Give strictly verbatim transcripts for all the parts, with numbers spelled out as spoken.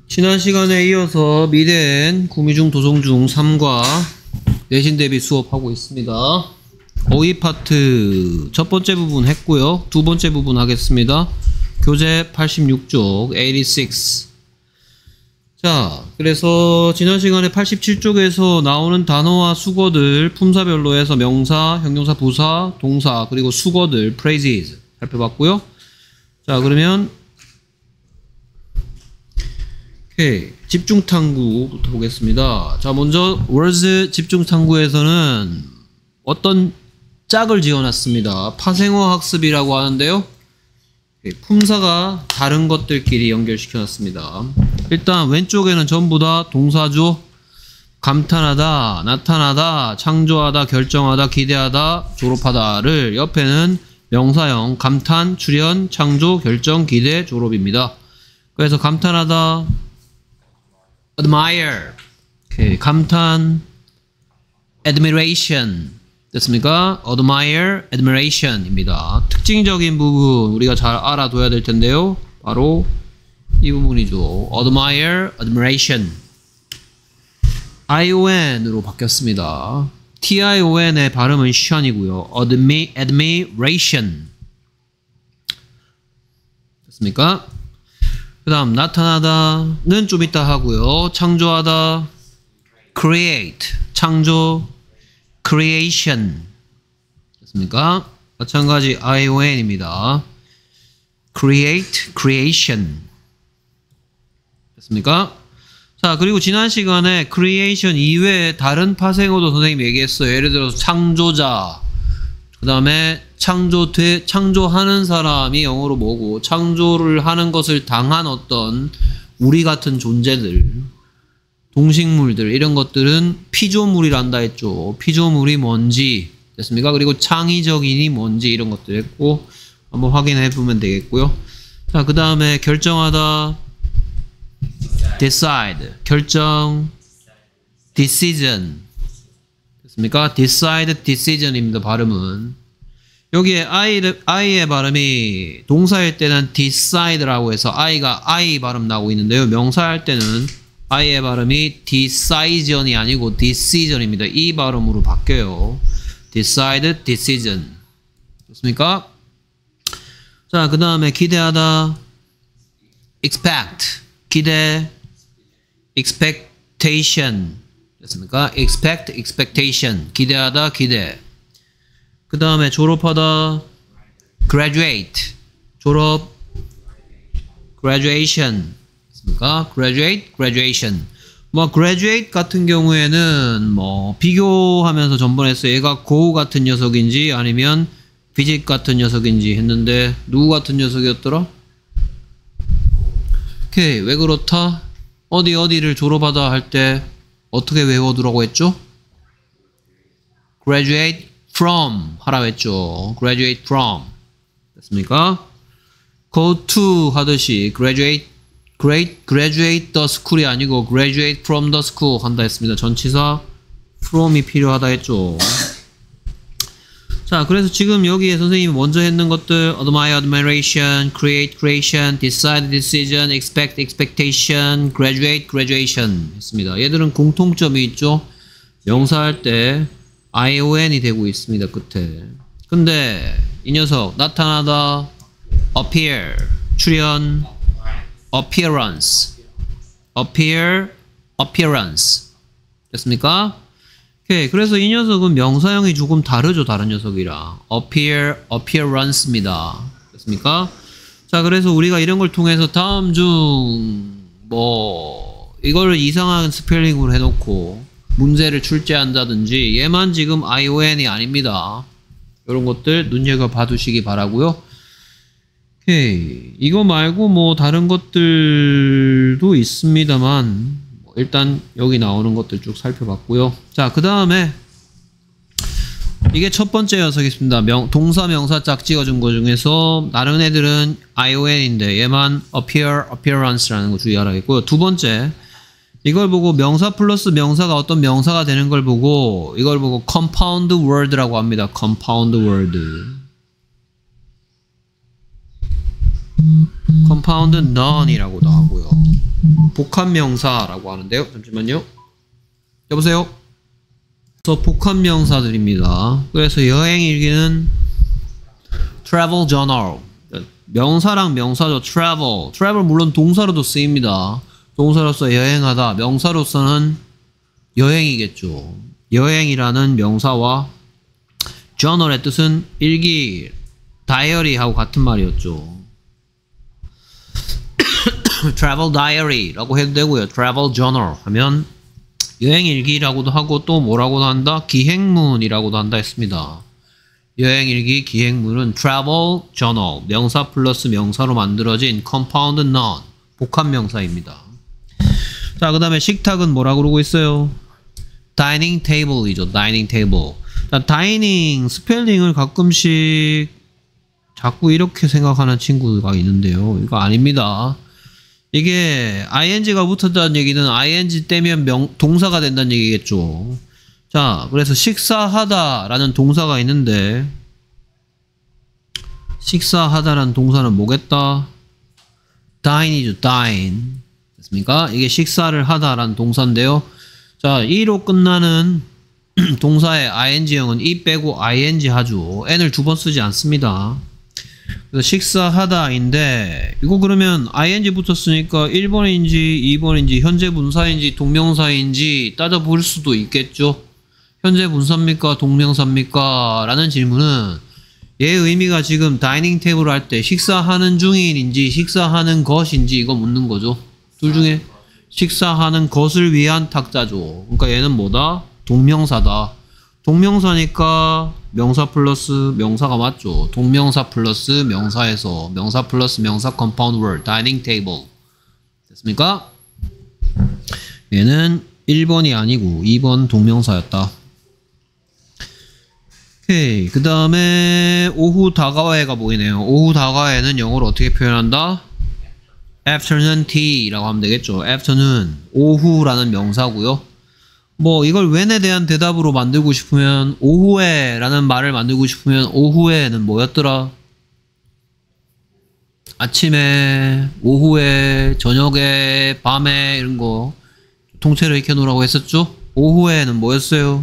지난 시간에 이어서 미대엔 구미중 도성중 삼과 내신 대비 수업하고 있습니다. 어휘 파트 첫 번째 부분 했고요. 두 번째 부분 하겠습니다. 교재 팔십육 쪽 팔십육. 자, 그래서 지난 시간에 팔십칠 쪽에서 나오는 단어와 수거들 품사별로 해서 명사, 형용사, 부사, 동사 그리고 수거들 phrases 살펴봤고요. 자, 그러면 오케이. 집중탐구부터 보겠습니다. 자, 먼저 words 집중탐구에서는 어떤 짝을 지어놨습니다. 파생어 학습이라고 하는데요. 오케이. 품사가 다른 것들끼리 연결시켜놨습니다. 일단 왼쪽에는 전부 다 동사죠. 감탄하다, 나타나다, 창조하다, 결정하다, 기대하다, 졸업하다를 옆에는 명사형 감탄, 출현, 창조, 결정, 기대, 졸업입니다. 그래서 감탄하다 admire, 오케이. 감탄, admiration 됐습니까? admire, admiration입니다. 특징적인 부분 우리가 잘 알아둬야 될 텐데요. 바로 이 부분이죠. admire, admiration. ion으로 바뀌었습니다. tion의 발음은 션이고요. admi, admiration 됐습니까? 그 다음 나타나다는 좀 이따 하고요. 창조하다 create 창조 creation 됐습니까? 마찬가지 ion입니다. create creation 됐습니까? 자, 그리고 지난 시간에 creation 이외에 다른 파생어도 선생님이 얘기했어요. 예를 들어서 창조자, 그 다음에 창조돼, 창조하는 사람이 영어로 뭐고, 창조를 하는 것을 당한 어떤 우리 같은 존재들, 동식물들, 이런 것들은 피조물이란다 했죠. 피조물이 뭔지, 됐습니까? 그리고 창의적인이 뭔지, 이런 것들 했고, 한번 확인해 보면 되겠고요. 자, 그 다음에 결정하다, decide, 결정, decision, 됐습니까? decide, decision입니다. 발음은. 여기에 I, I의 발음이 동사일 때는 decide라고 해서 I가 I 발음 나오고 있는데요. 명사할 때는 I의 발음이 decision이 아니고 decision입니다. 이 발음으로 바뀌어요. decide, decision. 좋습니까? 자, 그 다음에 기대하다, expect, 기대, expectation. 됐습니까? expect, expectation. 기대하다, 기대. 그 다음에 졸업하다 graduate 졸업 graduation 됐습니까? graduate graduation 뭐 graduate 같은 경우에는 뭐 비교하면서 전번에 했어요. 얘가 go 같은 녀석인지 아니면 visit 같은 녀석인지 했는데 누구 같은 녀석이었더라? 오케이. 왜 그렇다? 어디 어디를 졸업하다 할 때 어떻게 외워두라고 했죠? graduate from 하라고 했죠. graduate from 됐습니까? go to 하듯이 graduate great, graduate the school이 아니고 graduate from the school 한다 했습니다. 전치사 from이 필요하다 했죠. 자, 그래서 지금 여기에 선생님이 먼저 했는 것들 admire, admiration, create, creation, decide, decision, expect, expectation, graduate, graduation 했습니다. 얘들은 공통점이 있죠. 명사할 때 ion이 되고 있습니다. 끝에. 근데 이 녀석 나타나다 appear 출현 appearance appear appearance 됐습니까? 오케이. 그래서 이 녀석은 명사형이 조금 다르죠. 다른 녀석이랑 appear appearance입니다. 됐습니까? 자, 그래서 우리가 이런 걸 통해서 다음 중 뭐 이거를 이상한 스펠링으로 해놓고 문제를 출제한다든지 얘만 지금 ion이 아닙니다. 이런 것들 눈여겨봐 두시기 바라고요. 오케이. 이거 말고 뭐 다른 것들도 있습니다만 일단 여기 나오는 것들 쭉 살펴봤고요. 자, 그 다음에 이게 첫 번째 녀석이있습니다. 명, 동사 명사 짝 찍어준 거 중에서 다른 애들은 ion인데 얘만 appear, appearance라는 거 주의하라겠고요. 두 번째 이걸 보고 명사 플러스 명사가 어떤 명사가 되는 걸 보고 이걸 보고 compound word라고 합니다. compound word. compound none이라고도 하고요. 복합명사라고 하는데요. 잠시만요. 여보세요? 그래서 복합명사들입니다. 그래서 여행일기는 travel journal. 명사랑 명사죠. travel. travel 물론 동사로도 쓰입니다. 동사로서 여행하다. 명사로서는 여행이겠죠. 여행이라는 명사와 journal의 뜻은 일기, 다이어리하고 같은 말이었죠. travel diary라고 해도 되고요. travel journal 하면 여행일기라고도 하고 또 뭐라고도 한다? 기행문이라고도 한다 했습니다. 여행일기, 기행문은 travel journal, 명사 플러스 명사로 만들어진 compound noun, 복합명사입니다. 자, 그 다음에 식탁은 뭐라고 그러고 있어요? dining table이죠. dining table. 자, dining 스펠링을 가끔씩 자꾸 이렇게 생각하는 친구가 있는데요. 이거 아닙니다. 이게 ing가 붙었다는 얘기는 ing 떼면 명, 동사가 된다는 얘기겠죠. 자, 그래서 식사하다 라는 동사가 있는데 식사하다라는 동사는 뭐겠다? dine이죠. dine. 됐습니까? 이게 식사를 하다라는 동사인데요. 자, 이로 끝나는 동사의 ing형은 이 빼고 ing 하죠. n을 두 번 쓰지 않습니다. 그래서 식사하다인데 이거 그러면 ing 붙었으니까 일 번인지 이 번인지 현재 분사인지 동명사인지 따져볼 수도 있겠죠. 현재 분사입니까? 동명사입니까? 라는 질문은 얘의 의미가 지금 다이닝 테이블을 할 때 식사하는 중인인지 식사하는 것인지 이거 묻는 거죠. 둘 중에 식사하는 것을 위한 탁자죠. 그러니까 얘는 뭐다? 동명사다. 동명사니까 명사 플러스 명사가 맞죠. 동명사 플러스 명사에서 명사 플러스 명사 compound word dining table 됐습니까? 얘는 일 번이 아니고 이 번 동명사였다. 오케이. 그 다음에 오후 다가와해가 보이네요. 오후 다가와해는 영어로 어떻게 표현한다? afternoon tea 라고 하면 되겠죠. afternoon 오후라는 명사고요. 뭐 이걸 when에 대한 대답으로 만들고 싶으면 오후에 라는 말을 만들고 싶으면 오후에는 뭐였더라? 아침에, 오후에, 저녁에, 밤에 이런 거 통째로 익혀놓으라고 했었죠? 오후에는 뭐였어요?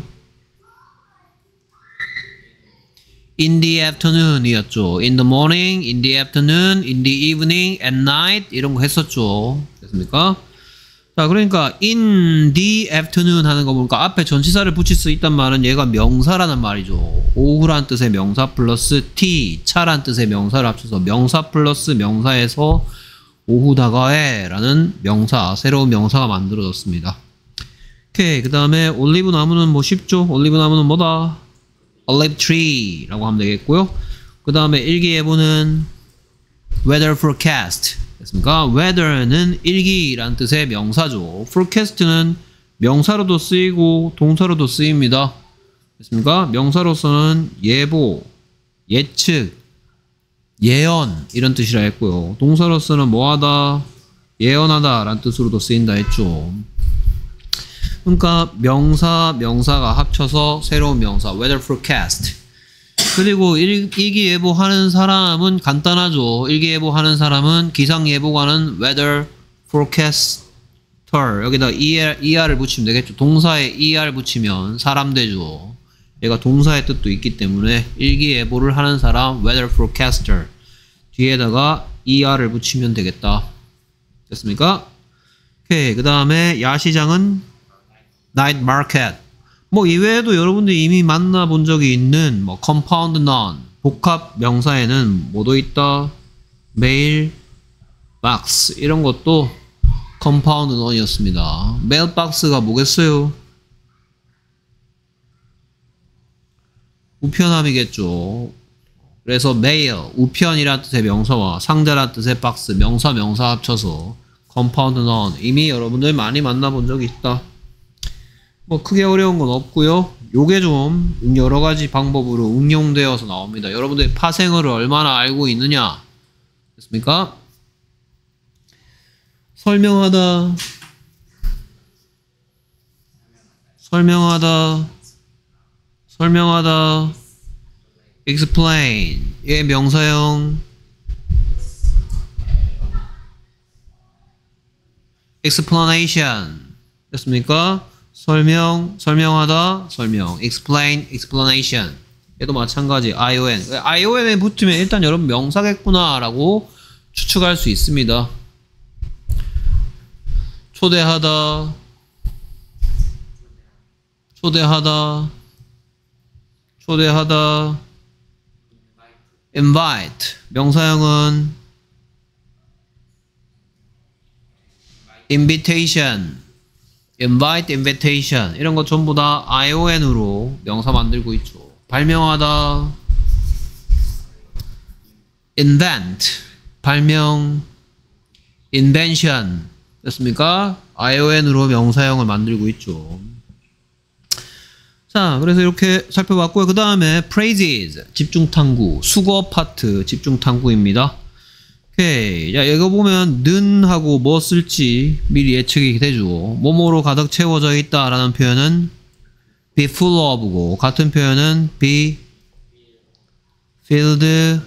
in the afternoon 이었죠. in the morning, in the afternoon, in the evening, at night 이런 거 했었죠. 됐습니까? 자, 그러니까 in the afternoon 하는 거 보니까 앞에 전치사를 붙일 수 있단 말은 얘가 명사라는 말이죠. 오후란 뜻의 명사 플러스 t, 차란 뜻의 명사를 합쳐서 명사 플러스 명사에서 오후 다가해 라는 명사, 새로운 명사가 만들어졌습니다. 오케이. 그 다음에 올리브 나무는 뭐 쉽죠? 올리브 나무는 뭐다? olive tree 라고 하면 되겠고요. 그 다음에 일기예보는 weather forecast 됐습니까? weather는 일기라는 뜻의 명사죠. forecast는 명사로도 쓰이고 동사로도 쓰입니다. 됐습니까? 명사로서는 예보, 예측, 예언 이런 뜻이라 했고요. 동사로서는 뭐하다, 예언하다 라는 뜻으로도 쓰인다 했죠. 그러니까 명사, 명사가 합쳐서 새로운 명사 weather forecast. 그리고 일, 일기예보 하는 사람은 간단하죠. 일기예보 하는 사람은 기상예보관은 weather forecaster 여기다 er, er을 붙이면 되겠죠. 동사에 er 붙이면 사람 되죠. 얘가 동사의 뜻도 있기 때문에 일기예보를 하는 사람 weather forecaster 뒤에다가 er을 붙이면 되겠다. 됐습니까? 오케이. 그 다음에 야시장은 night market. 뭐 이외에도 여러분들이 이미 만나본 적이 있는 뭐 compound noun, 복합 명사에는 뭐도 있다? mail box 이런 것도 compound noun이었습니다. mail box가 뭐겠어요? 우편함이겠죠. 그래서 mail, 우편이란 뜻의 명사와 상자란 뜻의 박스, 명사 명사 합쳐서 compound noun. 이미 여러분들 많이 만나본 적이 있다. 뭐 크게 어려운 건 없고요. 요게 좀 여러 가지 방법으로 응용되어서 나옵니다. 여러분들이 파생어를 얼마나 알고 있느냐 됐습니까? 설명하다, 설명하다, 설명하다, explain 얘 명사형, explanation. 됐습니까? 설명, 설명하다, 설명. explain, explanation. 얘도 마찬가지. ion. ion에 붙으면 일단 여러분 명사겠구나라고 추측할 수 있습니다. 초대하다, 초대하다, 초대하다. invite. 명사형은 invitation. invite, invitation. 이런 거 전부 다 ion으로 명사 만들고 있죠. 발명하다. invent. 발명. invention. 됐습니까? ion으로 명사형을 만들고 있죠. 자, 그래서 이렇게 살펴봤고요. 그 다음에 praises. 집중탐구. 수거 파트. 집중탐구입니다. 오케이. 자, 이거 보면 는 하고 뭐 쓸지 미리 예측이 되죠. 뭐뭐로 가득 채워져 있다 라는 표현은 be full of고, 같은 표현은 be filled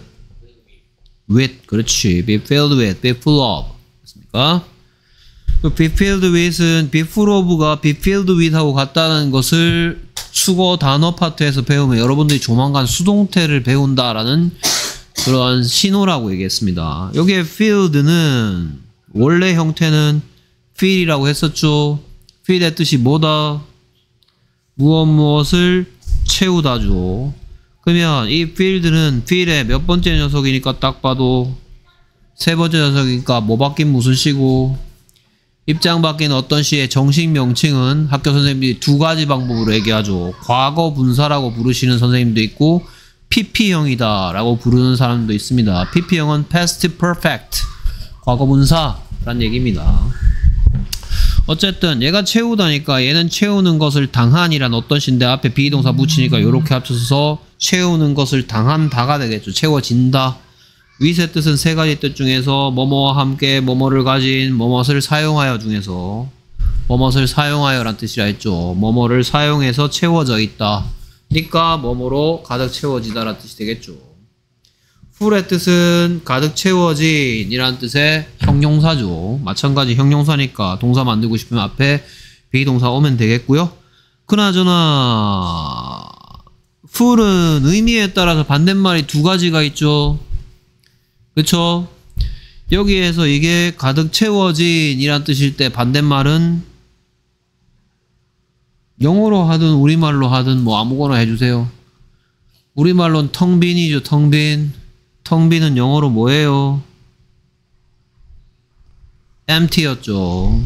with. 그렇지. be filled with, be full of. 됐습니까? be filled with은 be full of가 be filled with 하고 같다는 것을 수거 단어 파트에서 배우면 여러분들이 조만간 수동태를 배운다라는 그런 신호라고 얘기했습니다. 여기에 filled는 원래 형태는 fill이라고 했었죠. fill의 뜻이 뭐다? 무엇 무엇을 채우다죠. 그러면 이 filled는 fill의 몇 번째 녀석이니까 딱 봐도 세 번째 녀석이니까 뭐 바뀐 무슨 시고, 입장 바뀐 어떤 시의 정식 명칭은 학교 선생님들이 두 가지 방법으로 얘기하죠. 과거 분사라고 부르시는 선생님도 있고 피피형이다 라고 부르는 사람도 있습니다. 피피형은 past perfect, 과거 분사라는 얘기입니다. 어쨌든 얘가 채우다니까 얘는 채우는 것을 당한이란 어떤 시인데 앞에 비동사 붙이니까 이렇게 합쳐서 채우는 것을 당한다가 되겠죠. 채워진다. with의 뜻은 세 가지 뜻 중에서 뭐뭐와 함께 뭐뭐를 가진, 뭐뭇을 사용하여 중에서 뭐뭇을 사용하여 란 뜻이라 했죠. 뭐뭐를 사용해서 채워져 있다. 그러니까 뭐뭐로 가득 채워지다 라는 뜻이 되겠죠. full의 뜻은 가득 채워진 이란 뜻의 형용사죠. 마찬가지 형용사니까 동사 만들고 싶으면 앞에 비동사 오면 되겠고요. 그나저나 full은 의미에 따라서 반대말이 두 가지가 있죠. 그쵸? 여기에서 이게 가득 채워진 이란 뜻일 때 반대말은 영어로 하든 우리말로 하든 뭐 아무거나 해주세요. 우리말로는 텅빈이죠. 텅빈. 텅빈은 영어로 뭐예요? empty였죠.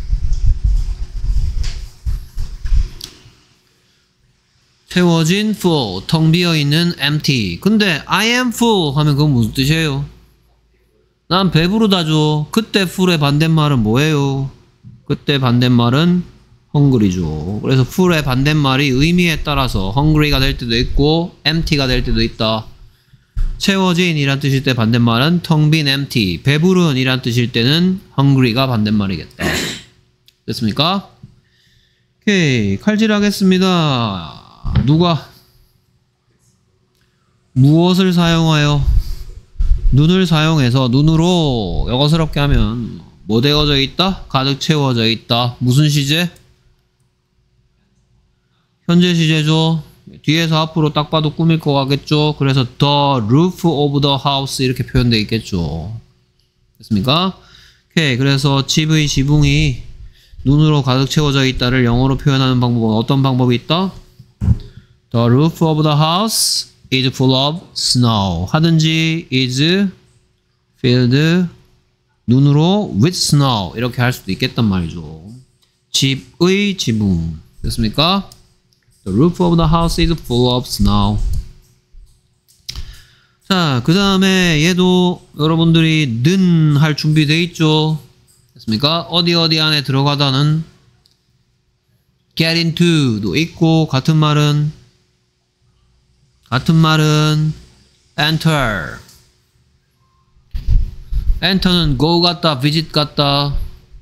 채워진 full, 텅 비어있는 empty. 근데 I am full 하면 그건 무슨 뜻이에요? 난 배부르다죠. 그때 full의 반대말은 뭐예요? 그때 반대말은 hungry죠. 그래서 full의 반대말이 의미에 따라서 hungry가 될 때도 있고 empty가 될 때도 있다. 채워진 이란 뜻일 때 반대말은 텅 빈 empty. 배부른 이란 뜻일 때는 hungry가 반대말이겠다. 됐습니까? 오케이. 칼질하겠습니다. 누가 무엇을 사용하여 눈을 사용해서 눈으로 영어스럽게 하면 뭐 되어져 있다? 가득 채워져 있다. 무슨 시제? 현재 시제죠. 뒤에서 앞으로 딱 봐도 꾸밀 것 같겠죠. 그래서 the roof of the house 이렇게 표현되어 있겠죠. 됐습니까? 오케이. 그래서 집의 지붕이 눈으로 가득 채워져 있다를 영어로 표현하는 방법은 어떤 방법이 있다? The roof of the house is full of snow. 하든지 is filled 눈으로 with snow 이렇게 할 수도 있겠단 말이죠. 집의 지붕. 됐습니까? The roof of the house is full of snow. 자, 그 다음에 얘도 여러분들이 는 할 준비되어 있죠. 됐습니까? 어디 어디 안에 들어가다는 get into도 있고 같은 말은 같은 말은 enter. enter는 go 같다, visit 같다.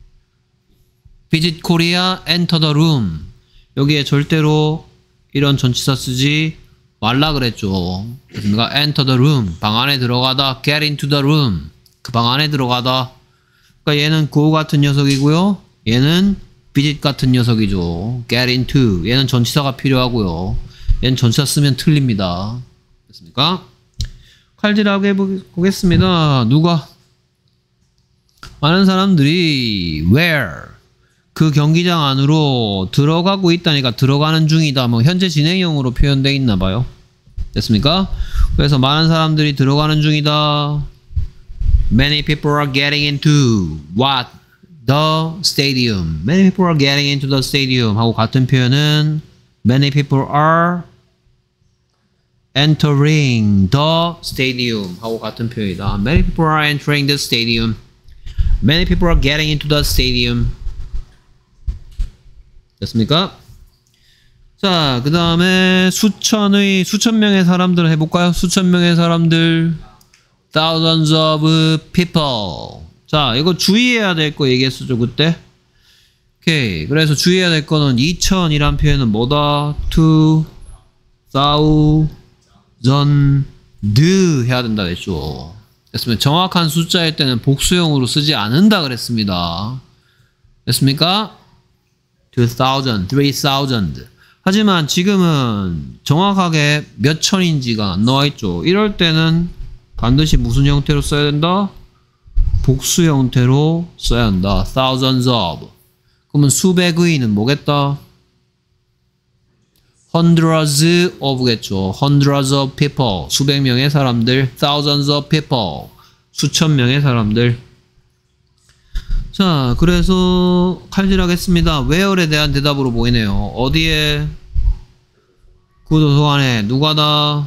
visit Korea, enter the room. 여기에 절대로 이런 전치사 쓰지 말라 그랬죠. 그러니까 enter the room. 방 안에 들어가다. get into the room. 그 방 안에 들어가다. 그러니까 얘는 go 같은 녀석이고요. 얘는 visit 같은 녀석이죠. get into. 얘는 전치사가 필요하고요. 얘는 전치사 쓰면 틀립니다. 됐습니까? 칼질하고 해보겠습니다. 누가? 많은 사람들이 where 그 경기장 안으로 들어가고 있다니까 들어가는 중이다. 뭐 현재 진행형으로 표현되어 있나 봐요. 됐습니까? 그래서 많은 사람들이 들어가는 중이다. Many people are getting into what? The stadium. Many people are getting into the stadium 하고 같은 표현은 Many people are entering the stadium 하고 같은 표현이다. Many people are entering the stadium. Many people are getting into the stadium. 됐습니까? 자, 그 다음에 수천의, 수천 명의 사람들 해볼까요? 수천 명의 사람들. Thousands of people. 자, 이거 주의해야 될 거 얘기했었죠, 그때? 오케이. 그래서 주의해야 될 거는 이천이란 표현은 뭐다? two thousand 해야 된다 그랬죠. 됐습니다. 정확한 숫자일 때는 복수형으로 쓰지 않는다 그랬습니다. 됐습니까? two thousand, three thousand. 하지만 지금은 정확하게 몇 천인지가 안 나와 있죠. 이럴 때는 반드시 무슨 형태로 써야 된다? 복수 형태로 써야 한다. thousands of. 그러면 수백의는 뭐겠다? hundreds of겠죠. hundreds of people. 수백 명의 사람들. thousands of people. 수천 명의 사람들. 자, 그래서 칼질하겠습니다. where에 대한 대답으로 보이네요. 어디에? 구도서관에 누가다?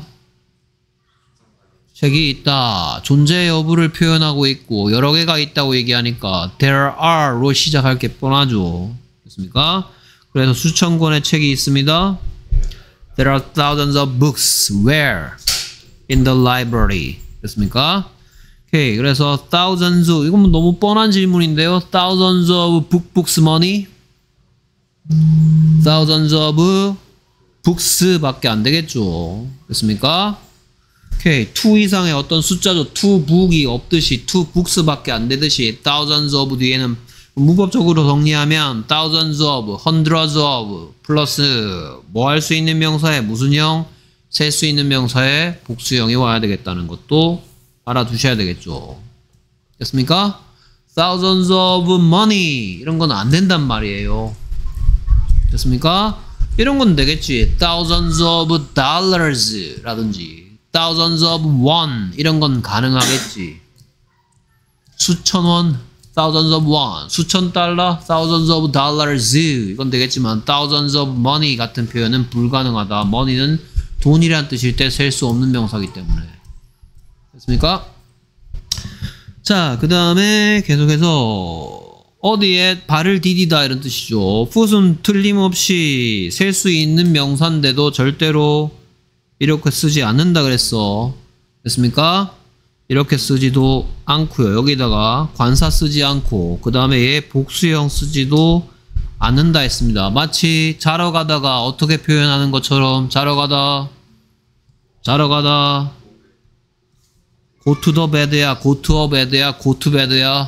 책이 있다. 존재 여부를 표현하고 있고 여러 개가 있다고 얘기하니까 there are로 시작할 게 뻔하죠. 됐습니까? 그래서 수천 권의 책이 있습니다. There are thousands of books. Where? In the library. 됐습니까? 오케이. 그래서 thousands, 이건 너무 뻔한 질문인데요. Thousands of book, books money? Thousands of books 밖에 안 되겠죠. 됐습니까? 오케이. two 이상의 어떤 숫자죠. two book이 없듯이 two books 밖에 안 되듯이 thousands of 뒤에는 문법적으로 정리하면 thousands of, hundreds of 플러스 뭐 할 수 있는 명사에 무슨 형? 셀 수 있는 명사에 복수형이 와야 되겠다는 것도 알아두셔야 되겠죠. 됐습니까? thousands of money 이런 건 안 된단 말이에요. 됐습니까? 이런 건 되겠지. thousands of dollars 라든지 thousands of won 이런 건 가능하겠지. 수천 원, thousands of won, 수천 달러, thousands of dollars 이건 되겠지만 thousands of money 같은 표현은 불가능하다. money는 돈이란 뜻일 때 셀 수 없는 명사이기 때문에. 됐습니까? 자, 그 다음에 계속해서 어디에 발을 디디다 이런 뜻이죠. foot은 틀림없이 셀 수 있는 명사인데도 절대로 이렇게 쓰지 않는다 그랬어. 됐습니까? 이렇게 쓰지도 않고요. 여기다가 관사 쓰지 않고 그 다음에 얘 복수형 쓰지도 않는다 했습니다. 마치 자러 가다가 어떻게 표현하는 것처럼 자러 가다 자러 가다 go to the bed야 go to a bed야 go to bed야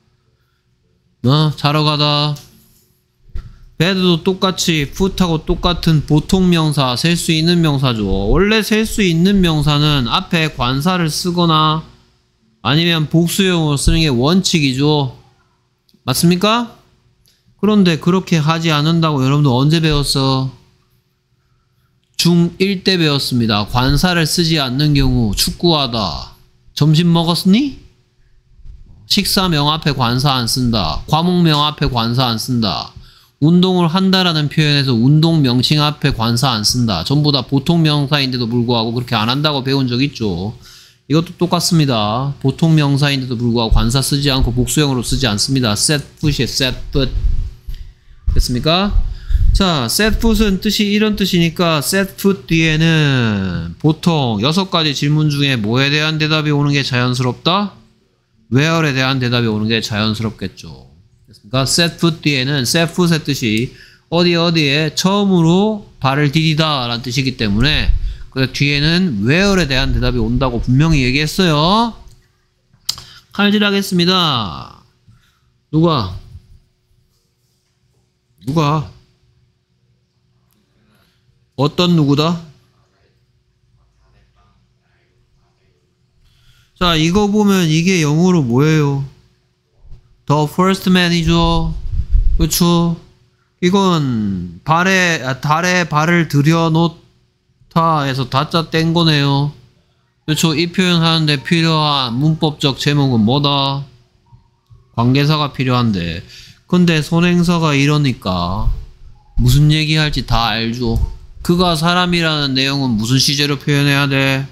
어? 자러 가다 bed도 똑같이 foot하고 똑같은 보통 명사 셀 수 있는 명사죠. 원래 셀 수 있는 명사는 앞에 관사를 쓰거나 아니면 복수형으로 쓰는 게 원칙이죠. 맞습니까? 그런데 그렇게 하지 않는다고 여러분들 언제 배웠어? 중일 때 배웠습니다. 관사를 쓰지 않는 경우 축구하다. 점심 먹었니? 식사명 앞에 관사 안 쓴다. 과목명 앞에 관사 안 쓴다. 운동을 한다라는 표현에서 운동 명칭 앞에 관사 안 쓴다. 전부 다 보통 명사인데도 불구하고 그렇게 안 한다고 배운 적 있죠. 이것도 똑같습니다. 보통 명사인데도 불구하고 관사 쓰지 않고 복수형으로 쓰지 않습니다. set foot이 set foot. 됐습니까? 자, set foot은 뜻이 이런 뜻이니까 set foot 뒤에는 보통 여섯 가지 질문 중에 뭐에 대한 대답이 오는 게 자연스럽다? where에 대한 대답이 오는 게 자연스럽겠죠. 됐습니까? set foot 뒤에는 set foot의 뜻이 어디 어디에 처음으로 발을 디디다 라는 뜻이기 때문에 그 뒤에는 where에 대한 대답이 온다고 분명히 얘기했어요. 칼질하겠습니다. 누가? 누가? 어떤 누구다? 자, 이거 보면 이게 영어로 뭐예요? The first man이죠. 그쵸? 이건 발에, 아, 달에 발을 들여놓다 해서 다짜 뗀 거네요. 그쵸? 이 표현 하는데 필요한 문법적 제목은 뭐다? 관계사가 필요한데. 근데 선행사가 이러니까 무슨 얘기할지 다 알죠. 그가 사람이라는 내용은 무슨 시제로 표현해야 돼?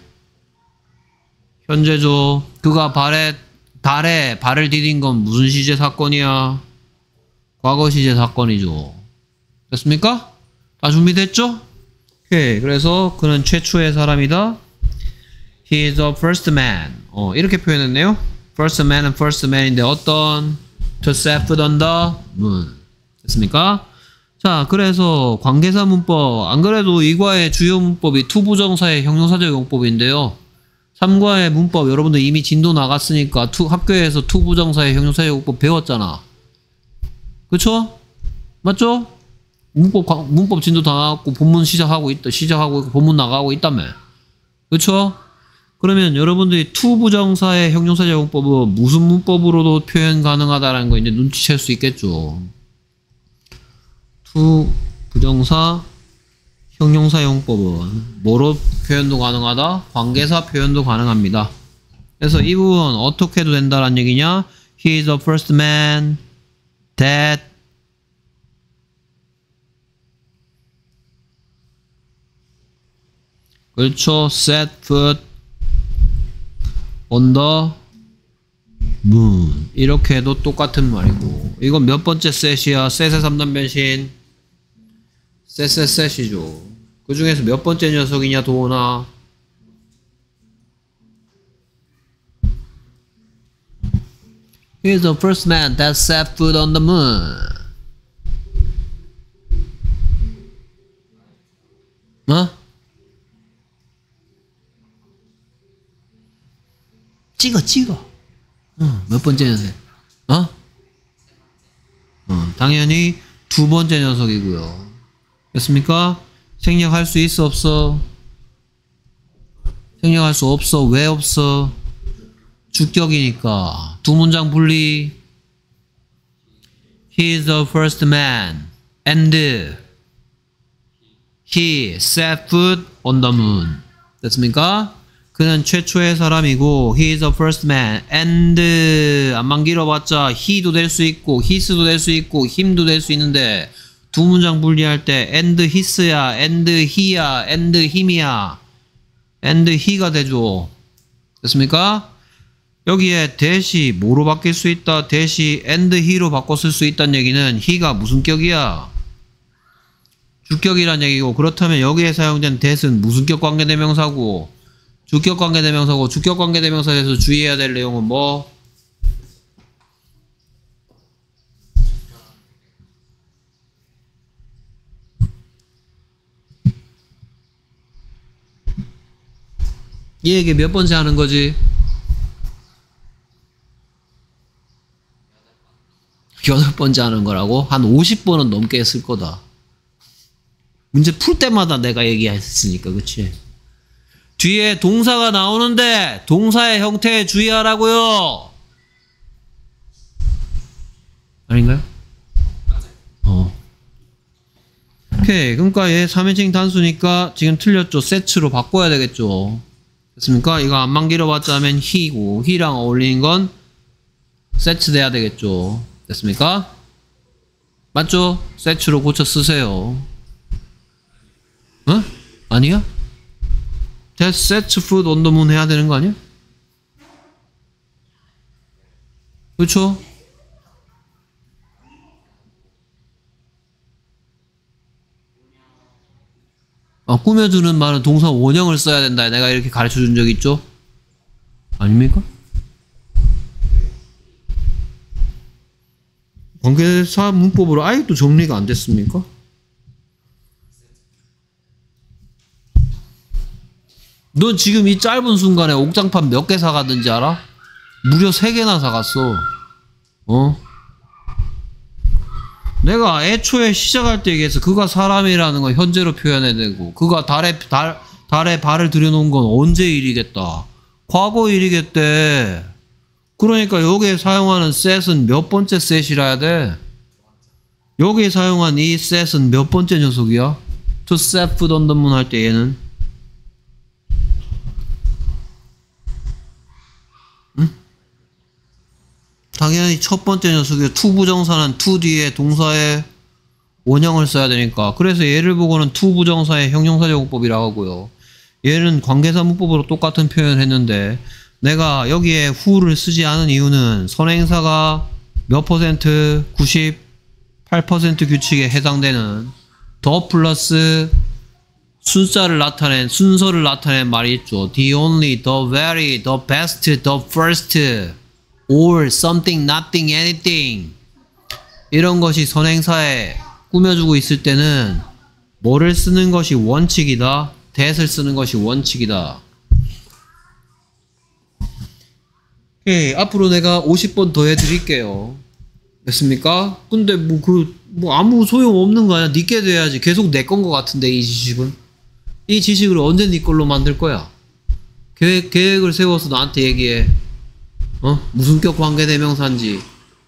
현재죠. 그가 발에, 달에 발을 디딘 건 무슨 시제 사건이야? 과거 시제 사건이죠. 됐습니까? 다 준비됐죠? 오케이. 그래서 그는 최초의 사람이다. He is the first man. 어, 이렇게 표현했네요. First man은 first man인데 어떤? To set foot on the moon. 됐습니까? 자, 그래서 관계사 문법. 안 그래도 이과의 주요 문법이 투부정사의 형용사적 용법인데요. 삼과의 문법 여러분들 이미 진도 나갔으니까 투, 학교에서 투부정사의 형용사적 용법 배웠잖아. 그쵸? 맞죠? 문법, 문법 진도 다 나갔고 본문 시작하고 있다. 시작하고 있고 본문 나가고 있다며. 그쵸? 그러면 여러분들이 투부정사의 형용사적 용법은 무슨 문법으로도 표현 가능하다라는 거 이제 눈치챌 수 있겠죠. 투부정사 형용사 용법은 뭐로 표현도 가능하다? 관계사 표현도 가능합니다. 그래서 이 부분 어떻게 해도 된다라는 얘기냐? He is the first man that 그렇죠. set foot on the moon. 이렇게 해도 똑같은 말이고. 이건 몇 번째 셋이야? 셋의 삼 단 변신. 셋셋 셋이죠. 그 중에서 몇 번째 녀석이냐, 도원아? He is the first man that set foot on the moon. 어? 찍어, 찍어. 어, 몇 번째 녀석? 어? 어, 당연히 두 번째 녀석이고요. 됐습니까? 생략할 수 있어, 없어? 생략할 수 없어. 왜 없어? 주격이니까. 두 문장 분리. He is the first man and he set foot on the moon. 됐습니까? 그는 최초의 사람이고 he is the first man and 안만 길어봤자 he도 될 수 있고 his도 될 수 있고 him도 될 수 있는데 두 문장 분리할 때 and his야 and he야 and him이야 and he가 되죠. 됐습니까? 여기에 that이 뭐로 바뀔 수 있다? that이 and he로 바꿔 쓸 수 있다는 얘기는 he가 무슨 격이야? 주격이란 얘기고 그렇다면 여기에 사용된 that은 무슨 격 관계대명사고 주격 관계대명사고 주격 관계대명사에서 주의해야 될 내용은 뭐? 이 얘기 몇 번째 하는 거지? 여덟 번째 하는 거라고? 한 오십 번은 넘게 했을 거다. 문제 풀 때마다 내가 얘기했으니까, 그치? 뒤에 동사가 나오는데 동사의 형태에 주의하라고요. 아닌가요? 어. 오케이. 그러니까 얘 삼 인칭 단수니까 지금 틀렸죠. set로 바꿔야 되겠죠. 됐습니까? 이거 안만 길어봤자면 he고 he랑 어울리는 건 set 돼야 되겠죠. 됐습니까? 맞죠? set로 고쳐 쓰세요. 어? 아니야? That sets foot on the moon 해야 되는 거 아니야? 그렇죠? 아, 꾸며주는 말은 동사 원형을 써야 된다. 내가 이렇게 가르쳐 준 적 있죠? 아닙니까? 관계사 문법으로 아직도 정리가 안 됐습니까? 넌 지금 이 짧은 순간에 옥장판 몇 개 사갔는지 알아? 무려 세 개나 사갔어. 어? 내가 애초에 시작할 때 얘기해서 그가 사람이라는 건 현재로 표현해야 되고 그가 달에 달, 달에 발을 들여놓은 건 언제 일이겠다. 과거 일이겠대. 그러니까 여기에 사용하는 set은 몇 번째 set이라 해야 돼? 여기에 사용한 이 set은 몇 번째 녀석이야? to set foot on the moon 할 때 얘는 응? 당연히 첫 번째 녀석이 to 부정사는 to 뒤에 동사에 원형을 써야 되니까 그래서 얘를 보고는 to 부정사의 형용사제공법이라고 하고요. 얘는 관계사 문법으로 똑같은 표현을 했는데 내가 여기에 who를 쓰지 않은 이유는 선행사가 몇 퍼센트 구십팔 퍼센트 규칙에 해당되는 더 플러스 숫자를 나타낸 순서를 나타낸 말이 있죠. The only, the very, the best, the first, or something, nothing, anything 이런 것이 선행사에 꾸며주고 있을 때는 뭐를 쓰는 것이 원칙이다. that을 쓰는 것이 원칙이다. 오케이, 앞으로 내가 오십 번 더 해드릴게요. 됐습니까? 근데 뭐 그 뭐 아무 소용 없는 거 아니야? 니께 돼야지. 계속 내 건 거 같은데 이 지식은 이 지식을 언제 니 걸로 만들 거야? 계획 계획을 세워서 나한테 얘기해. 어? 무슨 격 관계 대명사인지.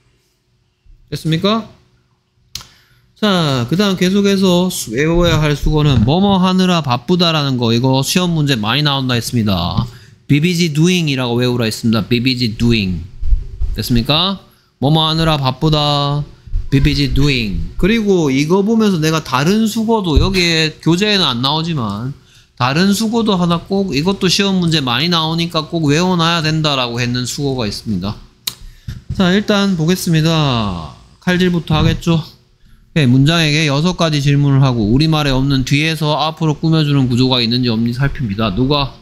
됐습니까? 자, 그 다음 계속해서 외워야 할 수거는 뭐뭐 하느라 바쁘다라는 거. 이거 시험 문제 많이 나온다 했습니다. be busy doing 이라고 외우라 했습니다. be busy doing. 됐습니까? 뭐뭐 하느라 바쁘다. be busy doing. 그리고 이거 보면서 내가 다른 수거도 여기에 교재에는 안 나오지만 다른 수거도 하나 꼭 이것도 시험 문제 많이 나오니까 꼭 외워놔야 된다라고 했는 수거가 있습니다. 자, 일단 보겠습니다. 칼질부터 하겠죠. 네, 문장에게 여섯 가지 질문을 하고 우리말에 없는 뒤에서 앞으로 꾸며주는 구조가 있는지 없는지 살핍니다. 누가?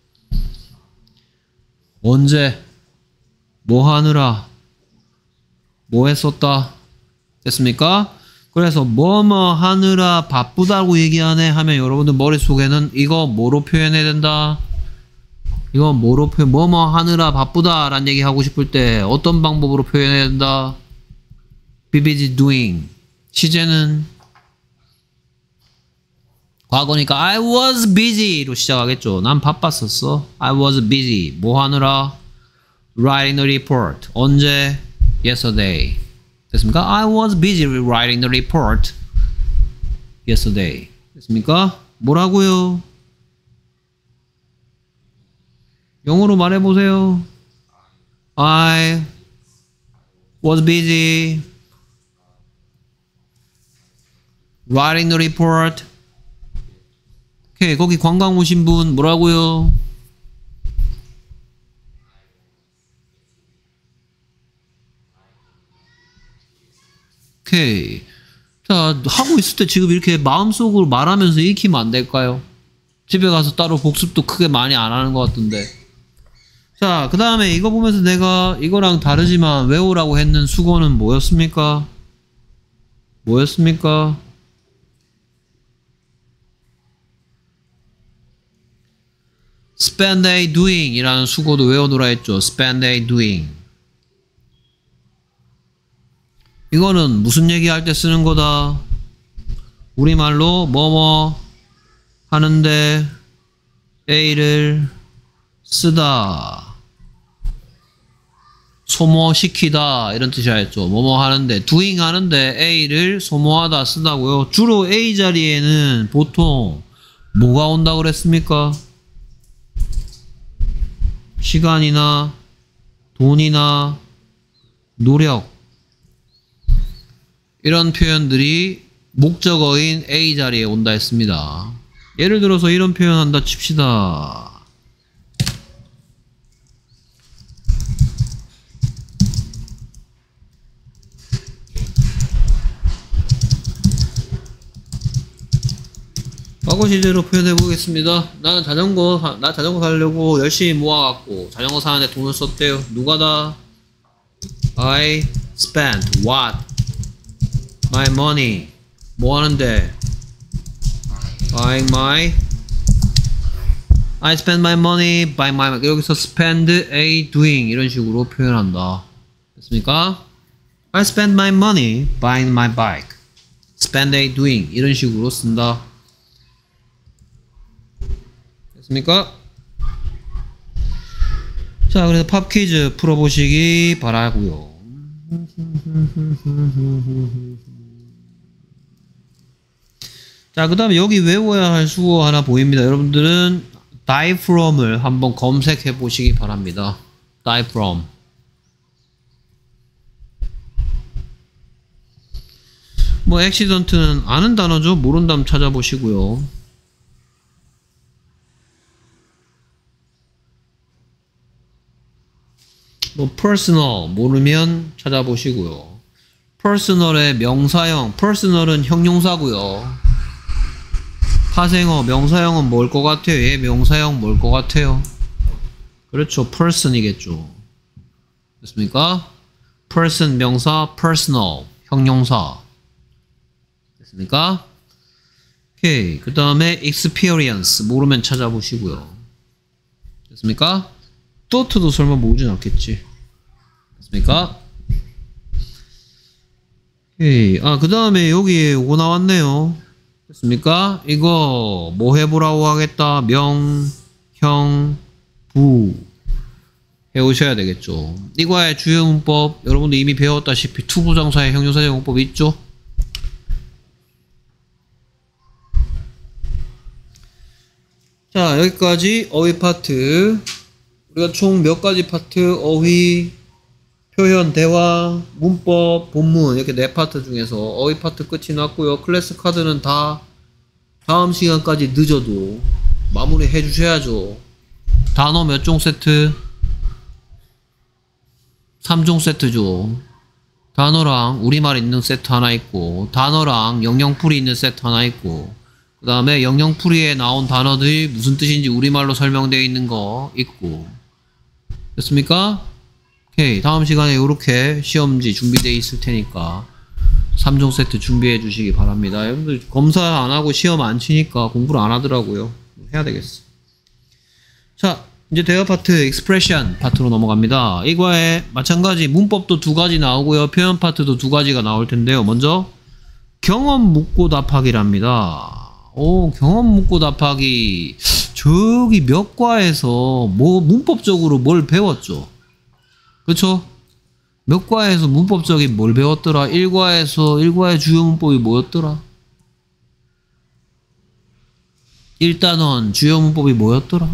언제? 뭐 하느라? 뭐 했었다? 됐습니까? 그래서 뭐뭐 하느라 바쁘다고 얘기하네 하면 여러분들 머릿속에는 이거 뭐로 표현해야 된다? 이거 뭐로 표현, 뭐뭐 하느라 바쁘다 라는 얘기 하고 싶을 때 어떤 방법으로 표현해야 된다? be busy doing. 시제는 과거니까 I was busy로 시작하겠죠. 난 바빴었어. I was busy. 뭐 하느라? Writing the report. 언제? Yesterday. 됐습니까? I was busy writing the report yesterday. 됐습니까? 뭐라고요? 영어로 말해보세요. I was busy writing the report. 오케이, 거기 관광 오신 분 뭐라고요? 오케이. 자, 하고 있을 때 지금 이렇게 마음속으로 말하면서 익히면 안 될까요? 집에 가서 따로 복습도 크게 많이 안 하는 것 같던데. 자, 그 다음에 이거 보면서 내가 이거랑 다르지만 외우라고 했는 수거는 뭐였습니까? 뭐였습니까? spend day doing 이라는 수거도 외워놓으라 했죠. spend day doing. 이거는 무슨 얘기할 때 쓰는 거다? 우리말로 뭐뭐 하는데 A를 쓰다. 소모시키다 이런 뜻이라 했죠. 뭐뭐 하는데 doing 하는데 A를 소모하다 쓰다고요. 주로 A 자리에는 보통 뭐가 온다고 그랬습니까? 시간이나 돈이나 노력 이런 표현들이 목적어인 A 자리에 온다 했습니다. 예를 들어서 이런 표현 한다 칩시다. 과거 시제로 표현해 보겠습니다. 나는 자전거, 나 자전거 사려고 열심히 모아갖고 자전거 사는데 돈을 썼대요. 누가 다? I spent what? My money. 뭐 하는데? Buying my. I spend my money, buy my. 여기서 spend a doing 이런 식으로 표현한다. 됐습니까? I spend my money buying my bike. spend a doing 이런 식으로 쓴다. 됐습니까? 자, 그래서 팝 퀴즈 풀어보시기 바라고요. 자, 그 다음에 여기 외워야 할 수어 하나 보입니다. 여러분들은 die from을 한번 검색해 보시기 바랍니다. die from. 뭐 accident는 아는 단어죠. 모르는 단어 찾아보시고요. 뭐 personal 모르면 찾아보시고요. personal의 명사형, personal은 형용사고요. 파생어, 명사형은 뭘 것 같아요? 얘 명사형 뭘 것 같아요? 그렇죠. person이겠죠. 됐습니까? person 명사, personal 형용사. 됐습니까? 오케이. 그 다음에 experience 모르면 찾아보시고요. 됐습니까? thought도 설마 모르진 않겠지. 됐습니까? 오케이. 아, 그 다음에 여기에 요거 나왔네요. 됐습니까? 이거 뭐 해보라고 하겠다. 명, 형, 부 해오셔야 되겠죠. 이과의 주요 문법 여러분들 이미 배웠다시피 투부정사의 형용사 제공법 있죠? 자, 여기까지 어휘 파트. 우리가 총 몇 가지 파트, 어휘, 표현, 대화, 문법, 본문 이렇게 네 파트 중에서 어휘 파트 끝이 났고요. 클래스 카드는 다 다음 시간까지 늦어도 마무리 해주셔야죠. 단어 몇 종 세트? 삼 종 세트죠. 단어랑 우리말 있는 세트 하나 있고 단어랑 영영풀이 있는 세트 하나 있고 그 다음에 영영풀이에 나온 단어들이 무슨 뜻인지 우리말로 설명되어 있는 거 있고 됐습니까? 오케이. 다음 시간에 이렇게 시험지 준비되어 있을 테니까 삼 종 세트 준비해 주시기 바랍니다. 여러분들 검사 안 하고 시험 안 치니까 공부를 안 하더라고요. 해야 되겠어. 자, 이제 대화 파트, expression 파트로 넘어갑니다. 이과에 마찬가지 문법도 두 가지 나오고요. 표현 파트도 두 가지가 나올 텐데요. 먼저 경험 묻고 답하기랍니다. 오, 경험 묻고 답하기. 저기 몇 과에서 뭐 문법적으로 뭘 배웠죠? 그쵸? 몇 과에서 문법적인 뭘 배웠더라? 일 과에서 일 과의 주요 문법이 뭐였더라? 일 단원 주요 문법이 뭐였더라?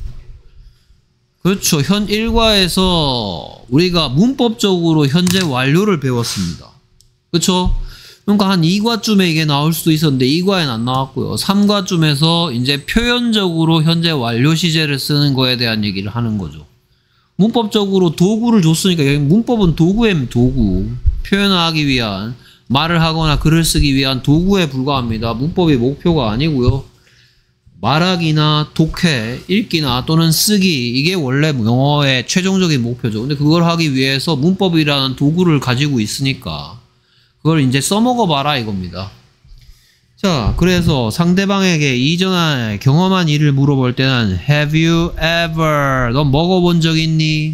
그렇죠. 현 일 과에서 우리가 문법적으로 현재 완료를 배웠습니다. 그렇죠? 그러니까 한 이 과쯤에 이게 나올 수도 있었는데 이 과에는 안 나왔고요. 삼 과쯤에서 이제 표현적으로 현재 완료 시제를 쓰는 거에 대한 얘기를 하는 거죠. 문법적으로 도구를 줬으니까 여기 문법은 도구의 도구. 표현하기 위한 말을 하거나 글을 쓰기 위한 도구에 불과합니다. 문법이 목표가 아니고요. 말하기나 독해, 읽기나 또는 쓰기 이게 원래 영어의 최종적인 목표죠. 근데 그걸 하기 위해서 문법이라는 도구를 가지고 있으니까 그걸 이제 써먹어 봐라 이겁니다. 자, 그래서 상대방에게 이전에 경험한 일을 물어볼 때는 Have you ever 넌 먹어본 적 있니?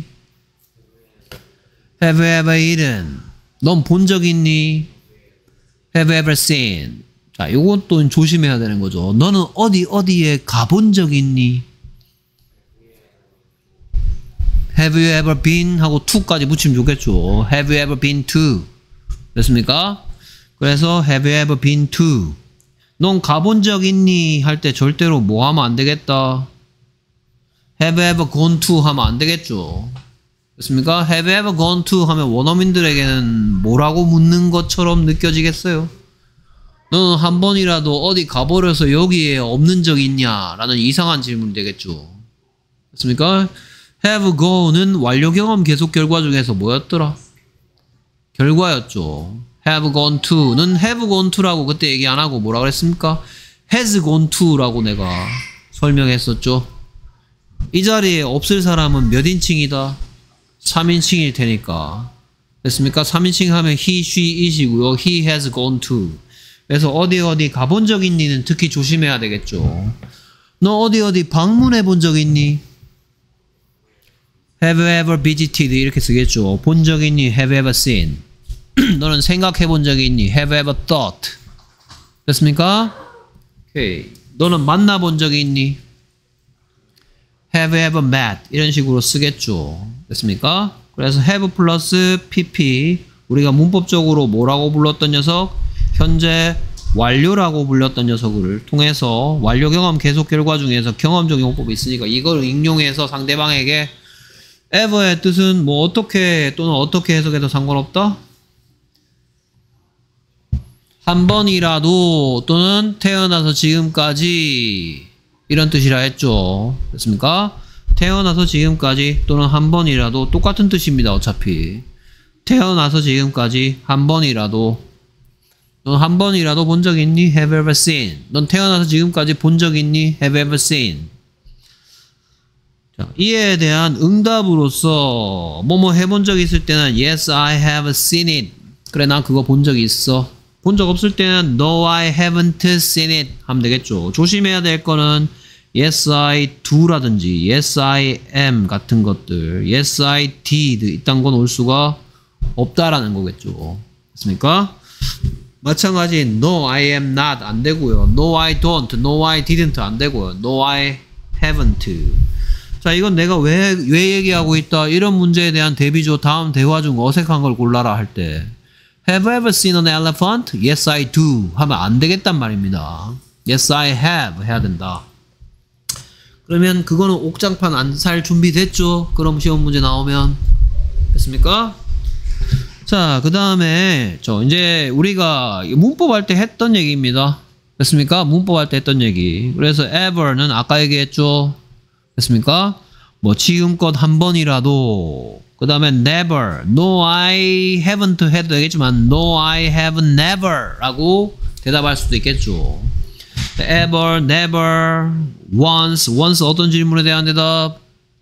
Have you ever eaten? 넌 본 적 있니? Have you ever seen? 자, 요것도 조심해야 되는 거죠. 너는 어디 어디에 가본 적 있니? Have you ever been? 하고 to까지 붙이면 좋겠죠. Have you ever been to? 됐습니까? 그래서 Have you ever been to? 넌 가본 적 있니? 할 때 절대로 뭐 하면 안 되겠다. Have you ever gone to? 하면 안 되겠죠. 됐습니까? Have you ever gone to? 하면 원어민들에게는 뭐라고 묻는 것처럼 느껴지겠어요? 너는 한 번이라도 어디 가버려서 여기에 없는 적 있냐? 라는 이상한 질문 되겠죠. 됐습니까? have go는 완료 경험 계속 결과 중에서 뭐였더라? 결과였죠. have gone to는 have gone to라고 그때 얘기 안 하고 뭐라 그랬습니까? has gone to라고 내가 설명했었죠. 이 자리에 없을 사람은 몇 인칭이다? 삼 인칭일 테니까. 됐습니까? 삼 인칭 하면 he, she, it이고요. he has gone to. 그래서 어디 어디 가본 적 있니는 특히 조심해야 되겠죠. 너 어디 어디 방문해 본 적 있니? Have you ever visited? 이렇게 쓰겠죠. 본 적 있니? Have you ever seen? 너는 생각해 본 적이 있니? Have you ever thought? 됐습니까? 오케이. 너는 만나본 적이 있니? have ever met 이런 식으로 쓰겠죠. 됐습니까? 그래서 have 플러스 pp 우리가 문법적으로 뭐라고 불렀던 녀석? 현재 완료라고 불렸던 녀석을 통해서 완료 경험 계속 결과 중에서 경험적 용법이 있으니까 이걸 응용해서 상대방에게 ever의 뜻은 뭐 어떻게 또는 어떻게 해석해도 상관없다? 한 번이라도 또는 태어나서 지금까지 이런 뜻이라 했죠. 됐습니까? 태어나서 지금까지 또는 한 번이라도 똑같은 뜻입니다. 어차피 태어나서 지금까지 한 번이라도 넌 한 번이라도 본 적 있니? Have ever seen. 넌 태어나서 지금까지 본 적 있니? Have ever seen. 자, 이에 대한 응답으로서 뭐뭐 해본 적 있을 때는 Yes, I have seen it. 그래, 난 그거 본 적 있어. 본 적 없을 때는 No, I haven't seen it 하면 되겠죠. 조심해야 될 거는 Yes, I do 라든지 Yes, I am 같은 것들 Yes, I did 이딴 건 올 수가 없다라는 거겠죠. 됐습니까? 마찬가지 No, I am not 안 되고요. No, I don't, No, I didn't 안 되고요. No, I haven't. 자, 이건 내가 왜, 왜 얘기하고 있다 이런 문제에 대한 대비죠. 다음 대화 중 어색한 걸 골라라 할 때 Have you ever seen an elephant? Yes, I do 하면 안 되겠단 말입니다. Yes, I have 해야 된다. 그러면 그거는 옥장판 안 살 준비 됐죠? 그럼 시험 문제 나오면 됐습니까? 자, 그 다음에 저 이제 우리가 문법 할 때 했던 얘기입니다. 됐습니까? 문법 할 때 했던 얘기. 그래서 ever는 아까 얘기했죠. 됐습니까? 뭐 지금껏 한 번이라도 그 다음에 never, no I haven't 해도 되겠지만 no I have never 라고 대답할 수도 있겠죠. ever, never, once, once 어떤 질문에 대한 대답?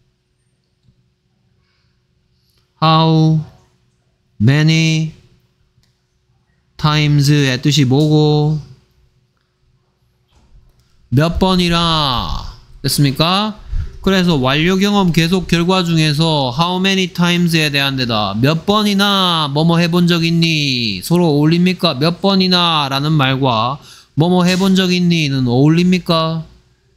how many times의 뜻이 뭐고? 몇 번이나 됐습니까? 그래서 완료 경험 계속 결과 중에서 how many times에 대한 대답 몇 번이나 뭐뭐 해본 적 있니? 서로 어울립니까? 몇 번이나 라는 말과 뭐뭐 해본 적 있니?는 어울립니까?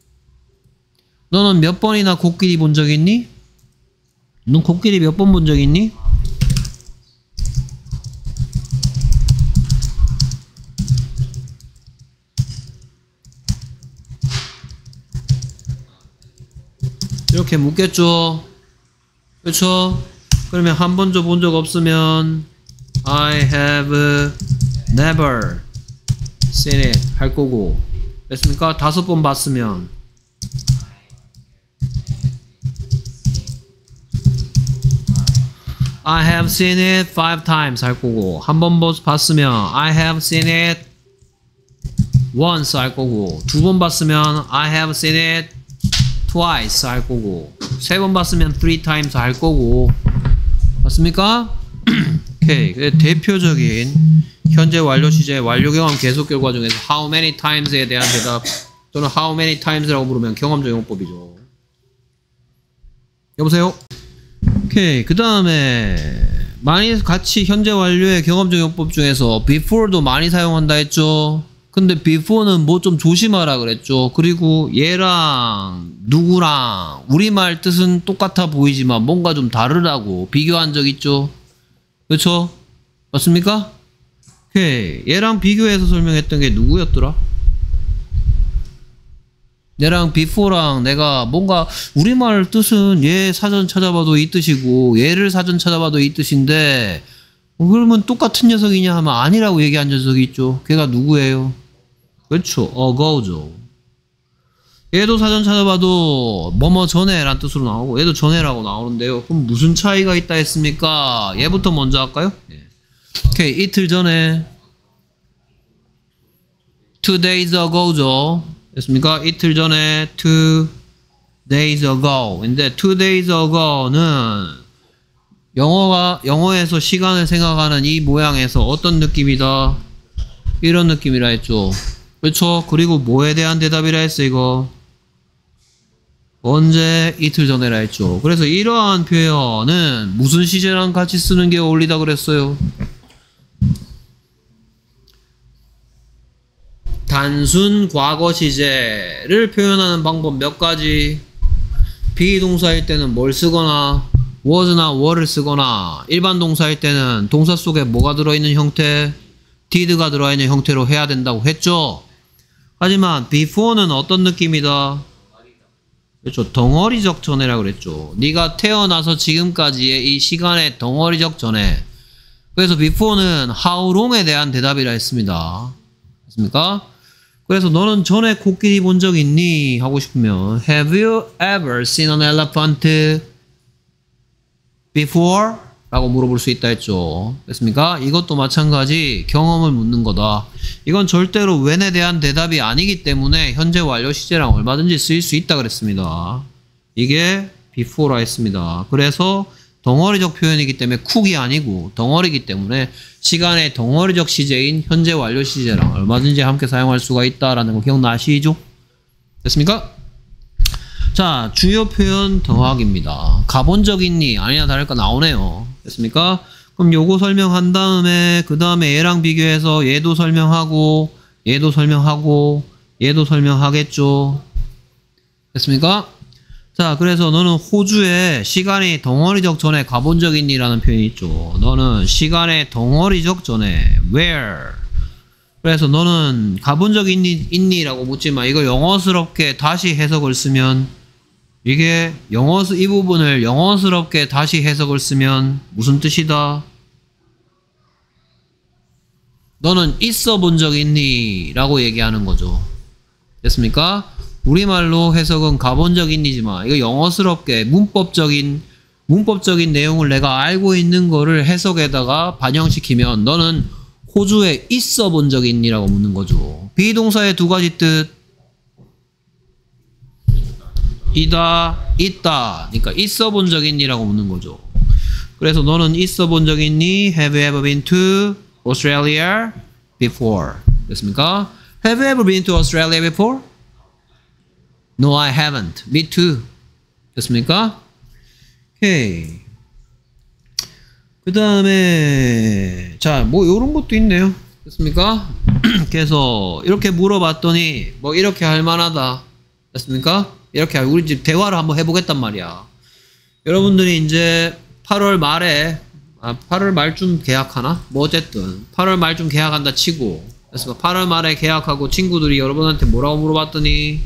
너는 몇 번이나 코끼리 본 적 있니? 넌 코끼리 몇 번 본 적 있니? 이렇게 묻겠죠. 그렇죠? 그러면 한 번도 본 적 없으면 I have never seen it 할 거고 됐습니까? 다섯 번 봤으면 I have seen it five times 할 거고 한 번 봤으면 I have seen it once 할 거고 두 번 봤으면 I have seen it twice 할 거고 세 번 봤으면 three times 할 거고 맞습니까? 오케이. 대표적인 현재 완료 시제 완료 경험 계속 결과 중에서 how many times에 대한 대답 또는 how many times라고 부르면 경험적 용법이죠. 여보세요? 오케이. 그 다음에 많이 같이 현재 완료의 경험적 용법 중에서 before도 많이 사용한다 했죠. 근데 before는 뭐 좀 조심하라 그랬죠. 그리고 얘랑 누구랑 우리말 뜻은 똑같아 보이지만 뭔가 좀 다르다고 비교한 적 있죠. 그렇죠? 맞습니까? 오케이. 얘랑 비교해서 설명했던 게 누구였더라? 얘랑 before랑 내가 뭔가 우리말 뜻은 얘 사전 찾아봐도 이 뜻이고 얘를 사전 찾아봐도 이 뜻인데 그러면 똑같은 녀석이냐 하면 아니라고 얘기한 녀석이 있죠. 걔가 누구예요? 그렇죠. ago죠. 얘도 사전 찾아봐도 뭐뭐 전에 란 뜻으로 나오고 얘도 전에라고 나오는데요. 그럼 무슨 차이가 있다 했습니까? 얘부터 먼저 할까요? 예. 오케이. 이틀 전에 two days ago죠. 됐습니까? 이틀 전에 two days ago 인데 two days ago는 영어가 영어에서 시간을 생각하는 이 모양에서 어떤 느낌이다? 이런 느낌이라 했죠. 그렇죠? 그리고 뭐에 대한 대답이라 했어 이거? 언제? 이틀 전에라 했죠. 그래서 이러한 표현은 무슨 시제랑 같이 쓰는 게 어울리다 그랬어요? 단순 과거 시제를 표현하는 방법 몇 가지. 비동사일 때는 뭘 쓰거나 was나 were를 쓰거나, 일반 동사일 때는 동사 속에 뭐가 들어있는 형태, did가 들어있는 형태로 해야 된다고 했죠. 하지만 before는 어떤 느낌이다? 그렇죠. 덩어리적 전에라고 그랬죠. 네가 태어나서 지금까지의 이 시간의 덩어리적 전에. 그래서 before는 how long에 대한 대답이라 했습니다. 됐습니까? 그래서 너는 전에 코끼리 본 적 있니? 하고 싶으면 Have you ever seen an elephant before? 라고 물어볼 수 있다 했죠. 됐습니까? 이것도 마찬가지 경험을 묻는 거다. 이건 절대로 when에 대한 대답이 아니기 때문에 현재 완료 시제랑 얼마든지 쓰일 수 있다 그랬습니다. 이게 before라 했습니다. 그래서 덩어리적 표현이기 때문에 쿡이 아니고 덩어리이기 때문에 시간의 덩어리적 시제인 현재 완료 시제랑 얼마든지 함께 사용할 수가 있다라는 거 기억나시죠? 됐습니까? 자, 주요 표현 더하기입니다. 가본 적 있니? 아니나 다를까 나오네요. 됐습니까? 그럼 요거 설명한 다음에 그 다음에 얘랑 비교해서 얘도 설명하고 얘도 설명하고 얘도 설명하겠죠. 됐습니까? 자, 그래서 너는 호주에 시간이 덩어리적 전에 가본 적 있니? 라는 표현이 있죠. 너는 시간의 덩어리적 전에 where. 그래서 너는 가본 적 있니? 있니? 라고 묻지만 이걸 영어스럽게 다시 해석을 쓰면 이게 영어, 이 부분을 영어스럽게 다시 해석을 쓰면 무슨 뜻이다? 너는 있어 본 적 있니? 라고 얘기하는 거죠. 됐습니까? 우리말로 해석은 가본 적 있니지만 이거 영어스럽게 문법적인 문법적인 내용을 내가 알고 있는 거를 해석에다가 반영시키면 너는 호주에 있어 본 적 있니? 라고 묻는 거죠. 비동사의 두 가지 뜻. 이다, 있다. 그러니까 있어 본 적 있니? 라고 묻는 거죠. 그래서 너는 있어 본 적 있니? Have you ever been to Australia before? 됐습니까? Have you ever been to Australia before? No, I haven't. Me too. 됐습니까? 오케이. 그 다음에 자, 뭐 요런 것도 있네요. 됐습니까? 그래서 이렇게 물어봤더니 뭐 이렇게 할 만하다. 됐습니까? 이렇게 우리 집 대화를 한번 해보겠단 말이야. 여러분들이 이제 팔월 말에 아, 팔월 말쯤 계약하나? 뭐 어쨌든 팔월 말쯤 계약한다 치고, 그래서 팔월 말에 계약하고 친구들이 여러분한테 뭐라고 물어봤더니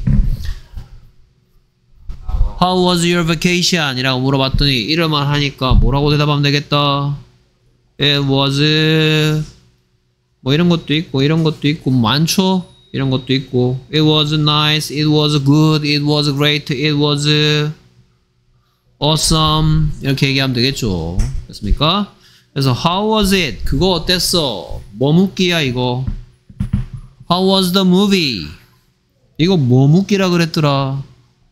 How was your vacation? 이라고 물어봤더니 이러만 하니까 뭐라고 대답하면 되겠다. It was 뭐 이런 것도 있고 이런 것도 있고 많죠. 이런 것도 있고 It was nice, it was good, it was great, it was awesome 이렇게 얘기하면 되겠죠. 됐습니까? 그래서 How was it? 그거 어땠어? 뭐 묻기야 이거. How was the movie? 이거 뭐 묻기라 그랬더라.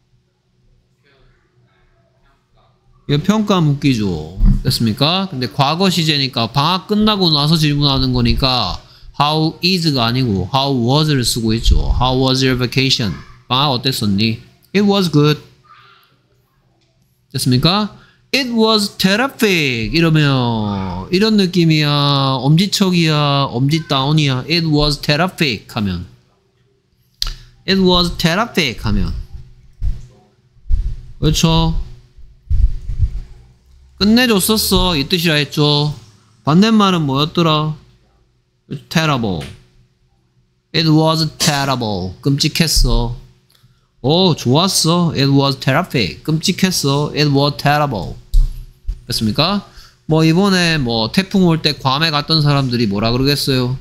이거 평가 묻기죠. 됐습니까? 근데 과거 시제니까 방학 끝나고 나서 질문하는 거니까 How is가 아니고 How was를 쓰고 있죠. How was your vacation? 방학 어땠었니? It was good. 됐습니까? It was terrific. 이러면 이런 느낌이야. 엄지척이야. 엄지다운이야. It was terrific 하면 It was terrific 하면 그렇죠. 끝내줬었어 이 뜻이라 했죠. 반대말은 뭐였더라? terrible. It was terrible. 끔찍했어. 오, 좋았어. It was terrific. 끔찍했어. It was terrible. 됐습니까? 뭐 이번에 뭐 태풍 올 때 괌에 갔던 사람들이 뭐라 그러겠어요?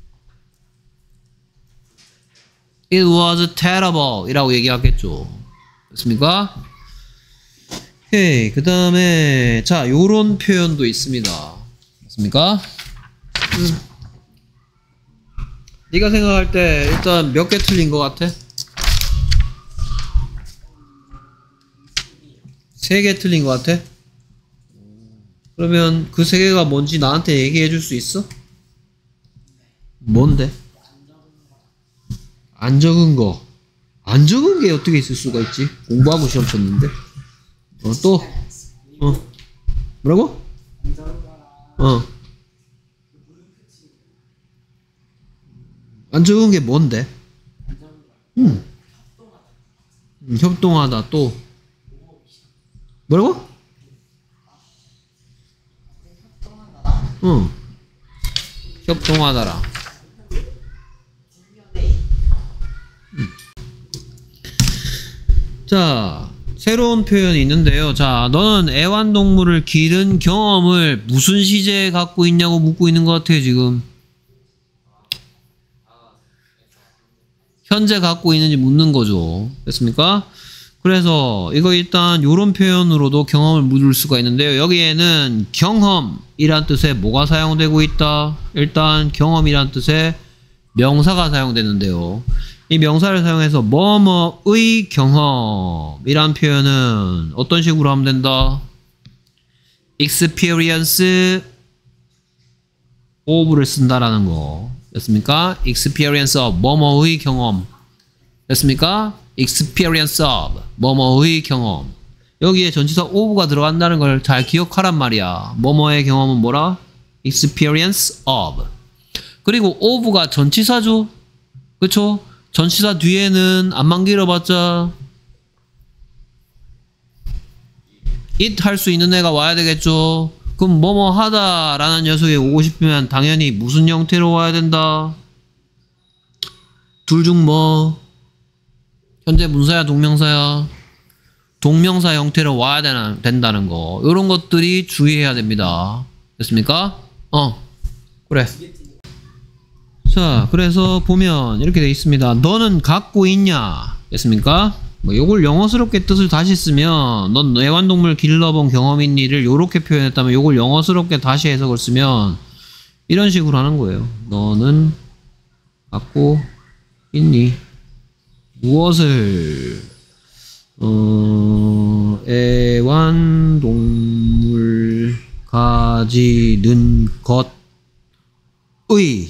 It was terrible 이라고 얘기하겠죠. 됐습니까? 오케이. 그 다음에 자 요런 표현도 있습니다. 됐습니까? 음. 네가 생각할 때 일단 몇 개 틀린 것 같아? 세 개 틀린 것 같아? 그러면 그 세 개가 뭔지 나한테 얘기해 줄 수 있어? 뭔데? 안 적은 거. 안 적은 게 어떻게 있을 수가 있지? 공부하고 시험 쳤는데. 어, 또? 어. 뭐라고? 어. 안 적은 게 뭔데? 음, 협동하다 또 뭐라고? 응. 협동하다라. 음. 자, 새로운 표현이 있는데요. 자, 너는 애완동물을 기른 경험을 무슨 시제에 갖고 있냐고 묻고 있는 것 같아요, 지금. 현재 갖고 있는지 묻는 거죠. 됐습니까? 그래서 이거 일단 요런 표현으로도 경험을 묻을 수가 있는데요. 여기에는 경험이란 뜻의 뭐가 사용되고 있다? 일단 경험이란 뜻의 명사가 사용되는데요. 이 명사를 사용해서 뭐뭐의 경험이란 표현은 어떤 식으로 하면 된다? experience of를 쓴다라는 거. 됐습니까? experience of 뭐뭐의 경험. 됐습니까? experience of 뭐뭐의 경험. 여기에 전치사 of가 들어간다는 걸 잘 기억하란 말이야. 뭐뭐의 경험은 뭐라? experience of. 그리고 of가 전치사죠. 그쵸? 전치사 뒤에는 안만 길어봤자 it 할 수 있는 애가 와야 되겠죠. 그럼 뭐뭐 하다 라는 녀석이 오고 싶으면 당연히 무슨 형태로 와야 된다? 둘 중 뭐? 현재 문사야 동명사야? 동명사 형태로 와야 되나, 된다는 거. 요런 것들이 주의해야 됩니다. 됐습니까? 어 그래. 자, 그래서 보면 이렇게 돼 있습니다. 너는 갖고 있냐? 됐습니까? 뭐 요걸 영어스럽게 뜻을 다시 쓰면 넌 애완동물 길러본 경험 있니를 요렇게 표현했다면 요걸 영어스럽게 다시 해석을 쓰면 이런 식으로 하는 거예요. 너는 갖고 있니? 무엇을 어, 애완동물 가지는 것의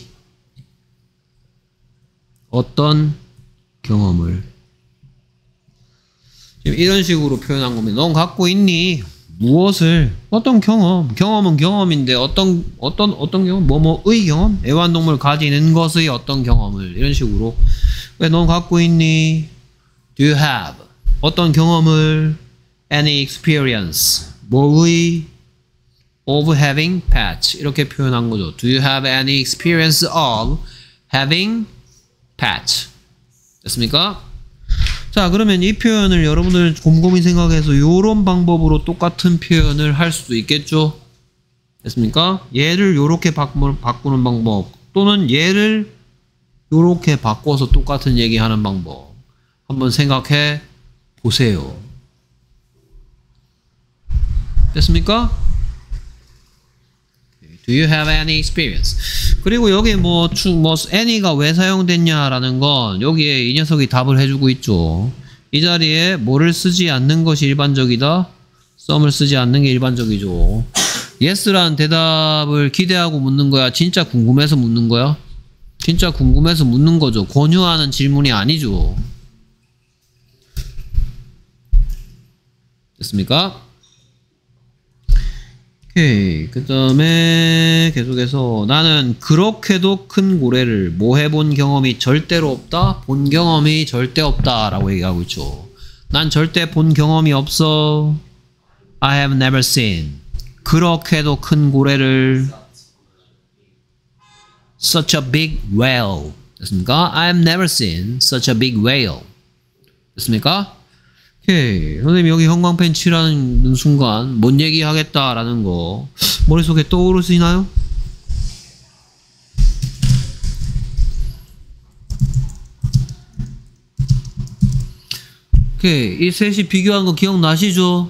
어떤 경험을. 지금 이런 식으로 표현한 겁니다. 넌 갖고 있니? 무엇을? 어떤 경험? 경험은 경험인데 어떤 어떤 어떤 경험? 뭐뭐의 경험? 애완동물 가지는 것의 어떤 경험을. 이런 식으로. 왜 넌 갖고 있니? Do you have? 어떤 경험을? Any experience? 뭐의? Of having pets. 이렇게 표현한 거죠. Do you have any experience of having pets? 됐습니까? 자, 그러면 이 표현을 여러분들 곰곰이 생각해서 이런 방법으로 똑같은 표현을 할 수도 있겠죠? 됐습니까? 얘를 요렇게 바꾸는, 바꾸는 방법 또는 얘를 요렇게 바꿔서 똑같은 얘기하는 방법 한번 생각해 보세요. 됐습니까? Do you have any experience? 그리고 여기 뭐, 뭐 any가 왜 사용됐냐라는 건 여기에 이 녀석이 답을 해주고 있죠. 이 자리에 뭐를 쓰지 않는 것이 일반적이다? some을 쓰지 않는 게 일반적이죠. yes라는 대답을 기대하고 묻는 거야? 진짜 궁금해서 묻는 거야? 진짜 궁금해서 묻는 거죠. 권유하는 질문이 아니죠. 됐습니까? 오케이. 그 다음에 계속해서 나는 그렇게도 큰 고래를 뭐 해본 경험이 절대로 없다? 본 경험이 절대 없다 라고 얘기하고 있죠. 난 절대 본 경험이 없어. I have never seen. 그렇게도 큰 고래를 such a big whale. 됐습니까? I have never seen such a big whale. 됐습니까? 오케이. 선생님 여기 형광펜 칠하는 순간 뭔 얘기 하겠다라는 거 머릿속에 떠오르시나요? 오케이. 이 셋이 비교한 거 기억나시죠?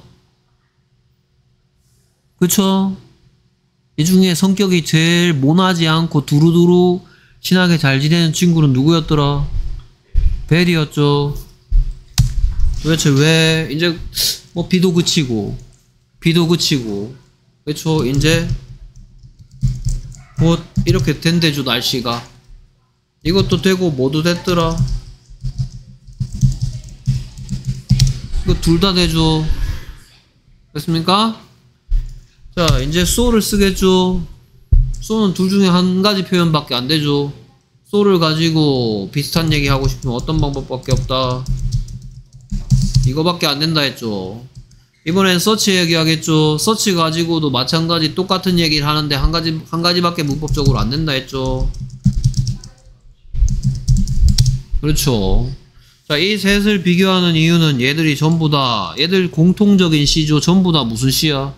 그쵸? 이 중에 성격이 제일 모나지 않고 두루두루 친하게 잘 지내는 친구는 누구였더라? 벨이었죠. 도대체 왜 이제 뭐 비도 그치고 비도 그치고 그쵸 이제 곧 이렇게 된대죠. 날씨가 이것도 되고 뭐도 됐더라. 이거 둘 다 되죠. 됐습니까? 자 이제 so를 쓰겠죠. so는 둘 중에 한 가지 표현밖에 안 되죠. so를 가지고 비슷한 얘기 하고 싶으면 어떤 방법밖에 없다. 이거밖에 안 된다 했죠. 이번엔 서치 얘기하겠죠. 서치 가지고도 마찬가지 똑같은 얘기를 하는데 한 가지, 한 가지밖에 문법적으로 안 된다 했죠. 그렇죠. 자, 이 셋을 비교하는 이유는 얘들이 전부 다, 얘들 공통적인 시죠. 전부 다 무슨 시야?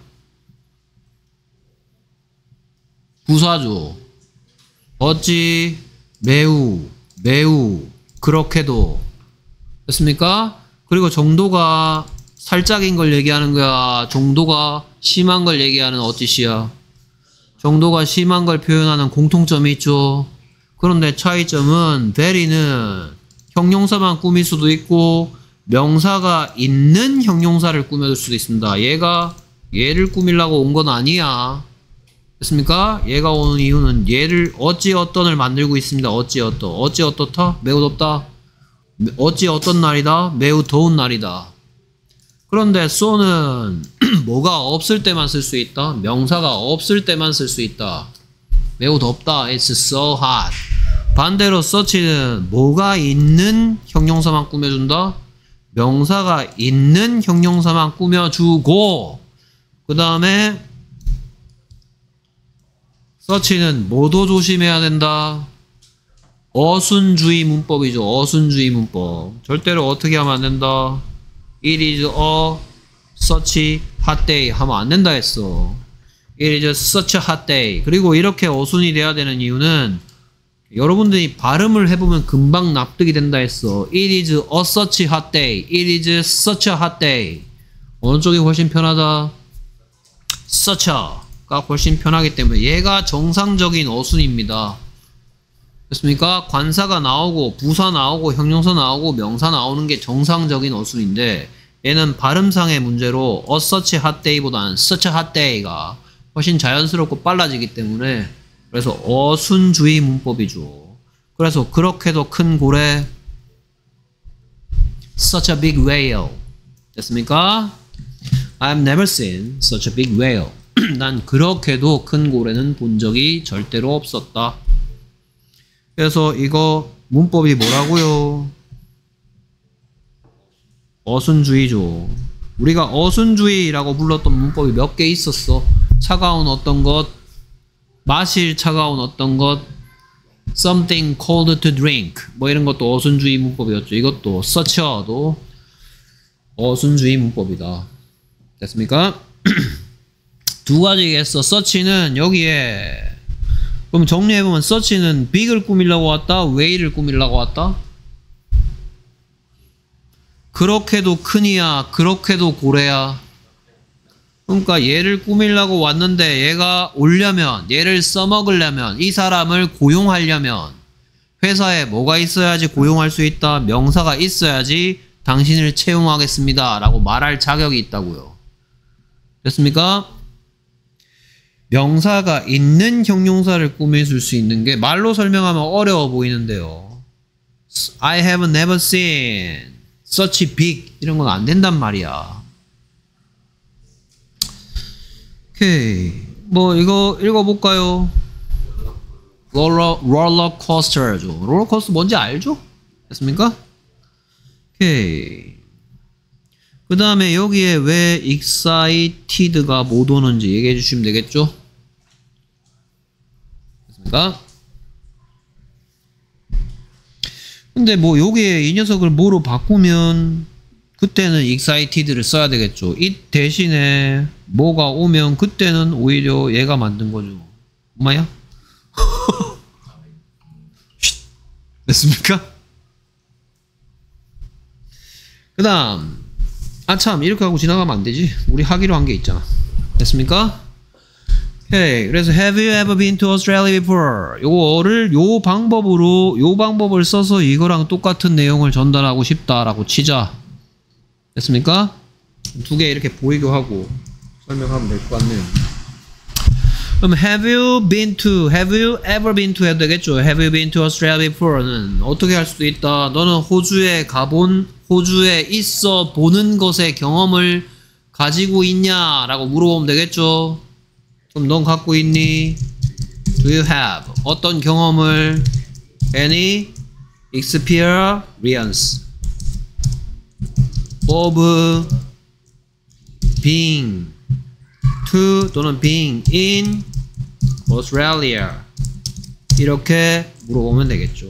부사죠. 어찌, 매우, 매우, 그렇게도. 됐습니까? 그리고 정도가 살짝인 걸 얘기하는 거야? 정도가 심한 걸 얘기하는 어찌시야? 정도가 심한 걸 표현하는 공통점이 있죠. 그런데 차이점은 very는 형용사만 꾸밀 수도 있고 명사가 있는 형용사를 꾸며줄 수도 있습니다. 얘가 얘를 꾸밀라고 온 건 아니야. 됐습니까? 얘가 오는 이유는 얘를 어찌 어떤을 만들고 있습니다. 어찌 어떤. 어찌 어떻다? 매우 덥다. 어찌 어떤 날이다? 매우 더운 날이다. 그런데 so는 뭐가 없을 때만 쓸 수 있다. 명사가 없을 때만 쓸 수 있다. 매우 덥다. It's so hot. 반대로 such는 뭐가 있는 형용사만 꾸며준다. 명사가 있는 형용사만 꾸며주고 그 다음에 such는 뭐도 조심해야 된다. 어순주의 문법이죠. 어순주의 문법. 절대로 어떻게 하면 안 된다. It is a such hot day 하면 안 된다 했어. It is such a hot day. 그리고 이렇게 어순이 돼야 되는 이유는 여러분들이 발음을 해보면 금방 납득이 된다 했어. It is a such hot day. It is such a hot day. 어느 쪽이 훨씬 편하다? such a가 훨씬 편하기 때문에 얘가 정상적인 어순입니다. 됐습니까? 관사가 나오고 부사 나오고 형용사 나오고 명사 나오는 게 정상적인 어순인데 얘는 발음상의 문제로 a such hot day보다는 such a hot day가 훨씬 자연스럽고 빨라지기 때문에 그래서 어순주의 문법이죠. 그래서 그렇게도 큰 고래 such a big whale. 됐습니까? I've never seen such a big whale. 난 그렇게도 큰 고래는 본 적이 절대로 없었다. 그래서 이거 문법이 뭐라고요? 어순주의죠. 우리가 어순주의라고 불렀던 문법이 몇 개 있었어. 차가운 어떤 것, 마실 차가운 어떤 것, something cold to drink 뭐 이런 것도 어순주의 문법이었죠. 이것도 such a도 어순주의 문법이다. 됐습니까? 두 가지겠어. such는 여기에 그럼 정리해보면 such는 big을 꾸밀라고 왔다? whale을 꾸밀라고 왔다? 그렇게도 큰이야? 그렇게도 고래야? 그러니까 얘를 꾸밀라고 왔는데 얘가 오려면 얘를 써먹으려면 이 사람을 고용하려면 회사에 뭐가 있어야지 고용할 수 있다? 명사가 있어야지 당신을 채용하겠습니다 라고 말할 자격이 있다고요. 됐습니까? 명사가 있는 형용사를 꾸며줄 수 있는 게 말로 설명하면 어려워 보이는데요. I have never seen such big 이런 건 안 된단 말이야. 오케이. 뭐 이거 읽어볼까요? 롤러, 롤러코스터죠. 롤러코스터 뭔지 알죠? 됐습니까? 오케이. 그 다음에 여기에 왜 excited가 못 오는지 얘기해 주시면 되겠죠? 됐습니까? 근데 뭐 여기에 이 녀석을 뭐로 바꾸면 그때는 excited를 써야 되겠죠. 이 대신에 뭐가 오면 그때는 오히려 얘가 만든 거죠. 엄마야? 됐습니까? 그 다음 아참 이렇게 하고 지나가면 안 되지. 우리 하기로 한 게 있잖아. 됐습니까? 오케이. 그래서 have you ever been to Australia before? 요거를 요 방법으로 요 방법을 써서 이거랑 똑같은 내용을 전달하고 싶다라고 치자. 됐습니까? 두 개 이렇게 보이게 하고 설명하면 될 것 같네요. 그럼 have you been to, have you ever been to 해도 되겠죠. have you been to Australia before는 어떻게 할 수도 있다. 너는 호주에 가본, 호주에 있어 보는 것의 경험을 가지고 있냐 라고 물어보면 되겠죠. 그럼 넌 갖고 있니? Do you have 어떤 경험을? Any experience of being to 또는 being in Australia 이렇게 물어보면 되겠죠.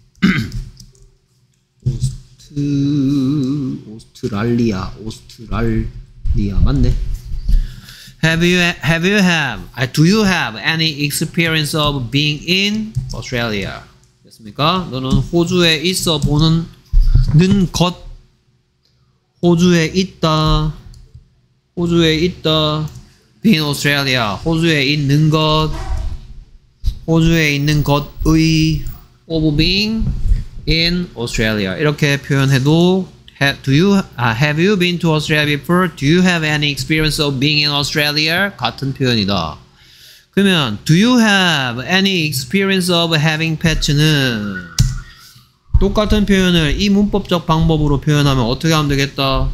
오스트 오스트랄리아 오스트랄리아 맞네. Have you have you have uh, do you have any experience of being in Australia? 됐습니까? 너는 호주에 있어 보는 는 것 호주에 있다 호주에 있다 being Australia 호주에 있는 것 호주에 있는 것의 of being in Australia 이렇게 표현해도 have, do you uh, have you been to Australia before? Do you have any experience of being in Australia? 같은 표현이다. 그러면 do you have any experience of having pets는 똑같은 표현을 이 문법적 방법으로 표현하면 어떻게 하면 되겠다?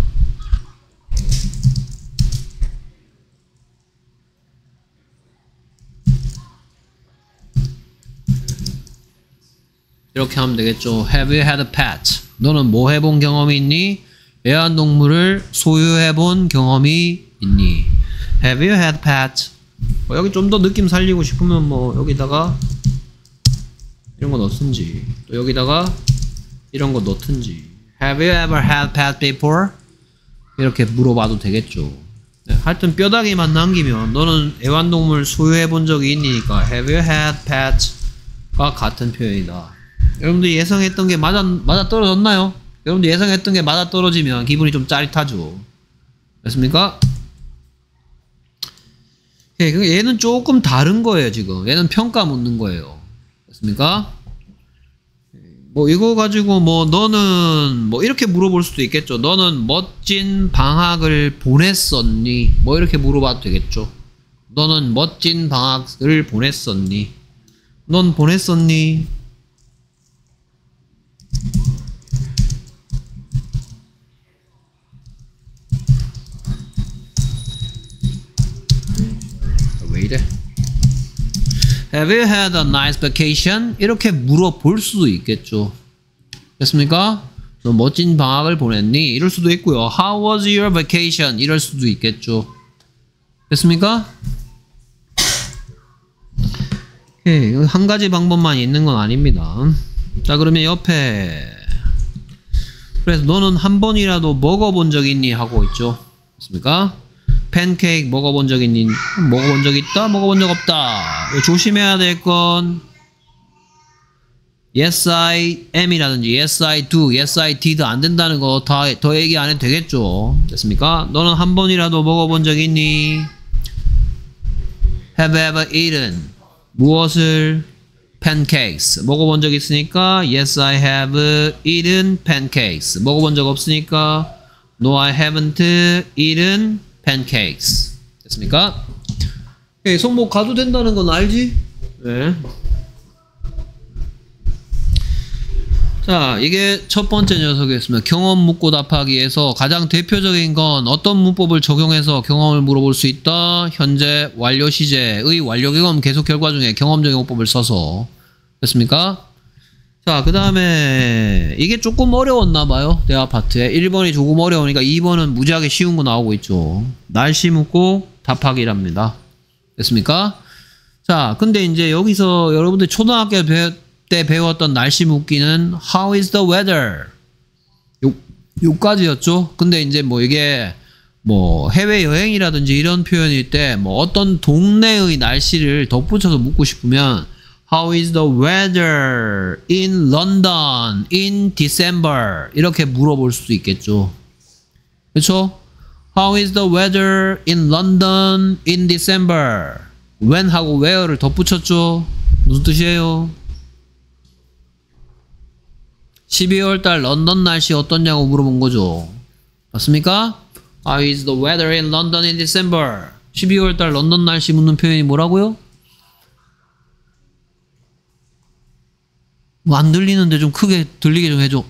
이렇게 하면 되겠죠. Have you had a pet? 너는 뭐 해본 경험이 있니? 애완동물을 소유해본 경험이 있니? Have you had pet? 뭐 여기 좀 더 느낌 살리고 싶으면 뭐 여기다가 이런 거 넣든지 또 여기다가 이런 거 넣든지 Have you ever had pet before? 이렇게 물어봐도 되겠죠. 네, 하여튼 뼈다귀만 남기면 너는 애완동물 소유해본 적이 있니까 Have you had pet가 같은 표현이다. 여러분들 예상했던 게 맞아, 맞아 떨어졌나요? 여러분들 예상했던 게 맞아 떨어지면 기분이 좀 짜릿하죠. 됐습니까? 예, 얘는 조금 다른 거예요, 지금. 얘는 평가 묻는 거예요. 됐습니까? 뭐, 이거 가지고 뭐, 너는 뭐, 이렇게 물어볼 수도 있겠죠. 너는 멋진 방학을 보냈었니? 뭐, 이렇게 물어봐도 되겠죠. 너는 멋진 방학을 보냈었니? 넌 보냈었니? 왜 이래? Have you had a nice vacation? 이렇게 물어볼 수도 있겠죠. 됐습니까? 너 멋진 방학을 보냈니? 이럴 수도 있고요. How was your vacation? 이럴 수도 있겠죠. 됐습니까? 오케이. 한 가지 방법만 있는 건 아닙니다. 자, 그러면 옆에 그래서 너는 한 번이라도 먹어본 적 있니? 하고 있죠. 됐습니까? 팬케이크 먹어본 적 있니? 먹어본 적 있다? 먹어본 적 없다. 조심해야 될 건 Yes I am이라든지 Yes I do, Yes I did 안 된다는 거 다 더 얘기 안 해도 되겠죠. 됐습니까? 너는 한 번이라도 먹어본 적 있니? Have ever eaten 무엇을? pancakes 먹어본 적 있으니까 Yes I have eaten pancakes 먹어본 적 없으니까 No I haven't eaten pancakes 됐습니까? 오케이, 손목 가도 된다는 건 알지? 네. 자, 이게 첫 번째 녀석이었습니다. 경험 묻고 답하기에서 가장 대표적인 건 어떤 문법을 적용해서 경험을 물어볼 수 있다? 현재 완료 시제의 완료 경험 계속 결과 중에 경험적인 문법을 써서 됐습니까? 자, 그 다음에 이게 조금 어려웠나 봐요. 대화 파트에 일 번이 조금 어려우니까 이 번은 무지하게 쉬운 거 나오고 있죠. 날씨 묻고 답하기랍니다. 됐습니까? 자, 근데 이제 여기서 여러분들 초등학교 배, 때 배웠던 날씨 묻기는 How is the weather? 요, 요까지였죠. 근데 이제 뭐 이게 뭐 해외 여행이라든지 이런 표현일 때 뭐 어떤 동네의 날씨를 덧붙여서 묻고 싶으면 How is the weather in London in December? 이렇게 물어볼 수도 있겠죠. 그렇죠? How is the weather in London in December? When 하고 where를 덧붙였죠. 무슨 뜻이에요? 십이월 달 런던 날씨 어떻냐고 물어본 거죠. 맞습니까? How is the weather in London in December? 십이월 달 런던 날씨 묻는 표현이 뭐라고요? 뭐 안 들리는데 좀 크게 들리게 좀 해줘.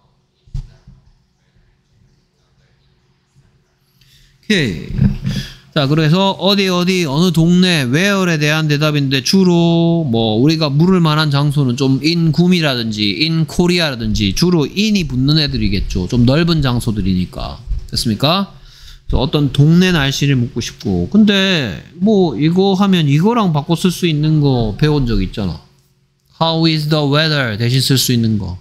오케이. 자, 그래서 어디 어디 어느 동네 where에 대한 대답인데 주로 뭐 우리가 물을 만한 장소는 좀 in 구미라든지 in 코리아라든지 주로 in이 붙는 애들이겠죠. 좀 넓은 장소들이니까. 됐습니까? 어떤 동네 날씨를 묻고 싶고. 근데 뭐 이거 하면 이거랑 바꿔 쓸 수 있는 거 배운 적 있잖아. How is the weather 대신 쓸 수 있는 거.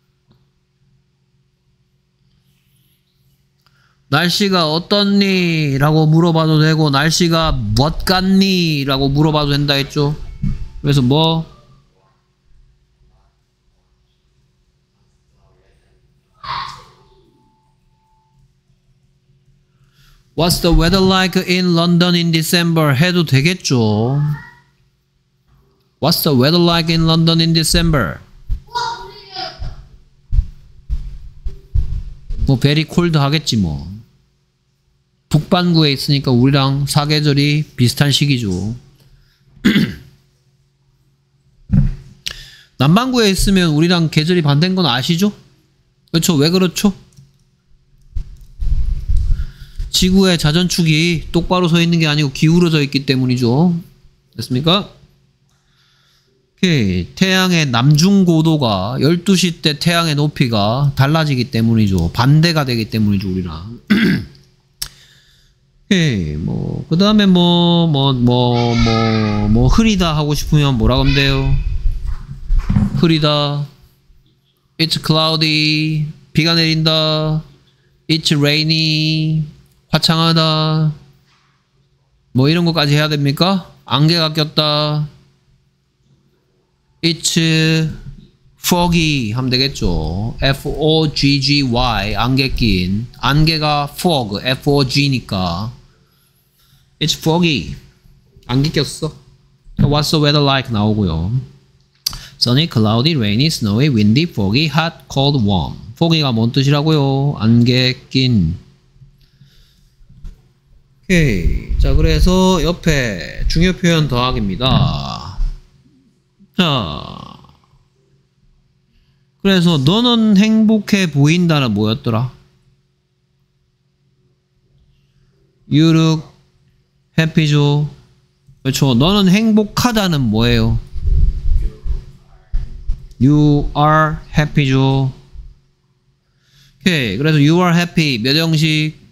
날씨가 어떻니? 라고 물어봐도 되고 날씨가 뭐 같니? 라고 물어봐도 된다 했죠. 그래서 뭐 What's the weather like in London in December? 해도 되겠죠. What's the weather like in London in December? 뭐 very cold 하겠지 뭐. 북반구에 있으니까 우리랑 사계절이 비슷한 시기죠. 남반구에 있으면 우리랑 계절이 반대인 건 아시죠? 그렇죠? 왜 그렇죠? 지구의 자전축이 똑바로 서 있는 게 아니고 기울어져 있기 때문이죠. 됐습니까? 오케이. 태양의 남중고도가 열두 시 때 태양의 높이가 달라지기 때문이죠. 반대가 되기 때문이죠, 우리랑. 오케이. 뭐, 그 다음에 뭐, 뭐, 뭐, 뭐, 뭐, 흐리다 하고 싶으면 뭐라고 하면 돼요? 흐리다. It's cloudy. 비가 내린다. It's rainy. 화창하다. 뭐 이런 것까지 해야 됩니까? 안개가 꼈다. It's foggy 하면 되겠죠. 에프 오 지 지 와이 안개 낀. 안개가 fog, 에프 오 지니까 It's foggy. 안개 꼈어. What's the weather like 나오고요. Sunny, cloudy, rainy, snowy, windy, foggy, hot, cold, warm. foggy가 뭔 뜻이라고요? 안개 낀. 오케이. 자, 그래서 옆에 중요 표현 더하기입니다. 자, 그래서 너는 행복해 보인다는 뭐였더라? You look happy죠. 그렇죠. 너는 행복하다는 뭐예요? You are happy죠. 오케이. 그래서 you are happy 몇 형식?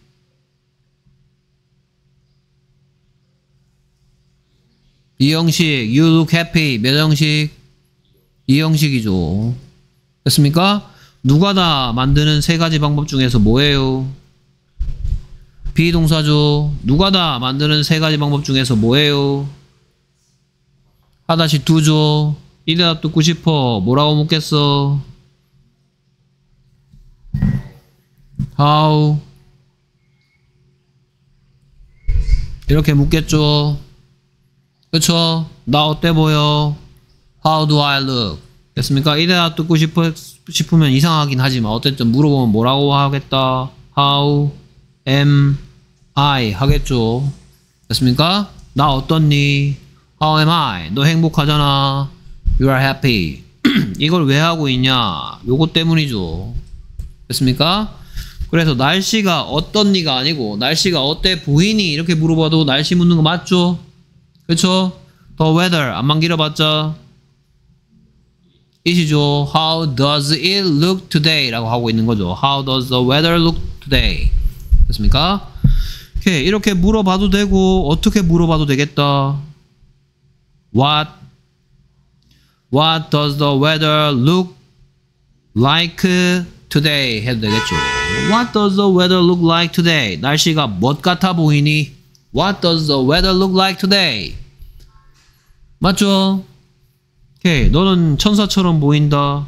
이 형식, you look happy 몇 형식? 이 형식이죠. 됐습니까? 누가 다 만드는 세 가지 방법 중에서 뭐예요? 비동사죠. 누가 다 만드는 세 가지 방법 중에서 뭐예요? 하다시 두죠. 이 대답 듣고 싶어. 뭐라고 묻겠어? How? 이렇게 묻겠죠. 그쵸? 나 어때 보여? How do I look? 됐습니까? 이 대답 듣고 싶어, 싶으면 이상하긴 하지만 어쨌든 물어보면 뭐라고 하겠다? How am I? 하겠죠. 됐습니까? 나 어떻니? How am I? 너 행복하잖아. You are happy. 이걸 왜 하고 있냐? 요거 때문이죠. 됐습니까? 그래서 날씨가 어떻니가 아니고 날씨가 어때 보이니? 이렇게 물어봐도 날씨 묻는 거 맞죠? 그쵸? The weather 안만 길어봤자 이시죠. How does it look today? 라고 하고 있는 거죠. How does the weather look today? 됐습니까? 오케이. 이렇게 물어봐도 되고 어떻게 물어봐도 되겠다. What What does the weather look like today? 해도 되겠죠. What does the weather look like today? 날씨가 뭐 같아 보이니? What does the weather look like today? 맞죠? 오케이. 너는 천사처럼 보인다.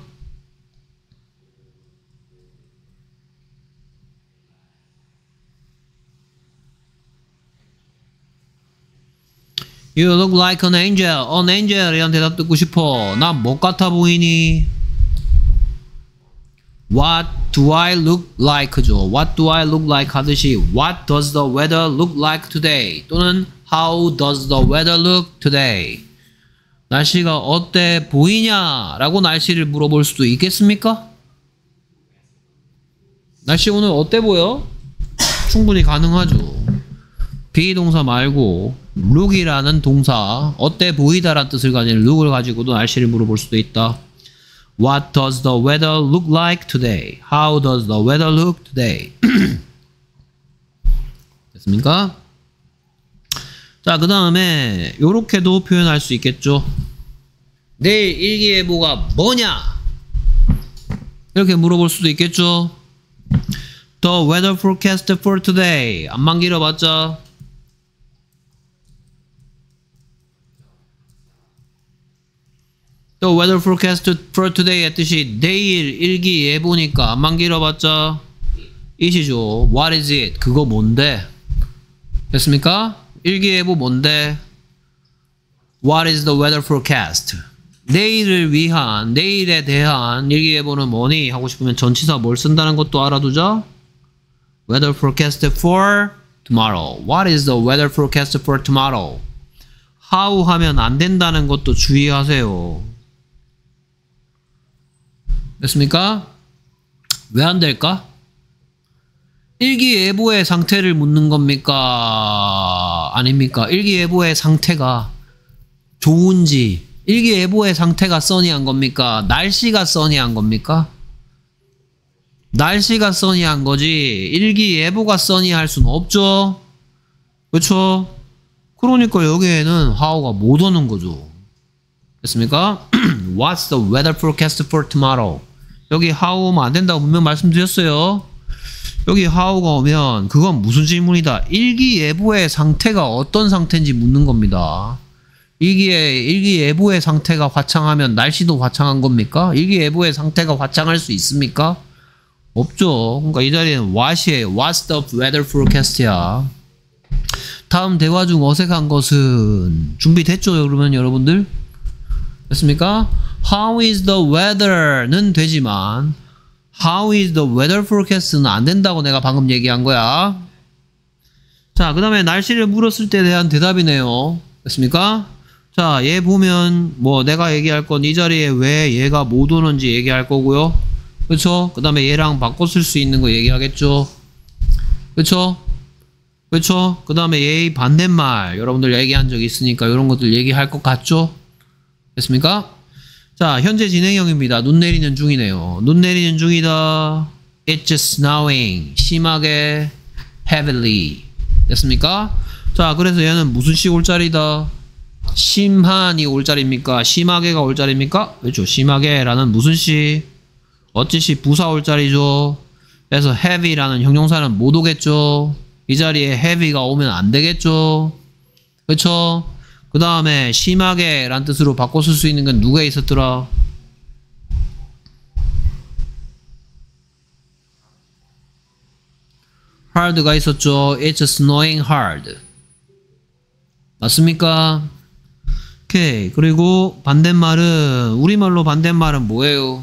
You look like an angel. An angel 이런 대답 듣고 싶어. 나 뭐 같아 보이니? What do I look like죠. What do I look like 하듯이 What does the weather look like today? 또는 How does the weather look today? 날씨가 어때 보이냐? 라고 날씨를 물어볼 수도 있겠습니까? 날씨 오늘 어때 보여? 충분히 가능하죠. 비동사 말고 look이라는 동사, 어때 보이다라는 뜻을 가진 look을 가지고도 날씨를 물어볼 수도 있다. What does the weather look like today? How does the weather look today? 됐습니까? 자, 그 다음에 요렇게도 표현할 수 있겠죠. 내일 일기예보가 뭐냐? 이렇게 물어볼 수도 있겠죠. The weather forecast for today. 안만 길어봤자 The weather forecast for today의 뜻이 내일 일기예보니까 안만 길어봤자 it이죠. What is it? 그거 뭔데? 됐습니까? 일기예보 뭔데? What is the weather forecast? 내일을 위한, 내일에 대한 일기예보는 뭐니? 하고 싶으면 전치사 뭘 쓴다는 것도 알아두자. Weather forecast for tomorrow. What is the weather forecast for tomorrow? How 하면 안 된다는 것도 주의하세요. 됐습니까? 왜 안 될까? 일기예보의 상태를 묻는 겁니까? 아닙니까? 일기예보의 상태가 좋은지, 일기예보의 상태가 써니한 겁니까? 날씨가 써니한 겁니까? 날씨가 써니한 거지 일기예보가 써니할 수는 없죠. 그렇죠? 그러니까 여기에는 how가 못 오는 거죠. 됐습니까? What's the weather forecast for tomorrow? 여기 how 오면 안 된다고 분명 말씀드렸어요. 여기 how가 오면 그건 무슨 질문이다? 일기예보의 상태가 어떤 상태인지 묻는 겁니다. 일기예, 일기예보의 상태가 화창하면 날씨도 화창한 겁니까? 일기예보의 상태가 화창할 수 있습니까? 없죠. 그러니까 이 자리에는 what이에요. What's the weather forecast야. 다음 대화 중 어색한 것은 준비됐죠? 그러면 여러분들? 됐습니까? How is the weather는 되지만 How is the weather forecast는 안 된다고 내가 방금 얘기한 거야. 자, 그 다음에 날씨를 물었을 때에 대한 대답이네요. 됐습니까? 자, 얘 보면 뭐 내가 얘기할 건 이 자리에 왜 얘가 못 오는지 얘기할 거고요. 그쵸? 그 다음에 얘랑 바꿔 쓸 수 있는 거 얘기하겠죠. 그쵸? 그쵸? 그 다음에 얘의 반대말 여러분들 얘기한 적 있으니까 이런 것들 얘기할 것 같죠? 됐습니까? 자, 현재 진행형입니다. 눈 내리는 중이네요. 눈 내리는 중이다. It's snowing. 심하게 heavily. 됐습니까? 자, 그래서 얘는 무슨 시 올자리다? 심한이 올자리입니까? 심하게가 올자리입니까? 그렇죠. 심하게라는 무슨 시? 어찌시 부사 올자리죠. 그래서 heavy라는 형용사는 못 오겠죠. 이 자리에 heavy가 오면 안 되겠죠. 그렇죠? 그 다음에 심하게 란 뜻으로 바꿔 쓸 수 있는 건 누가 있었더라? hard가 있었죠. It's snowing hard. 맞습니까? 오케이. 그리고 반대말은 우리말로 반대말은 뭐예요?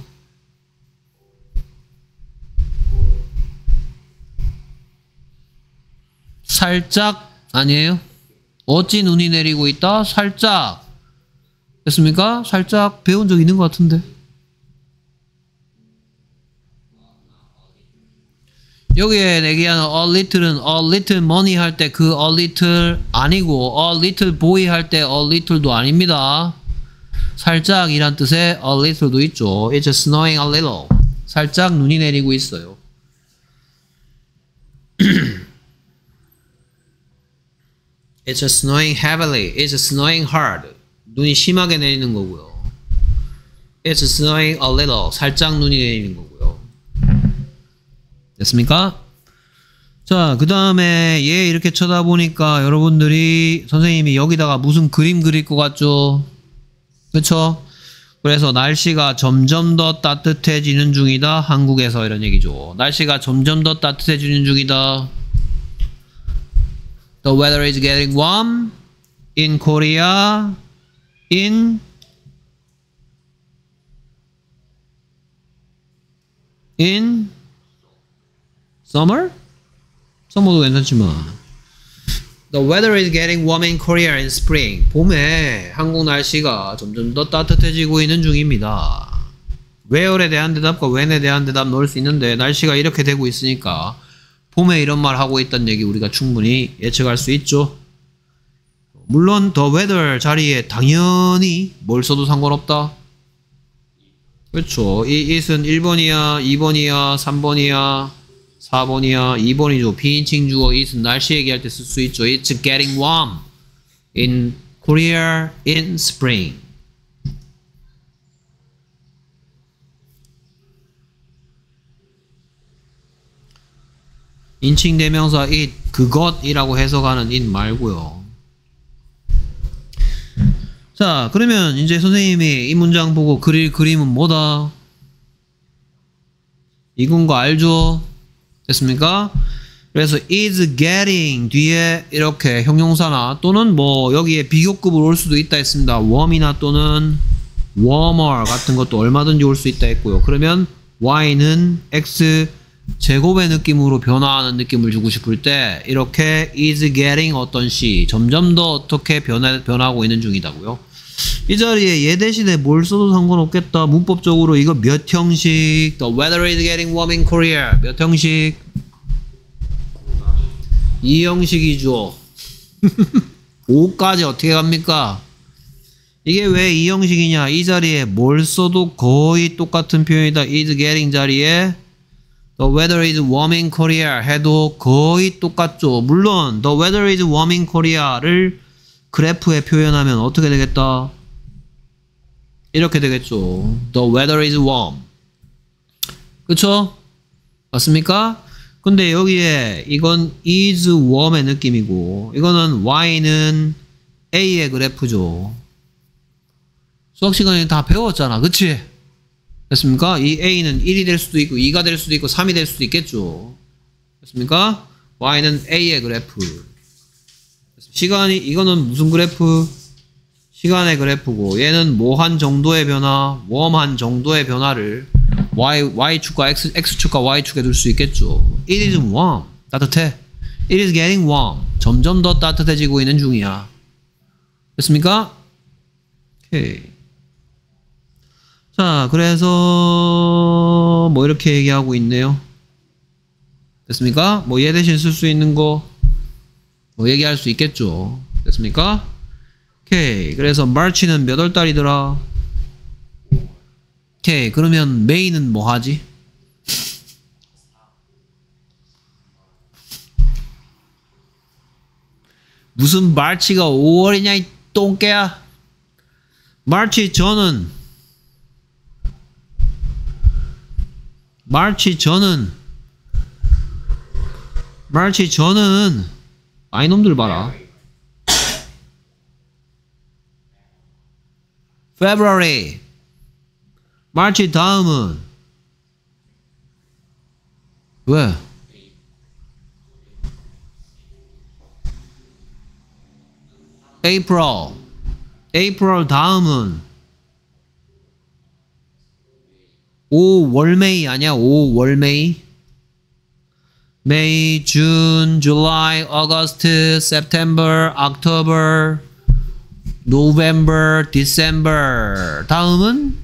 살짝 아니에요? 어찌 눈이 내리고 있다? 살짝. 됐습니까? 살짝 배운 적 있는 것 같은데. 여기에 얘기하는 a little은 a little money 할 때 그 a little 아니고 a little boy 할 때 a little도 아닙니다. 살짝 이란 뜻의 a little도 있죠. It's snowing a little. 살짝 눈이 내리고 있어요. It's snowing heavily. It's snowing hard. 눈이 심하게 내리는 거고요. It's snowing a little. 살짝 눈이 내리는 거고요. 됐습니까? 자, 그 다음에 얘 이렇게 쳐다보니까 여러분들이 선생님이 여기다가 무슨 그림 그릴 것 같죠? 그쵸? 그래서 날씨가 점점 더 따뜻해지는 중이다. 한국에서 이런 얘기죠. 날씨가 점점 더 따뜻해지는 중이다. The weather is getting warm in Korea in in summer? summer도 괜찮지만 The weather is getting warm in Korea in spring. 봄에 한국 날씨가 점점 더 따뜻해지고 있는 중입니다. where에 대한 대답과 when에 대한 대답 넣을 수 있는데 날씨가 이렇게 되고 있으니까 봄에 이런 말 하고 있다는 얘기 우리가 충분히 예측할 수 있죠. 물론 the weather 자리에 당연히 뭘 써도 상관없다. 그렇죠. 이 it은 일 번이야, 이 번이야, 삼 번이야, 사 번이야, 이 번이죠. 비인칭 주어 it은 날씨 얘기할 때 쓸 수 있죠. It's getting warm in Korea in spring. 인칭 대명사 it, 그것이라고 해석하는 it 말고요. 자, 그러면 이제 선생님이 이 문장 보고 그릴 그림은 뭐다? 이건 거 알죠? 됐습니까? 그래서 is getting 뒤에 이렇게 형용사나 또는 뭐 여기에 비교급으로 올 수도 있다 했습니다. warm이나 또는 warmer 같은 것도 얼마든지 올 수 있다 했고요. 그러면 y는 x 제곱의 느낌으로 변화하는 느낌을 주고 싶을 때 이렇게 is getting 어떤 시 점점 더 어떻게 변화, 변하고 있는 중이다고요. 이 자리에 얘 대신에 뭘 써도 상관없겠다. 문법적으로 이거 몇 형식? The weather is getting warm in Korea. 몇 형식? 이 형식이죠. 오까지 어떻게 갑니까? 이게 왜 이 형식이냐? 이 자리에 뭘 써도 거의 똑같은 표현이다. is getting 자리에 The weather is warm in Korea 해도 거의 똑같죠. 물론 The weather is warm in Korea를 그래프에 표현하면 어떻게 되겠다? 이렇게 되겠죠. The weather is warm. 그쵸? 맞습니까? 근데 여기에 이건 is warm의 느낌이고 이거는 y는 a의 그래프죠. 수학 시간에 다 배웠잖아. 그치? 됐습니까? 이 a는 일이 될 수도 있고 이가 될 수도 있고 삼이 될 수도 있겠죠. 됐습니까? y는 a의 그래프. 시간이 이거는 무슨 그래프? 시간의 그래프고 얘는 뭐한 정도의 변화, 웜한 정도의 변화를 y, y축과 x, x축과 y축에 둘 수 있겠죠. It is warm. 따뜻해. It is getting warm. 점점 더 따뜻해지고 있는 중이야. 됐습니까? 오케이. 자, 그래서 뭐 이렇게 얘기하고 있네요. 됐습니까? 뭐 얘 대신 쓸 수 있는 거 뭐 얘기할 수 있겠죠. 됐습니까? 오케이. 그래서 마치는 몇 월 달이더라? 오케이. 그러면 메이는 뭐 하지? 무슨 마치가 오월이냐 이 똥개야. 마치 저는 마치 저는 마치 저는 아이 놈들 봐라. February 마치 다음은 왜? April April 다음은 오월메이 아니야? 오월메이 May, June, July, August, September, October, November, December. 다음은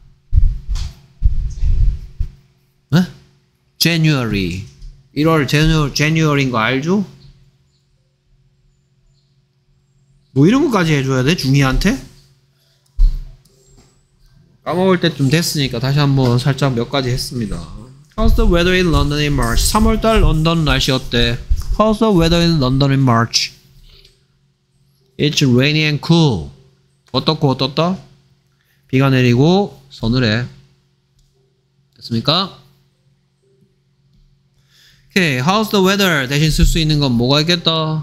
에? January. 일월 January, January인 거 알죠? 뭐 이런 것까지 해줘야 돼? 중이한테? 까먹을 때쯤 됐으니까 다시 한번 살짝 몇 가지 했습니다. How's the weather in London in March? 삼월달 런던 날씨 어때? How's the weather in London in March? It's rainy and cool. 어떻고 어떻다? 비가 내리고 서늘해. 됐습니까? 오케이. How's the weather? 대신 쓸 수 있는 건 뭐가 있겠다?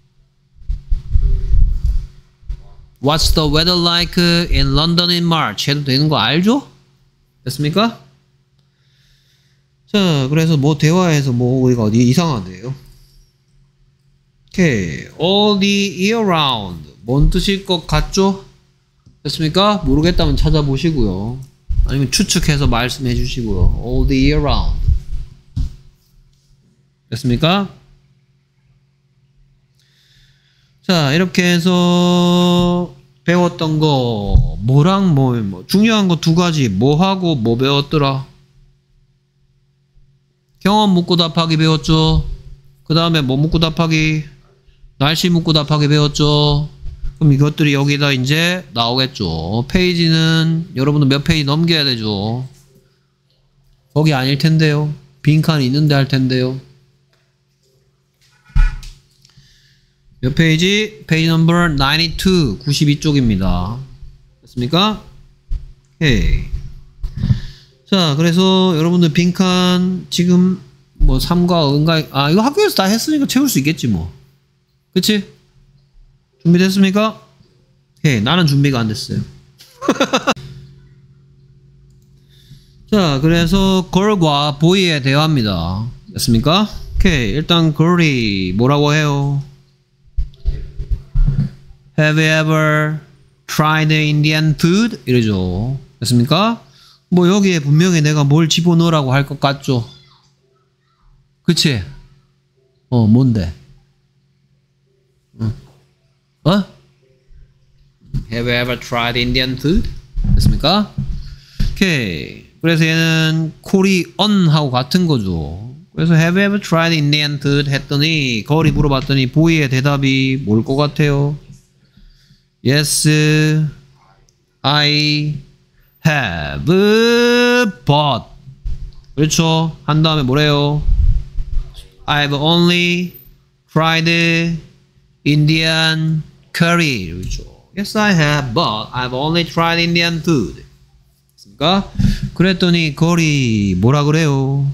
What's the weather like in London in March? 해도 되는 거 알죠? 됐습니까? 자, 그래서 뭐 대화에서 뭐 우리가 어디 이상하네요. 오케이. All the year round. 뭔 뜻일 것 같죠? 됐습니까? 모르겠다면 찾아보시고요. 아니면 추측해서 말씀해 주시고요. All the year round. 됐습니까? 자, 이렇게 해서 배웠던 거 뭐랑 뭐, 뭐 중요한 거 두 가지 뭐 하고 뭐 배웠더라? 경험 묻고 답하기 배웠죠? 그 다음에 뭐 묻고 답하기? 날씨 묻고 답하기 배웠죠? 그럼 이것들이 여기다 이제 나오겠죠. 페이지는 여러분들 몇 페이지 넘겨야 되죠. 거기 아닐 텐데요. 빈칸이 있는데 할 텐데요. 몇 페이지? 페이지 넘버 구십이, 구십이 쪽입니다. 됐습니까? 오케이. 자, 그래서 여러분들 빈칸 지금 뭐 삼과 응가, 아, 이거 학교에서 다 했으니까 채울 수 있겠지 뭐. 그치? 준비됐습니까? 오케이. 나는 준비가 안 됐어요. 자, 그래서 girl과 boy의 대화입니다. 됐습니까? 오케이. 일단 girl이 뭐라고 해요? Have you ever tried Indian food? 이러죠. 됐습니까? 뭐 여기에 분명히 내가 뭘 집어넣으라고 할 것 같죠? 그치? 어, 뭔데? 어? 어? Have you ever tried Indian food? 됐습니까? 오케이. 그래서 얘는 콜이 on 하고 같은 거죠. 그래서 have you ever tried Indian food? 했더니 거울이 물어봤더니 보이의 대답이 뭘 것 같아요? Yes, I have, but. 그렇죠? 한 다음에 뭐래요? I've only tried Indian curry. 그렇죠? Yes, I have, but I've only tried Indian food. 됐습니까? 그랬더니 거리 뭐라 그래요?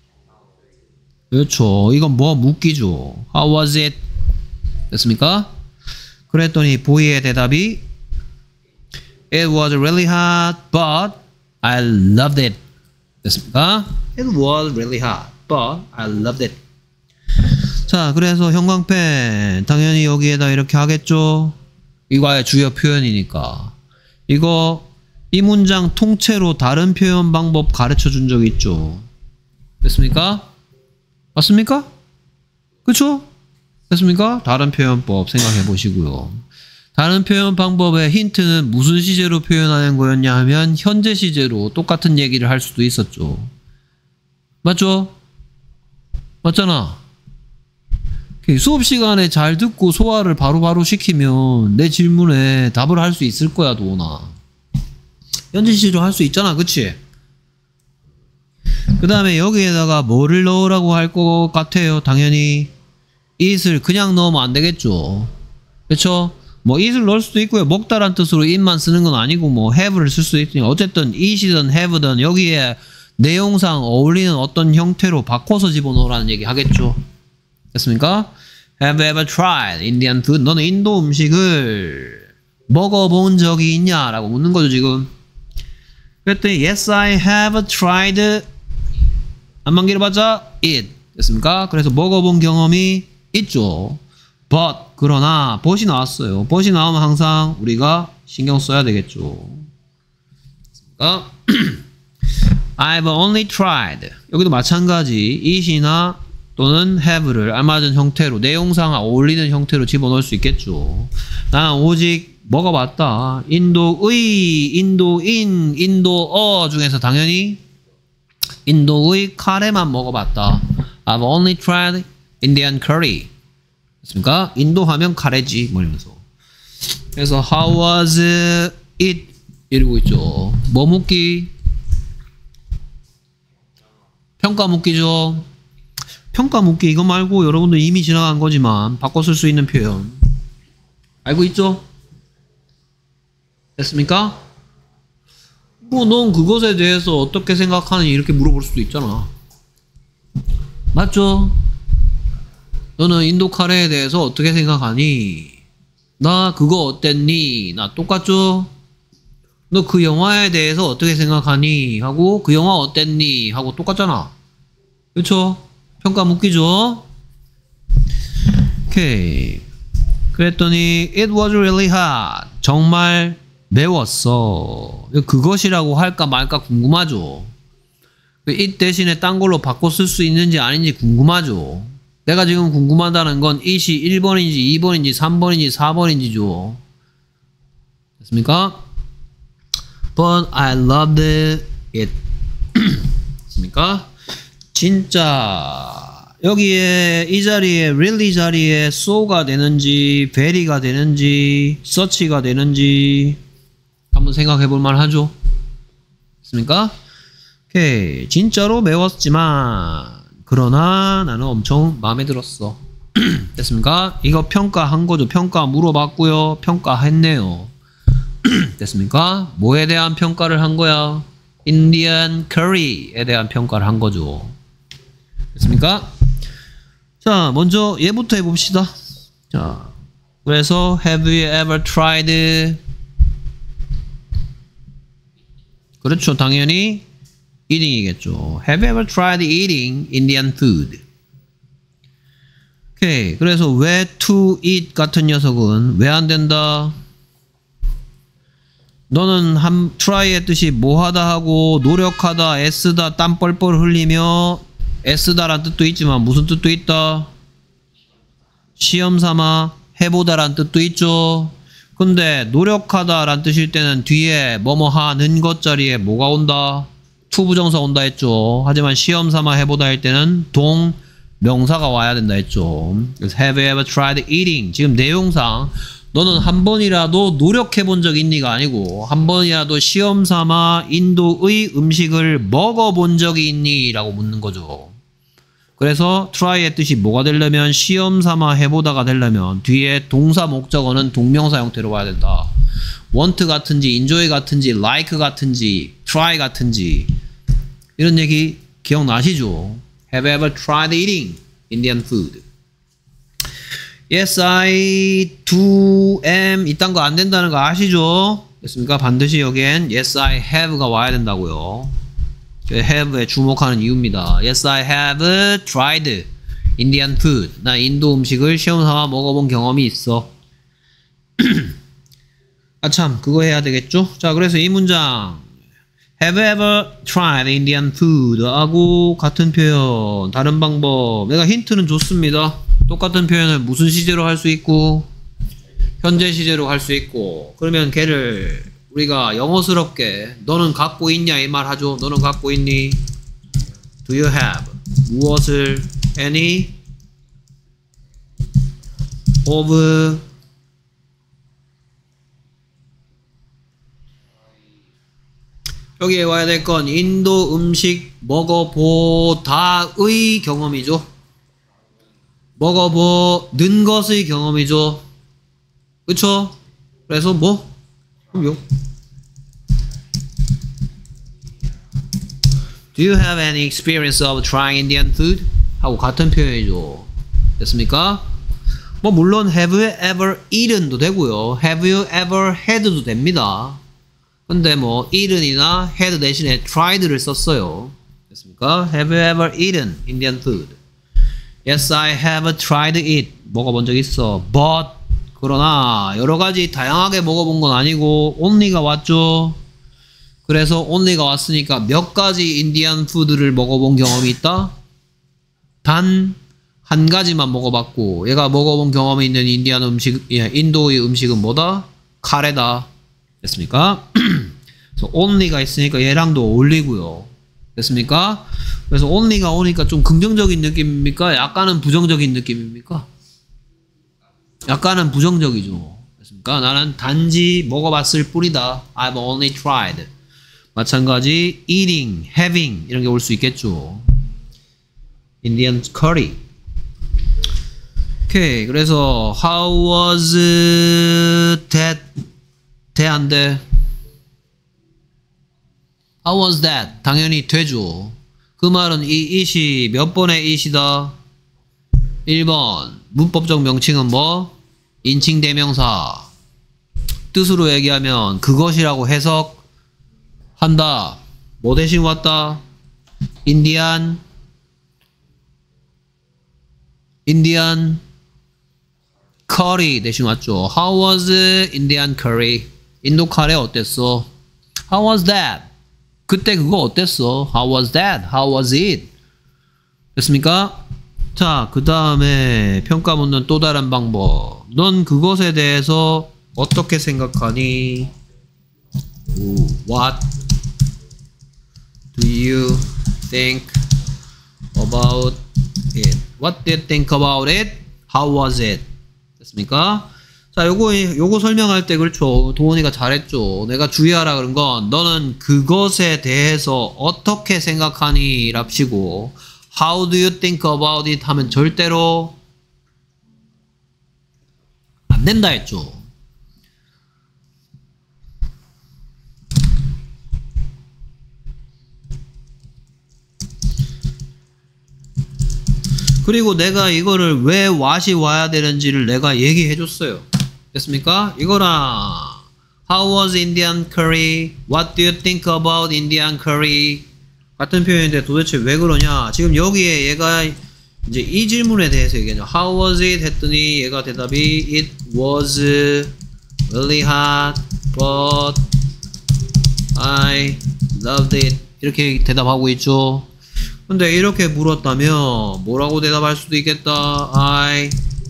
그렇죠. 이건 뭐 묻기죠. How was it? 됐습니까? 그랬더니 보이의 대답이 It was really hot, but I loved it. 됐습니까? It was really hot, but I loved it. 자, 그래서 형광펜 당연히 여기에다 이렇게 하겠죠. 이거의 주요 표현이니까. 이거 이 문장 통째로 다른 표현 방법 가르쳐 준 적 있죠. 됐습니까? 맞습니까? 그쵸? 됐습니까? 다른 표현법 생각해 보시고요. 다른 표현 방법의 힌트는 무슨 시제로 표현하는 거였냐 하면 현재 시제로 똑같은 얘기를 할 수도 있었죠. 맞죠? 맞잖아. 수업 시간에 잘 듣고 소화를 바로바로 바로 시키면 내 질문에 답을 할 수 있을 거야, 도훈아. 현재 시제로 할 수 있잖아, 그치? 그 다음에 여기에다가 뭐를 넣으라고 할 것 같아요? 당연히 it을 그냥 넣으면 안 되겠죠. 그쵸? 뭐 it을 넣을 수도 있고요. 먹다란 뜻으로 it만 쓰는 건 아니고 뭐 have를 쓸 수도 있으니 어쨌든 it이든 have든 여기에 내용상 어울리는 어떤 형태로 바꿔서 집어넣으라는 얘기 하겠죠. 됐습니까? Have you ever tried Indian food? 너는 인도 음식을 먹어본 적이 있냐? 라고 묻는 거죠, 지금. 그랬더니 Yes, I have tried. 한번 길어봤자 it. 됐습니까? 그래서 먹어본 경험이 있죠. But 그러나 but이 나왔어요. but이 나오면 항상 우리가 신경 써야 되겠죠. 됐습니까? I've only tried. 여기도 마찬가지 it이나 또는 have를 알맞은 형태로 내용상 어울리는 형태로 집어넣을 수 있겠죠. 나는 오직 먹어봤다. 인도의, 인도인, 인도어 중에서 당연히 인도의 카레만 먹어봤다. I've only tried Indian curry. 됐습니까? 인도 하면 카레지. 뭐 이러면서. 그래서 how was it? 이러고 있죠. 뭐 묻기? 평가 묻기죠. 평가 묻기 이거 말고 여러분들 이미 지나간 거지만 바꿔 쓸 수 있는 표현. 알고 있죠? 됐습니까? 뭐 넌 그것에 대해서 어떻게 생각하느니 이렇게 물어볼 수도 있잖아. 맞죠? 너는 인도 카레에 대해서 어떻게 생각하니? 나 그거 어땠니? 나 똑같죠? 너 그 영화에 대해서 어떻게 생각하니? 하고 그 영화 어땠니? 하고 똑같잖아. 그쵸? 평가 묻기죠? 오케이. 그랬더니 it was really hot. 정말 매웠어. 그것이라고 할까 말까 궁금하죠? it 대신에 딴 걸로 바꿔 쓸 수 있는지 아닌지 궁금하죠? 내가 지금 궁금하다는 건 it이 일 번인지 이 번인지 삼 번인지 사 번인지죠. 됐습니까? But I loved it. 됐습니까? 진짜 여기에 이 자리에 really 자리에 so가 되는지 very가 되는지 such가 되는지 한번 생각해 볼 만하죠. 됐습니까? 오케이. 진짜로 매웠지만 그러나 나는 엄청 마음에 들었어. 됐습니까? 이거 평가한 거죠. 평가 물어봤고요. 평가했네요. 됐습니까? 뭐에 대한 평가를 한 거야? Indian curry에 대한 평가를 한 거죠. 됐습니까? 자, 먼저 얘부터 해봅시다. 자, 그래서 have you ever tried? 그렇죠. 당연히 eating이겠죠. Have you ever tried eating Indian food? 오케이. 그래서 왜 to eat 같은 녀석은 왜 안 된다? 너는 한 try 했듯이 뭐하다 하고 노력하다 애쓰다 땀 뻘뻘 흘리며 애쓰다란 뜻도 있지만 무슨 뜻도 있다? 시험 삼아 해보다란 뜻도 있죠. 근데 노력하다 란 뜻일 때는 뒤에 뭐뭐 하는 것 자리에 뭐가 온다? 투부정사 온다 했죠. 하지만 시험 삼아 해보다 할 때는 동 명사가 와야 된다 했죠. 그래서 have you ever tried eating? 지금 내용상 너는 한 번이라도 노력해 본 적 있니가 아니고 한 번이라도 시험 삼아 인도의 음식을 먹어본 적이 있니? 라고 묻는 거죠. 그래서 try의 뜻이 뭐가 되려면 시험 삼아 해보다가 되려면 뒤에 동사 목적어는 동명사 형태로 와야 된다. want 같은지 enjoy 같은지 like 같은지 try 같은지 이런 얘기 기억나시죠? Have you ever tried eating Indian food? Yes, I do, am 이딴 거 안 된다는 거 아시죠? 됐습니까? 반드시 여기엔 Yes, I have가 와야 된다고요. have에 주목하는 이유입니다. Yes, I have tried Indian food. 나 인도 음식을 시험 삼아 먹어본 경험이 있어. 아 참, 그거 해야 되겠죠? 자, 그래서 이 문장 Have you ever tried Indian food? 하고 같은 표현, 다른 방법. 내가 힌트는 줬습니다. 똑같은 표현을 무슨 시제로 할 수 있고 현재 시제로 할 수 있고 그러면 걔를 우리가 영어스럽게 너는 갖고 있냐 이 말 하죠. 너는 갖고 있니? Do you have? 무엇을? Any? Of? 여기에 와야 될 건 인도 음식 먹어보다의 경험이죠. 먹어보는 것의 경험이죠. 그쵸? 그래서 뭐? 그럼요. Do you have any experience of trying Indian food? 하고 같은 표현이죠. 됐습니까? 뭐 물론 have you ever eaten도 되고요. have you ever had도 됩니다. 근데 뭐 eaten이나 had 대신에 tried를 썼어요. 됐습니까? Have you ever eaten Indian food? Yes, I have tried it. 먹어본 적 있어. But 그러나 여러 가지 다양하게 먹어본 건 아니고 only가 왔죠. 그래서 only가 왔으니까 몇 가지 인디안 푸드를 먹어본 경험이 있다? 단 한 가지만 먹어봤고 얘가 먹어본 경험이 있는 인디안 음식, 예, 인도의 음식은 뭐다? 카레다. 됐습니까? 그래서 only가 있으니까 얘랑도 어울리고요. 됐습니까? 그래서 only가 오니까 좀 긍정적인 느낌입니까? 약간은 부정적인 느낌입니까? 약간은 부정적이죠. 됐습니까? 나는 단지 먹어봤을 뿐이다. I've only tried. 마찬가지 eating, having 이런 게 올 수 있겠죠. Indian curry. 오케이. 그래서 how was that? 돼, 안 돼? How was that? 당연히 되죠. 그 말은 이 it이 몇 번의 it이다? 일 번. 문법적 명칭은 뭐? 인칭 대명사. 뜻으로 얘기하면 그것이라고 해석한다. 뭐 대신 왔다? 인디안 인디안 커리 대신 왔죠. How was Indian curry? 인도 카레 어땠어? How was that? 그때 그거 어땠어? How was that? How was it? 됐습니까? 자, 그 다음에 평가 묻는 또 다른 방법. 넌 그것에 대해서 어떻게 생각하니? 오, what do you think about it? What do you think about it? How was it? 됐습니까? 자, 요거, 요거 설명할 때, 그렇죠. 도원이가 잘했죠. 내가 주의하라 그런 건, 너는 그것에 대해서 어떻게 생각하니? 랍시고, How do you think about it? 하면 절대로 안 된다 했죠. 그리고 내가 이거를 왜 what이 와야 되는지를 내가 얘기해 줬어요. 됐습니까? 이거랑 How was Indian curry? What do you think about Indian curry? 같은 표현인데 도대체 왜 그러냐? 지금 여기에 얘가 이제 이 질문에 대해서 얘기하죠. How was it? 했더니 얘가 대답이 It was really hot, but I loved it. 이렇게 대답하고 있죠. 근데 이렇게 물었다면 뭐라고 대답할 수도 있겠다. I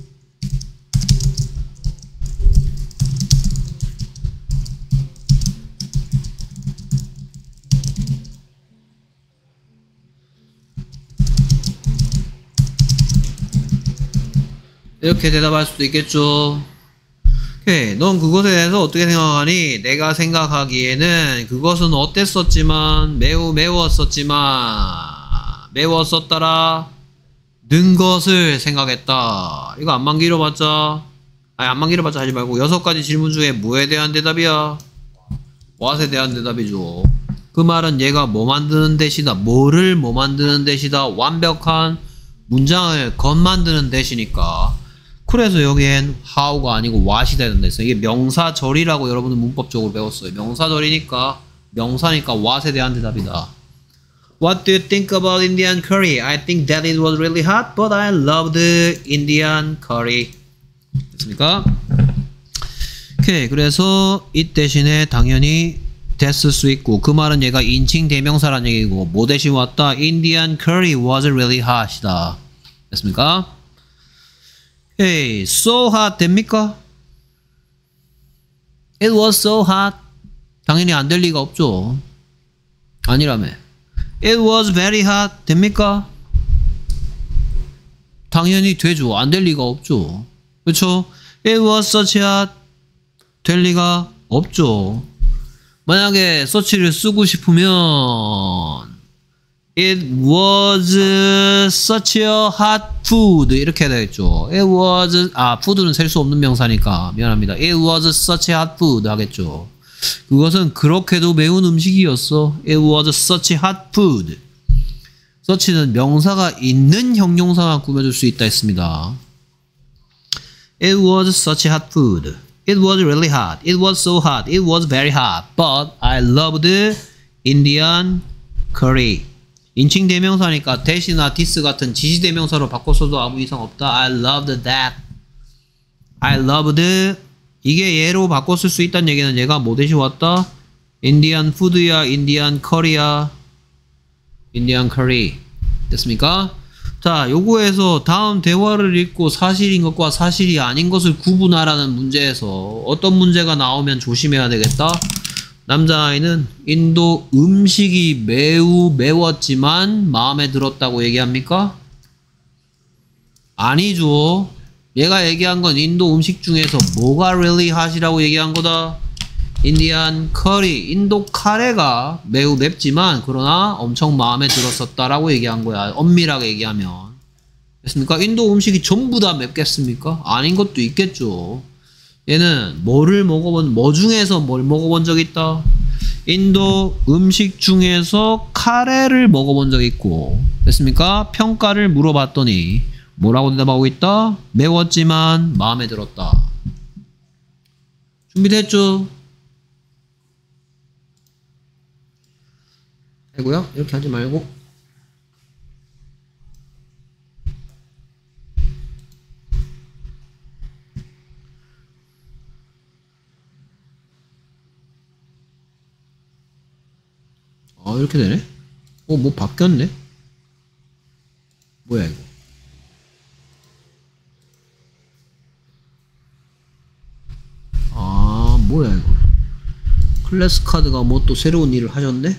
이렇게 대답할 수도 있겠죠. 오케이. 넌 그것에 대해서 어떻게 생각하니? 내가 생각하기에는 그것은 어땠었지만 매우 매웠었지만 매웠었더라 는 것을 생각했다. 이거 안만 길어봤자 아니 안만 길어봤자 하지 말고 여섯 가지 질문 중에 뭐에 대한 대답이야? what에 대한 대답이죠. 그 말은 얘가 뭐 만드는 대시다. 뭐를 뭐 만드는 대시다. 완벽한 문장을 건 만드는 대시니까. 그래서 여기엔 how가 아니고 what이 되는 데서 이게 명사절이라고 여러분은 문법적으로 배웠어요. 명사절이니까 명사니까 what에 대한 대답이다. What do you think about Indian curry? I think that it was really hot, but I loved Indian curry. 됐습니까? 오케이. 그래서 it 대신에 당연히 됐을 수 있고 그 말은 얘가 인칭 대명사란 얘기고 뭐 대신 왔다? Indian curry was really hot이다. 됐습니까? 오케이. So hot 됩니까? It was so hot. 당연히 안 될 리가 없죠. 아니라며. It was very hot. 됩니까? 당연히 되죠. 안 될 리가 없죠. 그렇죠? It was such hot. 될 리가 없죠. 만약에 such를 쓰고 싶으면 It was such a hot food 이렇게 해야 되겠죠. It was 아 food는 셀 수 없는 명사니까 미안합니다. It was such a hot food 하겠죠. 그것은 그렇게도 매운 음식이었어. It was such hot food. such는 명사가 있는 형용사만 꾸며줄 수 있다 했습니다. It was such hot food. It was really hot. It was so hot. It was very hot. But I loved Indian curry. 인칭 대명사니까 that이나 this 같은 지시 대명사로 바꿨어도 아무 이상 없다. I loved that. I loved 이게 얘로 바꿨을 수 있다는 얘기는 얘가 뭐 대신 왔다? Indian food야, Indian curry야, Indian curry. 됐습니까? 자, 요거에서 다음 대화를 읽고 사실인 것과 사실이 아닌 것을 구분하라는 문제에서 어떤 문제가 나오면 조심해야 되겠다? 남자아이는 인도 음식이 매우 매웠지만 마음에 들었다고 얘기합니까? 아니죠. 얘가 얘기한 건 인도 음식 중에서 뭐가 really hot이라고 얘기한 거다? 인디안 커리, 인도 카레가 매우 맵지만 그러나 엄청 마음에 들었었다라고 얘기한 거야. 엄밀하게 얘기하면. 됐습니까? 인도 음식이 전부 다 맵겠습니까? 아닌 것도 있겠죠. 얘는 뭐를 먹어본, 뭐 중에서 뭘 먹어본 적 있다? 인도 음식 중에서 카레를 먹어본 적 있고. 됐습니까? 평가를 물어봤더니 뭐라고 대답하고 있다? 매웠지만 마음에 들었다. 준비됐죠? 아이고요. 이렇게 하지 말고. 아, 이렇게 되네? 어, 뭐 바뀌었네? 뭐야, 이거? 아, 뭐야, 이거? 클래스 카드가 뭐 또 새로운 일을 하셨네?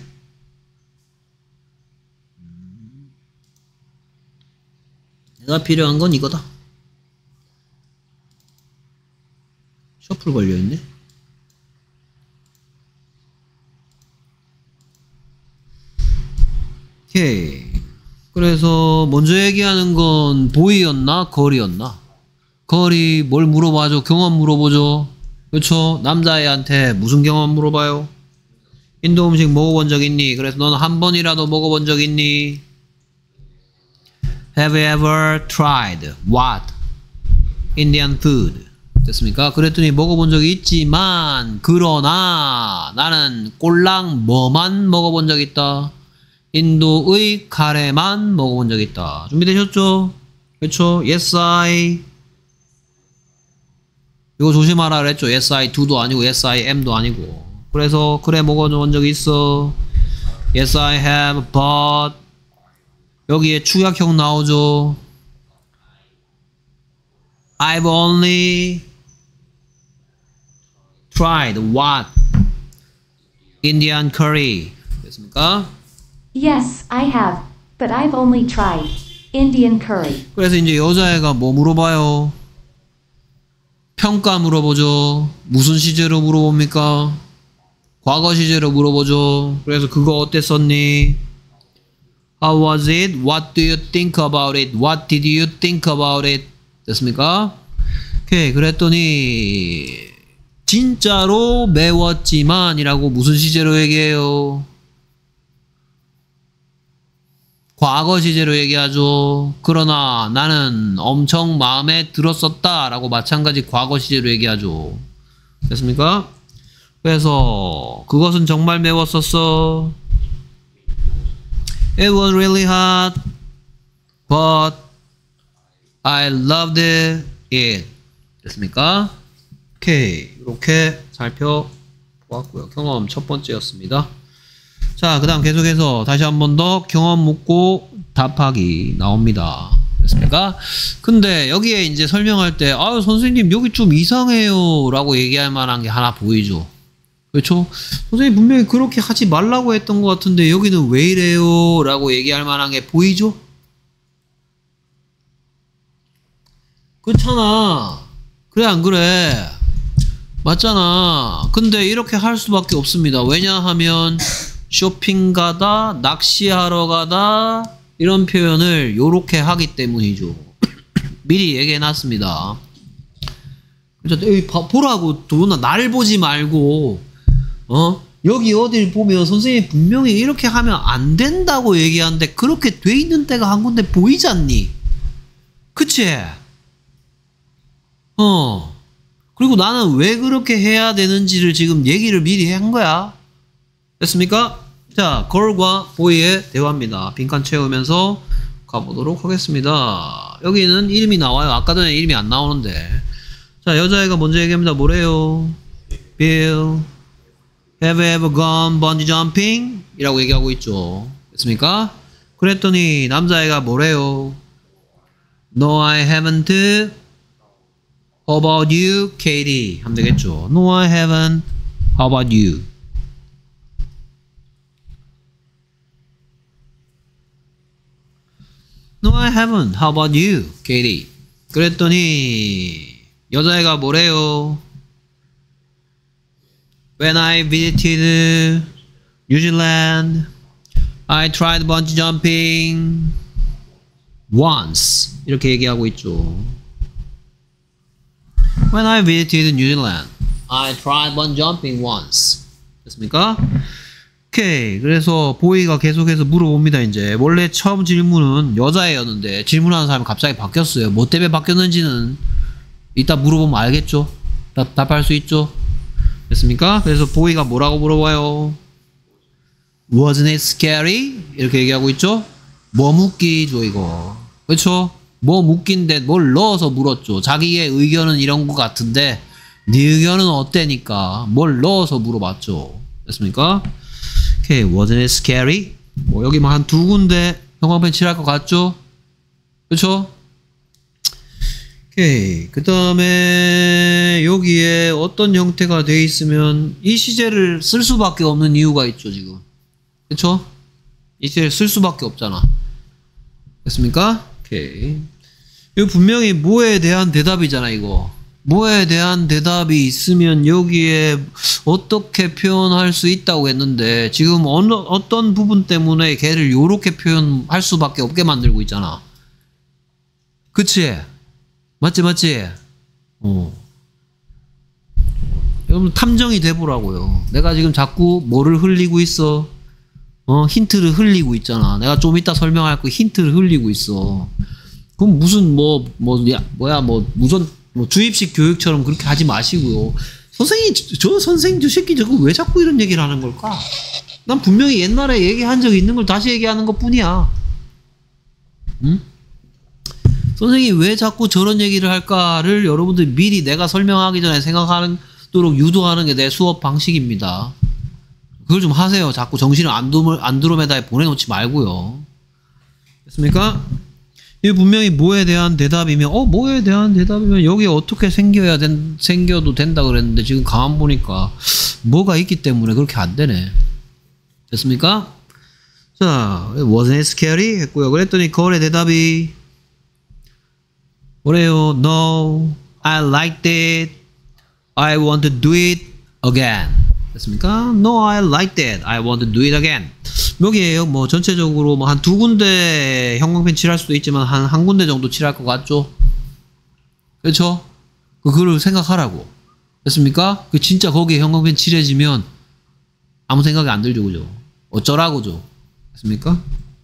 내가 필요한 건 이거다. 셔플 걸려있네. 오케이. 그래서 먼저 얘기하는 건 보이였나 걸이었나? 걸이 뭘 물어봐줘? 경험 물어보죠. 그렇죠? 남자애한테 무슨 경험 물어봐요? 인도 음식 먹어본 적 있니? 그래서 너는 한 번이라도 먹어본 적 있니? Have you ever tried what? Indian food. 됐습니까? 그랬더니 먹어본 적이 있지만 그러나 나는 꼴랑 뭐만 먹어본 적 있다. 인도의 카레만 먹어본 적 있다. 준비되셨죠? 그렇죠? Yes I. 이거 조심하라 그랬죠? Yes I do도 아니고 Yes I am도 아니고. 그래서 그래 먹어본 적 있어. Yes I have but 여기에 축약형 나오죠. I've only tried what? Indian curry. 됐습니까? Yes, I have, but I've only tried Indian curry. 그래서 이제 여자애가 뭐 물어봐요? 평가 물어보죠. 무슨 시제로 물어봅니까? 과거 시제로 물어보죠. 그래서 그거 어땠었니? How was it? What do you think about it? What did you think about it? 됐습니까? 오케이. 그랬더니 진짜로 매웠지만 이라고 무슨 시제로 얘기해요? 과거 시제로 얘기하죠. 그러나 나는 엄청 마음에 들었었다 라고 마찬가지 과거 시제로 얘기하죠. 됐습니까? 그래서 그것은 정말 매웠었어. It was really hot, but I loved it. 됐습니까? 오케이. 이렇게 살펴보았고요. 경험 첫 번째였습니다. 자, 그 다음 계속해서 다시 한 번 더 경험 묻고 답하기 나옵니다. 됐습니까? 근데 여기에 이제 설명할 때, 아유, 선생님, 여기 좀 이상해요. 라고 얘기할 만한 게 하나 보이죠? 그렇죠? 선생님, 분명히 그렇게 하지 말라고 했던 것 같은데, 여기는 왜 이래요? 라고 얘기할 만한 게 보이죠? 그렇잖아. 그래, 안 그래? 맞잖아. 근데 이렇게 할 수밖에 없습니다. 왜냐하면, 쇼핑 가다, 낚시하러 가다 이런 표현을 요렇게 하기 때문이죠. 미리 얘기해 놨습니다. 여기 보라고 도나 나를 보지 말고 어 여기 어딜 보면 선생님이 분명히 이렇게 하면 안 된다고 얘기하는데 그렇게 돼 있는 데가 한 군데 보이지 않니? 그치? 어 그리고 나는 왜 그렇게 해야 되는지를 지금 얘기를 미리 한 거야. 됐습니까? 자, 걸과 보이의 대화입니다. 빈칸 채우면서 가보도록 하겠습니다. 여기는 이름이 나와요. 아까 전에 이름이 안 나오는데. 자, 여자애가 먼저 얘기합니다. 뭐래요? Bill, have you ever gone bungee jumping? 이라고 얘기하고 있죠. 됐습니까? 그랬더니 남자애가 뭐래요? No, I haven't. How about you, Katie? 하면 되겠죠. No, I haven't. How about you? No, I haven't. How about you, Katie? 그랬더니 여자애가 뭐래요? When I visited New Zealand, I tried bungee jumping once. 이렇게 얘기하고 있죠. When I visited New Zealand, I tried bungee jumping once. 됐습니까? 오케이. 그래서 보이가 계속해서 물어봅니다. 이제 원래 처음 질문은 여자애였는데 질문하는 사람이 갑자기 바뀌었어요. 뭐 때문에 바뀌었는지는 이따 물어보면 알겠죠? 답, 답할 수 있죠? 됐습니까? 그래서 보이가 뭐라고 물어봐요? Wasn't it scary? 이렇게 얘기하고 있죠? 뭐 묻기죠 이거. 그렇죠? 뭐 묻긴데 뭘 넣어서 물었죠. 자기의 의견은 이런 것 같은데 네 의견은 어때니까 뭘 넣어서 물어봤죠. 됐습니까? 오케이, wasn't it scary? 뭐 여기만 한 두 군데 형광펜 칠할 것 같죠? 그쵸? 오케이, 그 다음에 여기에 어떤 형태가 돼 있으면 이 시제를 쓸 수밖에 없는 이유가 있죠 지금. 그쵸? 이 시제를 쓸 수밖에 없잖아. 됐습니까? 오케이. 이거 분명히 뭐에 대한 대답이잖아, 이거. 뭐에 대한 대답이 있으면 여기에 어떻게 표현할 수 있다고 했는데 지금 어느, 어떤 부분 때문에 걔를 요렇게 표현할 수밖에 없게 만들고 있잖아. 그치? 맞지, 맞지? 어. 여러분 탐정이 돼보라고요. 내가 지금 자꾸 뭐를 흘리고 있어? 어, 힌트를 흘리고 있잖아. 내가 좀 이따 설명할 거 힌트를 흘리고 있어. 그럼 무슨 뭐, 뭐, 야, 뭐야, 뭐, 무슨, 뭐, 주입식 교육처럼 그렇게 하지 마시고요. 선생님, 저, 저 선생님, 저 새끼 저거 왜 자꾸 이런 얘기를 하는 걸까? 난 분명히 옛날에 얘기한 적이 있는 걸 다시 얘기하는 것 뿐이야. 응? 선생님이 왜 자꾸 저런 얘기를 할까를 여러분들이 미리 내가 설명하기 전에 생각하도록 유도하는 게 내 수업 방식입니다. 그걸 좀 하세요. 자꾸 정신을 안드로, 안드로메다에 보내놓지 말고요. 됐습니까? 이게 분명히 뭐에 대한 대답이면, 어, 뭐에 대한 대답이면 여기 어떻게 생겨야 된, 생겨도 된다 그랬는데 지금 가만 보니까 뭐가 있기 때문에 그렇게 안 되네. 됐습니까? 자, wasn't it scary? 했고요. 그랬더니 거래 대답이 뭐래요? No, I liked it. I want to do it again. 됐습니까? No, I liked it. I want to do it again. 여기에요. 뭐 전체적으로 뭐 한 두 군데 형광펜 칠할 수도 있지만 한 한 군데 정도 칠할 것 같죠? 그렇죠? 그거를 생각하라고. 됐습니까? 그 진짜 거기에 형광펜 칠해지면 아무 생각이 안 들죠, 그죠? 어쩌라고죠? 됐습니까?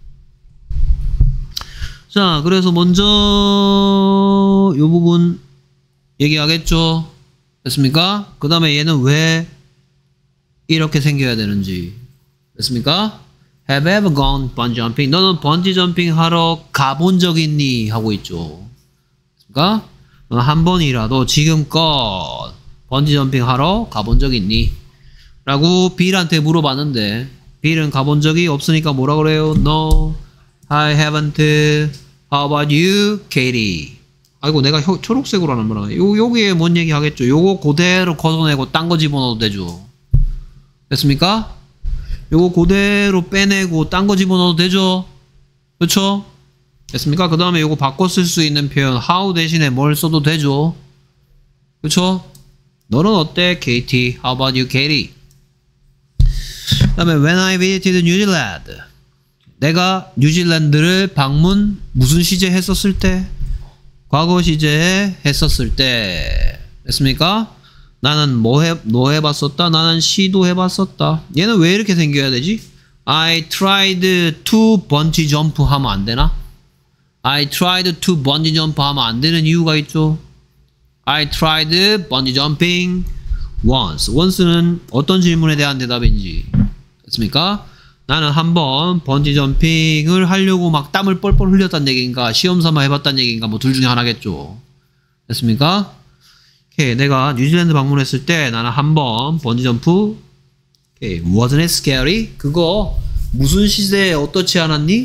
자, 그래서 먼저 요 부분 얘기하겠죠? 됐습니까? 그 다음에 얘는 왜 이렇게 생겨야 되는지. 됐습니까? Have you ever gone bungee jumping? 너는 번지 점핑 하러 가본 적 있니? 하고 있죠. 됐습니까? 너는 한 번이라도 지금껏 번지 점핑 하러 가본 적 있니? 라고 빌한테 물어봤는데 빌은 가본 적이 없으니까 뭐라 그래요? No, I haven't. How about you, Katie? 아이고 내가 혀, 초록색으로 하는 거라. 요 여기에 뭔 얘기 하겠죠? 요거 그대로 걷어내고 딴 거 집어넣어도 되죠. 됐습니까? 요거 그대로 빼내고 딴 거 집어넣어도 되죠? 그쵸? 됐습니까? 그 다음에 요거 바꿔 쓸 수 있는 표현 how 대신에 뭘 써도 되죠? 그쵸? 너는 어때, Katie? How about you, Katie? 그 다음에 when I visited New Zealand. 내가 뉴질랜드를 방문 무슨 시제 했었을 때? 과거 시제에 했었을 때. 됐습니까? 나는 뭐 해, 뭐 해봤었다? 나는 시도해봤었다. 얘는 왜 이렇게 생겨야 되지? I tried to bungee jump 하면 안 되나? I tried to bungee jump 하면 안 되는 이유가 있죠. I tried bungee jumping once. once는 어떤 질문에 대한 대답인지. 됐습니까? 나는 한번 번지 점핑을 하려고 막 땀을 뻘뻘 흘렸다는 얘기인가, 시험 삼아 해봤다는 얘기인가, 뭐 둘 중에 하나겠죠. 됐습니까? 오케이, 내가 뉴질랜드 방문했을 때 나는 한번 번지 점프. 오케이, wasn't it scary? 그거 무슨 시대에 어떻지 않았니?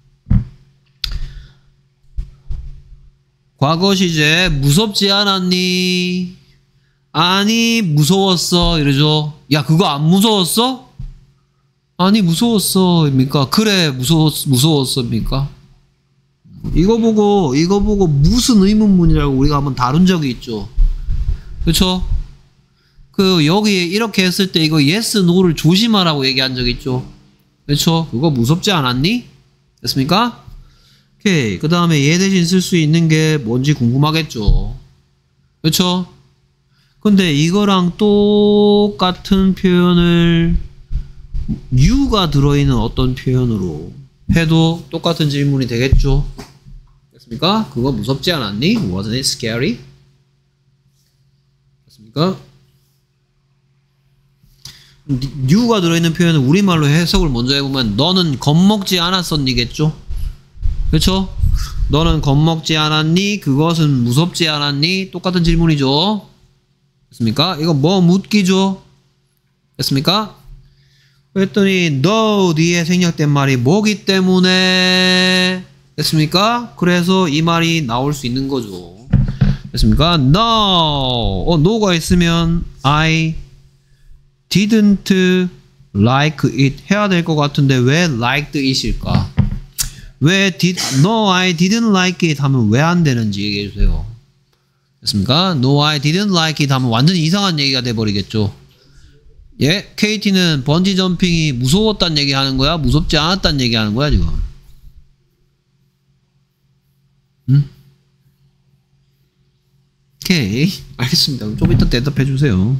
과거 시제 무섭지 않았니? 아니 무서웠어 이러죠. 야 그거 안 무서웠어? 아니 무서웠어 입니까? 그래 무서웠, 무서웠습니까? 이거 보고 이거 보고 무슨 의문문이라고 우리가 한번 다룬 적이 있죠. 그쵸? 그 여기 이렇게 했을 때 이거 yes, no를 조심하라고 얘기한 적 있죠. 그쵸? 그거 무섭지 않았니? 됐습니까? 오케이. 그 다음에 얘 대신 쓸 수 있는 게 뭔지 궁금하겠죠. 그쵸? 근데 이거랑 똑같은 표현을 you가 들어있는 어떤 표현으로 해도 똑같은 질문이 되겠죠. 됐습니까? 그거 무섭지 않았니? Wasn't it scary? 됐습니까? you가 들어있는 표현은 우리말로 해석을 먼저 해보면 너는 겁먹지 않았었니겠죠? 그렇죠? 너는 겁먹지 않았니? 그것은 무섭지 않았니? 똑같은 질문이죠. 됐습니까? 이거 뭐 묻기죠? 됐습니까? 그랬더니 no 뒤에 생략된 말이 뭐기 때문에 됐습니까? 그래서 이 말이 나올 수 있는 거죠. 됐습니까? No. 어, no가 있으면 I didn't like it 해야 될 것 같은데 왜 liked it일까? 왜 did, no, I didn't like it 하면 왜 안 되는지 얘기해 주세요. 됐습니까? No, I didn't like it 하면 완전히 이상한 얘기가 돼버리겠죠. 예? 케이티는 번지 점핑이 무서웠다는 얘기 하는 거야? 무섭지 않았다는 얘기 하는 거야, 지금? 응? 오케이. 알겠습니다. 좀 이따 대답해 주세요.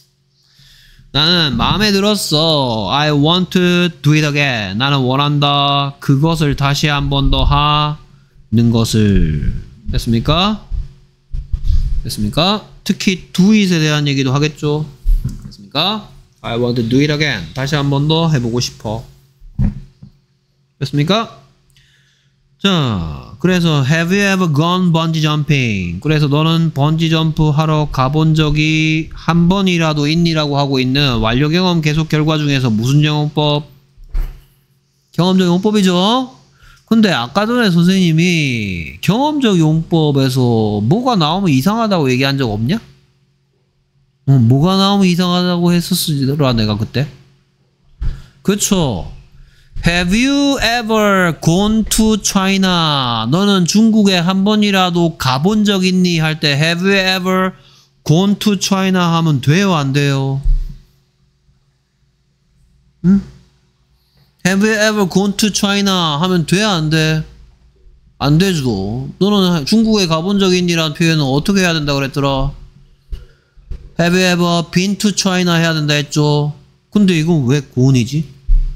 나는 마음에 들었어. I want to do it again. 나는 원한다. 그것을 다시 한 번 더 하는 것을. 됐습니까? 됐습니까? 특히 do it에 대한 얘기도 하겠죠. 됐습니까? I want to do it again. 다시 한 번 더 해보고 싶어. 됐습니까? 자, 그래서 have you ever gone bungee jumping? 그래서 너는 번지 점프 하러 가본 적이 한 번이라도 있니라고 하고 있는 완료 경험 계속 결과 중에서 무슨 경험법? 경험적 용법이죠. 근데 아까 전에 선생님이 경험적 용법에서 뭐가 나오면 이상하다고 얘기한 적 없냐? 어, 뭐가 나오면 이상하다고 했었으라 내가 그때. 그쵸? Have you ever gone to China? 너는 중국에 한 번이라도 가본 적 있니? 할 때 Have you ever gone to China? 하면 돼요? 안 돼요? 응? Have you ever gone to China? 하면 돼? 안 돼? 안 되죠. 너는 중국에 가본 적 있니? 라는 표현은 어떻게 해야 된다 그랬더라? Have you ever been to China? 해야 된다 했죠. 근데 이건 왜 gone이지?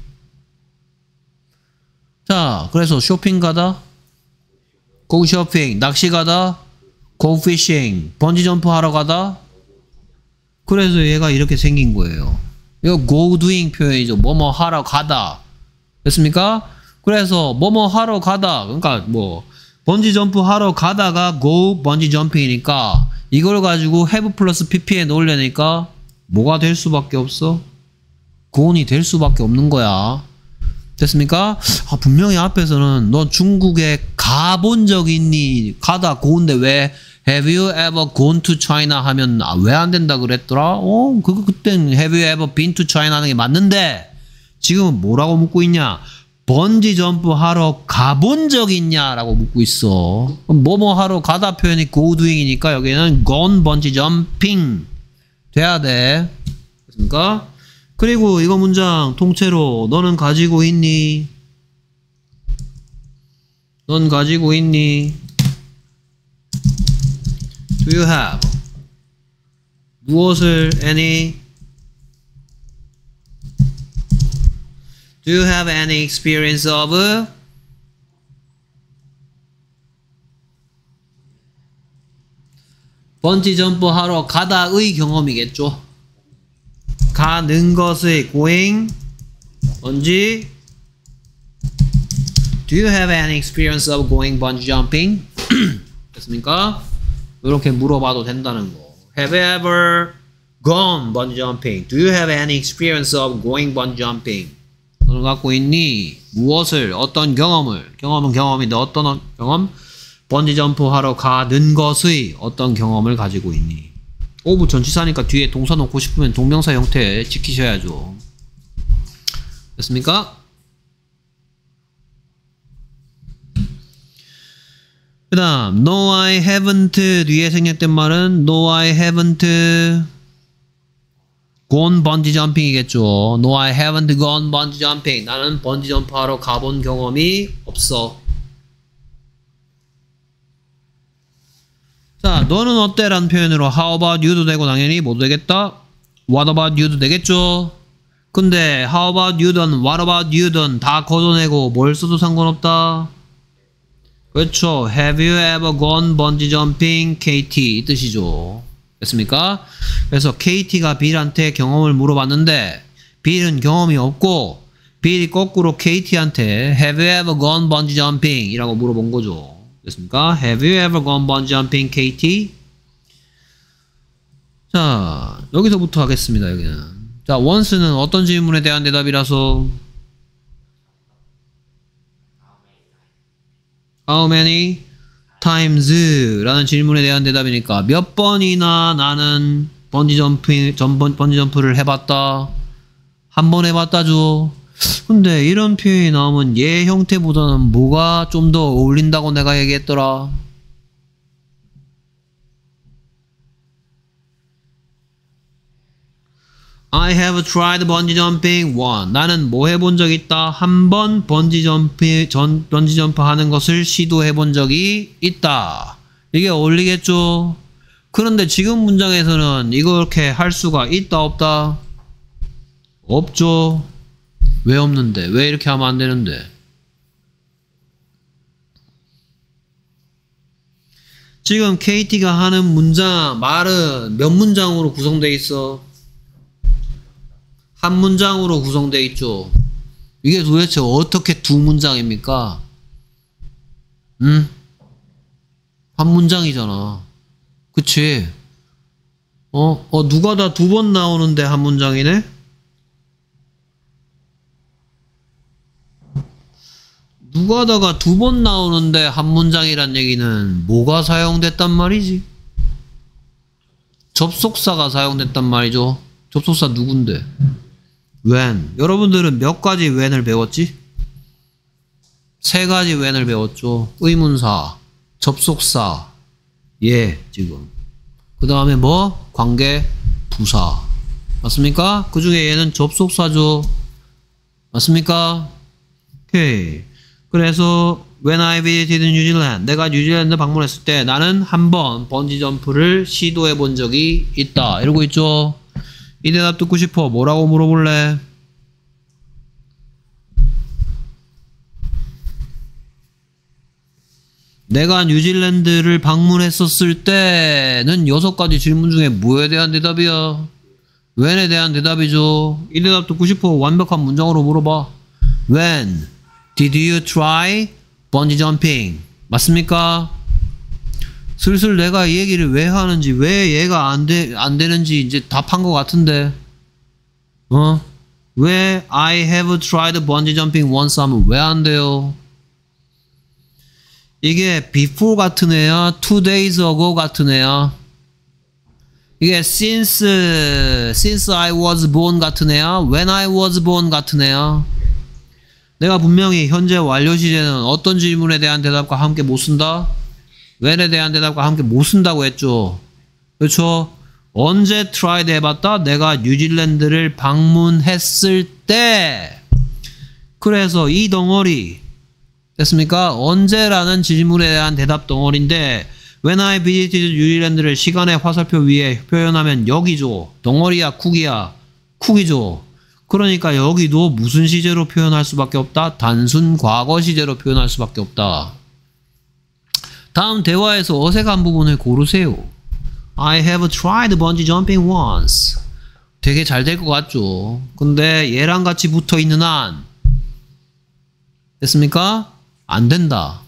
자, 그래서 쇼핑 가다, go 쇼핑, 낚시 가다, go fishing, 번지 점프 하러 가다. 그래서 얘가 이렇게 생긴 거예요. 이거 go doing 표현이죠. 뭐뭐 하러 가다. 됐습니까? 그래서 뭐뭐 하러 가다. 그러니까 뭐 번지 점프 하러 가다가 go 번지 점핑이니까 이걸 가지고 have 플러스 pp에 넣으려니까 뭐가 될 수밖에 없어? gone이 될 수밖에 없는 거야. 됐습니까? 아, 분명히 앞에서는 너 중국에 가본 적 있니? 가다 고인데 왜 Have you ever gone to China 하면 아, 왜 안 된다 그랬더라? 어, 그거 그땐 Have you ever been to China 하는 게 맞는데 지금은 뭐라고 묻고 있냐? 번지 점프 하러 가본 적 있냐라고 묻고 있어. 뭐뭐 하러 가다 표현이 go doing이니까 여기는 gone 번지 점핑 돼야 돼. 됐습니까? 그리고 이거 문장 통째로 너는 가지고 있니? 넌 가지고 있니? Do you have? 무엇을 any? Do you have any experience of? 번지 점프 하러 가다의 경험이겠죠. 가는 것의 going 번지. Do you have any experience of going bungee jumping? 됐습니까? 이렇게 물어봐도 된다는 거. Have you ever gone bungee jumping? Do you have any experience of going bungee jumping? 너는 갖고 있니? 무엇을? 어떤 경험을? 경험은 경험인데 어떤 경험? 번지 점프 하러 가는 것의 어떤 경험을 가지고 있니? 오브 전치사니까 뒤에 동사 놓고 싶으면 동명사 형태 지키셔야죠. 됐습니까? 그 다음 No I haven't 뒤에 생략된 말은 No I haven't gone bungee jumping이겠죠. No I haven't gone bungee jumping. 나는 번지 점프하러 가본 경험이 없어. 자, 너는 어때? 라는 표현으로 How about you도 되고 당연히 뭐도 되겠다? What about you도 되겠죠? 근데 How about you든 What about you든 다 걷어내고 뭘 써도 상관없다? 그렇죠. Have you ever gone bungee jumping? 케이티 이 뜻이죠. 됐습니까? 그래서 케이티가 빌한테 경험을 물어봤는데 빌은 경험이 없고 빌이 거꾸로 케이티한테 Have you ever gone bungee jumping? 이라고 물어본 거죠. 됐습니까? Have you ever gone bungee jumping, 케이티? 자, 여기서부터 하겠습니다. 여기는. 자, once는 어떤 질문에 대한 대답이라서 How many times? 라는 질문에 대한 대답이니까 몇 번이나 나는 번지 점프, 전 번지 점프를 해봤다. 한 번 해봤다죠. 근데 이런 표현이 나오면 얘 형태보다는 뭐가 좀 더 어울린다고 내가 얘기했더라? I have tried bungee jumping once. 나는 뭐 해본 적 있다? 한 번 번지 점프, 전, 번지 점프 하는 것을 시도해 본 적이 있다. 이게 어울리겠죠? 그런데 지금 문장에서는 이렇게 할 수가 있다, 없다? 없죠? 왜 없는데? 왜 이렇게 하면 안 되는데? 지금 케이티가 하는 문장, 말은 몇 문장으로 구성되어 있어? 한 문장으로 구성되어 있죠. 이게 도대체 어떻게 두 문장입니까? 응? 한 문장이잖아. 그치? 어? 어, 누가 다 두 번 나오는데 한 문장이네? 누가다가 두 번 나오는데 한 문장이란 얘기는 뭐가 사용됐단 말이지? 접속사가 사용됐단 말이죠. 접속사 누군데? when. 여러분들은 몇 가지 when을 배웠지? 세 가지 when을 배웠죠. 의문사, 접속사, 예, 지금. 그 다음에 뭐? 관계, 부사. 맞습니까? 그 중에 얘는 접속사죠. 맞습니까? 오케이. 그래서 when I visited New Zealand, 내가 뉴질랜드 방문했을 때 나는 한번 번지 점프를 시도해 본 적이 있다. 이러고 있죠. 이 대답 듣고 싶어. 뭐라고 물어볼래? 내가 뉴질랜드를 방문했었을 때는 여섯 가지 질문 중에 뭐에 대한 대답이야? when에 대한 대답이죠. 이 대답 듣고 싶어. 완벽한 문장으로 물어봐. When did you try bungee jumping? 맞습니까? 슬슬 내가 이 얘기를 왜 하는지, 왜 얘가 안 돼, 안 되는지 이제 답한 것 같은데. 어? 왜 I have tried bungee jumping once 하면 왜 안 돼요? 이게 before 같은 애야? two days ago 같은 애야? 이게 since, since I was born 같은 애야? when I was born 같은 애야? 내가 분명히 현재 완료 시제는 어떤 질문에 대한 대답과 함께 못 쓴다? when에 대한 대답과 함께 못 쓴다고 했죠. 그렇죠? 언제 tried 해봤다? 내가 뉴질랜드를 방문했을 때. 그래서 이 덩어리 됐습니까? 언제라는 질문에 대한 대답 덩어리인데 when I visited 뉴질랜드를 시간의 화살표 위에 표현하면 여기죠. 덩어리야 쿡이야. 쿡이죠. 그러니까 여기도 무슨 시제로 표현할 수밖에 없다? 단순 과거 시제로 표현할 수밖에 없다. 다음 대화에서 어색한 부분을 고르세요. I have tried bungee jumping once. 되게 잘 될 것 같죠? 근데 얘랑 같이 붙어 있는 한 됐습니까? 안 된다.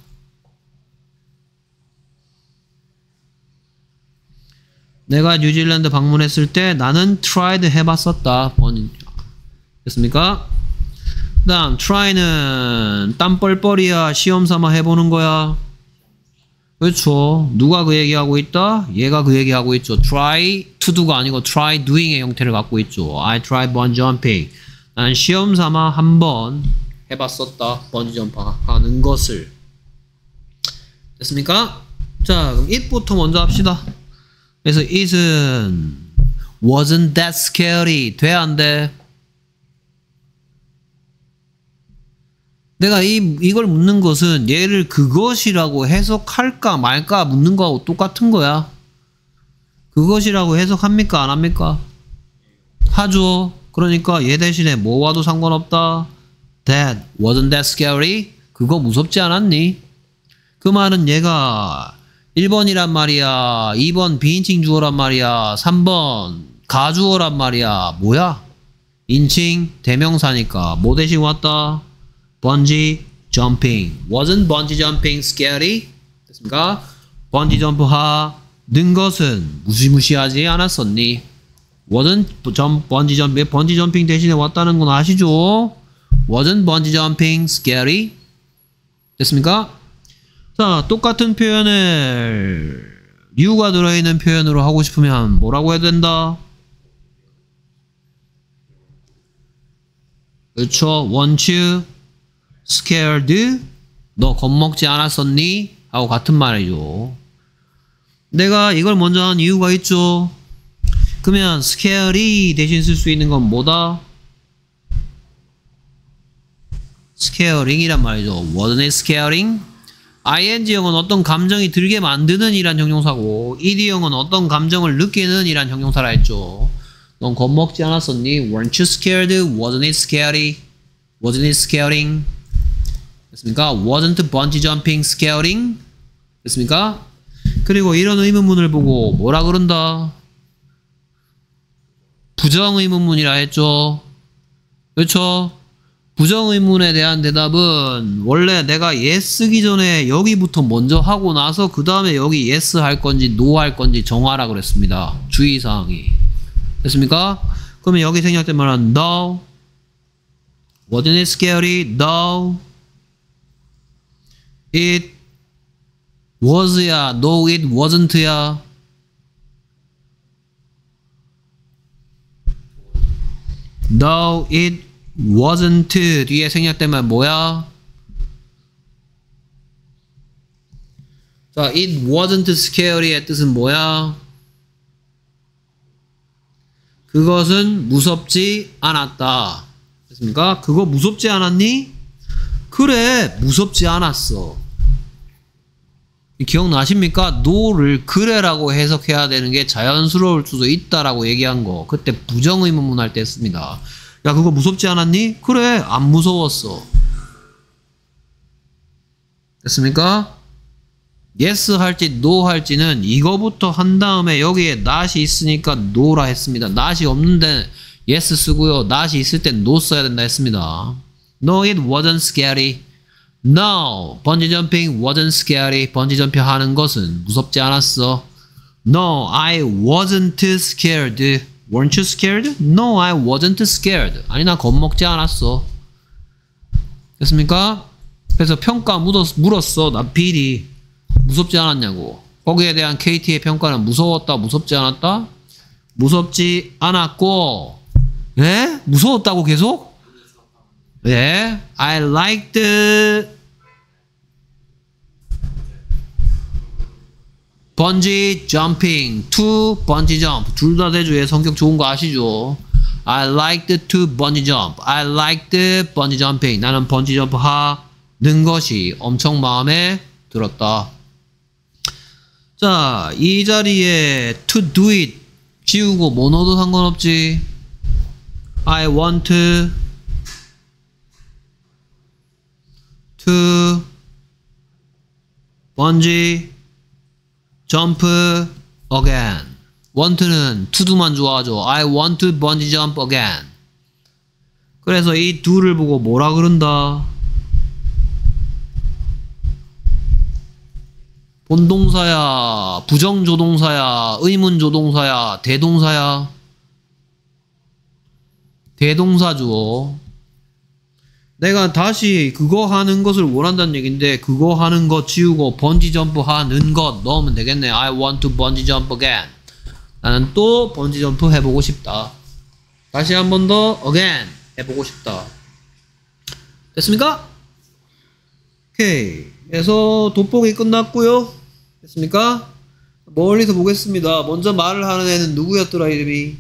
내가 뉴질랜드 방문했을 때 나는 tried 해봤었다. 됐습니까? 그 다음 try는 땀 뻘뻘이야 시험 삼아 해보는 거야. 그렇죠. 누가 그 얘기하고 있다? 얘가 그 얘기하고 있죠. try to do가 아니고 try doing의 형태를 갖고 있죠. I tried bungee jumping. 난 시험 삼아 한번 해봤었다. 번지 점프 하는 것을. 됐습니까? 자, 그럼 it부터 먼저 합시다. 그래서 it은 wasn't that scary. 돼, 안 돼? 내가 이, 이걸 묻는 것은 얘를 그것이라고 해석할까 말까 묻는 거하고 똑같은 거야. 그것이라고 해석합니까? 안 합니까? 하죠. 그러니까 얘 대신에 뭐와도 상관없다. That wasn't that scary? 그거 무섭지 않았니? 그 말은 얘가 일 번이란 말이야. 이 번 비인칭 주어란 말이야. 삼 번 가주어란 말이야. 뭐야? 인칭 대명사니까 뭐 대신 왔다? Bungee jumping. Wasn't bungee jumping scary? 됐습니까? 번지 점프 하는 것은 무시무시하지 않았었니? Wasn't bungee jumping, 번지 점핑 대신에 왔다는 건 아시죠? Wasn't bungee jumping scary? 됐습니까? 자, 똑같은 표현을 류가 들어있는 표현으로 하고 싶으면 뭐라고 해야 된다? 그렇죠. weren't you scared? 너 겁먹지 않았었니? 하고 같은 말이죠. 내가 이걸 먼저 한 이유가 있죠. 그러면 scary 대신 쓸 수 있는 건 뭐다? scaring이란 말이죠. wasn't it scaring? ing형은 어떤 감정이 들게 만드는 이란 형용사고 ed형은 어떤 감정을 느끼는 이란 형용사라 했죠. 넌 겁먹지 않았었니? weren't you scared? wasn't it scary? wasn't it scaring? 됐습니까? wasn't bungee jumping scaring? 됐습니까? 그리고 이런 의문문을 보고 뭐라 그런다? 부정의문문이라 했죠. 그렇죠? 부정의문에 대한 대답은 원래 내가 yes 쓰기 전에 여기부터 먼저 하고 나서 그 다음에 여기 yes 할 건지 no 할 건지 정하라 그랬습니다. 주의사항이. 됐습니까? 그러면 여기 생략된 말은 no. wasn't it scary? No. It was야. No, it wasn't야. No, it wasn't. 뒤에 생략된 말 뭐야? 자, it wasn't scary의 뜻은 뭐야? 그것은 무섭지 않았다. 됐습니까? 그거 무섭지 않았니? 그래, 무섭지 않았어. 기억나십니까? no를 그래라고 해석해야 되는 게 자연스러울 수도 있다라고 얘기한 거. 그때 부정의문문 할 때 했습니다. 야, 그거 무섭지 않았니? 그래, 안 무서웠어. 됐습니까? yes 할지 no 할지는 이거부터 한 다음에 여기에 not이 있으니까 no라 했습니다. not이 없는데 yes 쓰고요. not이 있을 땐 no 써야 된다 했습니다. No, it wasn't scary. No, 번지 점핑 wasn't scary. 번지 점핑 하는 것은 무섭지 않았어. No, I wasn't scared. Weren't you scared? No, I wasn't scared. 아니, 나 겁먹지 않았어. 됐습니까? 그래서 평가 물었, 물었어. 나 비리. 무섭지 않았냐고. 거기에 대한 케이티의 평가는 무서웠다, 무섭지 않았다? 무섭지 않았고. 예? 무서웠다고 계속? 예. I liked bungee jumping. to bungee jump. 둘 다 대주의 성격 좋은 거 아시죠? I liked to bungee jump. I liked bungee jumping. 나는 번지 점프 하는 것이 엄청 마음에 들었다. 자, 이 자리에 to do it 지우고 뭐 넣어도 상관없지. I want to to bungee jump again. want는 to do만 좋아하죠. I want to bungee jump again. 그래서 이 do를 보고 뭐라 그런다? 본동사야, 부정조동사야, 의문조동사야, 대동사야? 대동사죠. 내가 다시 그거 하는 것을 원한다는 얘기인데 그거 하는 거 지우고 번지 점프 하는 것 넣으면 되겠네. I want to bungee jump again. 나는 또 번지 점프 해보고 싶다. 다시 한 번 더 again 해보고 싶다. 됐습니까? 오케이. 그래서 돋보기 끝났고요. 됐습니까? 멀리서 보겠습니다. 먼저 말을 하는 애는 누구였더라 이름이?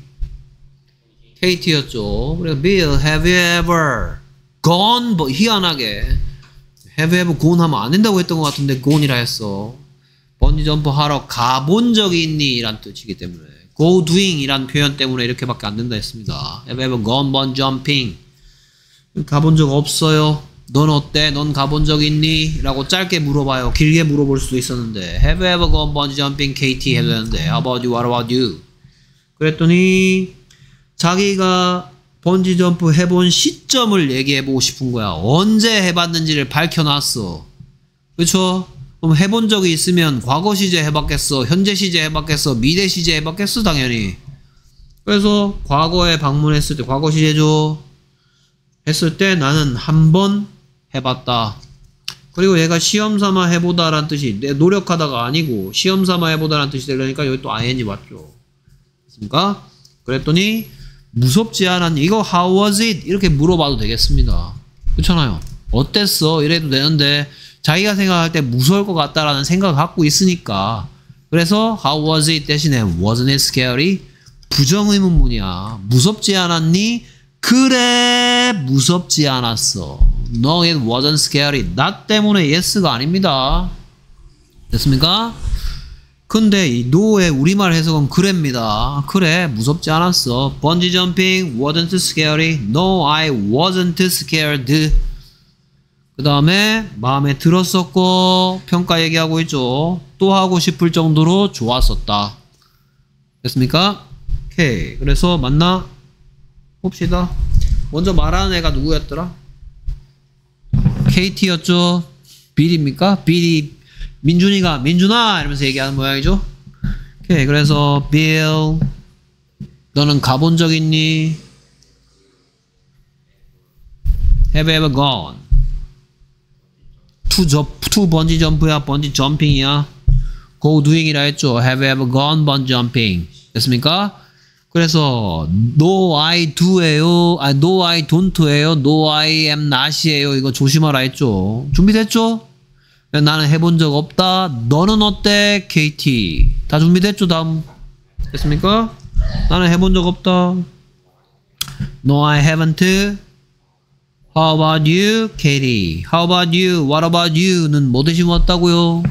케이티였죠. 그래서 Bill, have you ever gone? 뭐 희한하게 have you ever gone 하면 안 된다고 했던 것 같은데 gone이라 했어. 번지 점프 하러 가본 적이 있니? 이란 뜻이기 때문에 go doing 이란 표현 때문에 이렇게밖에 안 된다 했습니다. Have you ever gone bungee jumping? 가본 적 없어요. 넌 어때? 넌 가본 적 있니? 라고 짧게 물어봐요. 길게 물어볼 수도 있었는데 Have you ever gone bungee jumping? 케이티 해도 되는데 How about you? What about you? 그랬더니 자기가 번지 점프 해본 시점을 얘기해보고 싶은 거야. 언제 해봤는지를 밝혀놨어. 그쵸? 그럼 해본 적이 있으면 과거 시제 해봤겠어? 현재 시제 해봤겠어? 미래 시제 해봤겠어? 당연히. 그래서 과거에 방문했을 때 과거 시제죠. 했을 때 나는 한 번 해봤다. 그리고 얘가 시험 삼아 해보다 라는 뜻이 내 노력하다가 아니고 시험 삼아 해보다 라는 뜻이 되려니까 여기 또 아이엔지 맞죠. 됐습니까? 그랬더니 무섭지 않았니? 이거 how was it? 이렇게 물어봐도 되겠습니다. 그렇잖아요. 어땠어? 이래도 되는데 자기가 생각할 때 무서울 것 같다라는 생각을 갖고 있으니까 그래서 how was it 대신에 wasn't it scary? 부정의문문이야. 무섭지 않았니? 그래 무섭지 않았어. No, it wasn't scary. 나 때문에 yes가 아닙니다. 됐습니까? 근데 이 no의 우리말 해석은 그래입니다. 그래 무섭지 않았어. 번지 점핑 wasn't scary. No, I wasn't scared. 그 다음에 마음에 들었었고 평가 얘기하고 있죠. 또 하고 싶을 정도로 좋았었다. 됐습니까? 오케이. 그래서 맞나? 봅시다. 먼저 말하는 애가 누구였더라? 케이티였죠. 빌입니까? 빌이 민준이가 민준아 이러면서 얘기하는 모양이죠. 오케이. 그래서 빌 너는 가본 적 있니? Have you ever gone? 투, 저, 투 번지 점프야? 번지 점핑이야? go doing이라 했죠. Have you ever gone bungee jumping? 됐습니까? 그래서 no I do예요. 아 no I don't예요. no I am not이에요. 이거 조심하라 했죠. 준비됐죠? 나는 해본 적 없다. 너는 어때? 케이티. 다 준비됐죠? 다음. 됐습니까? 나는 해본 적 없다. No I haven't. How about you? Katie. How about you? What about you?는 뭐 대신 왔다고요?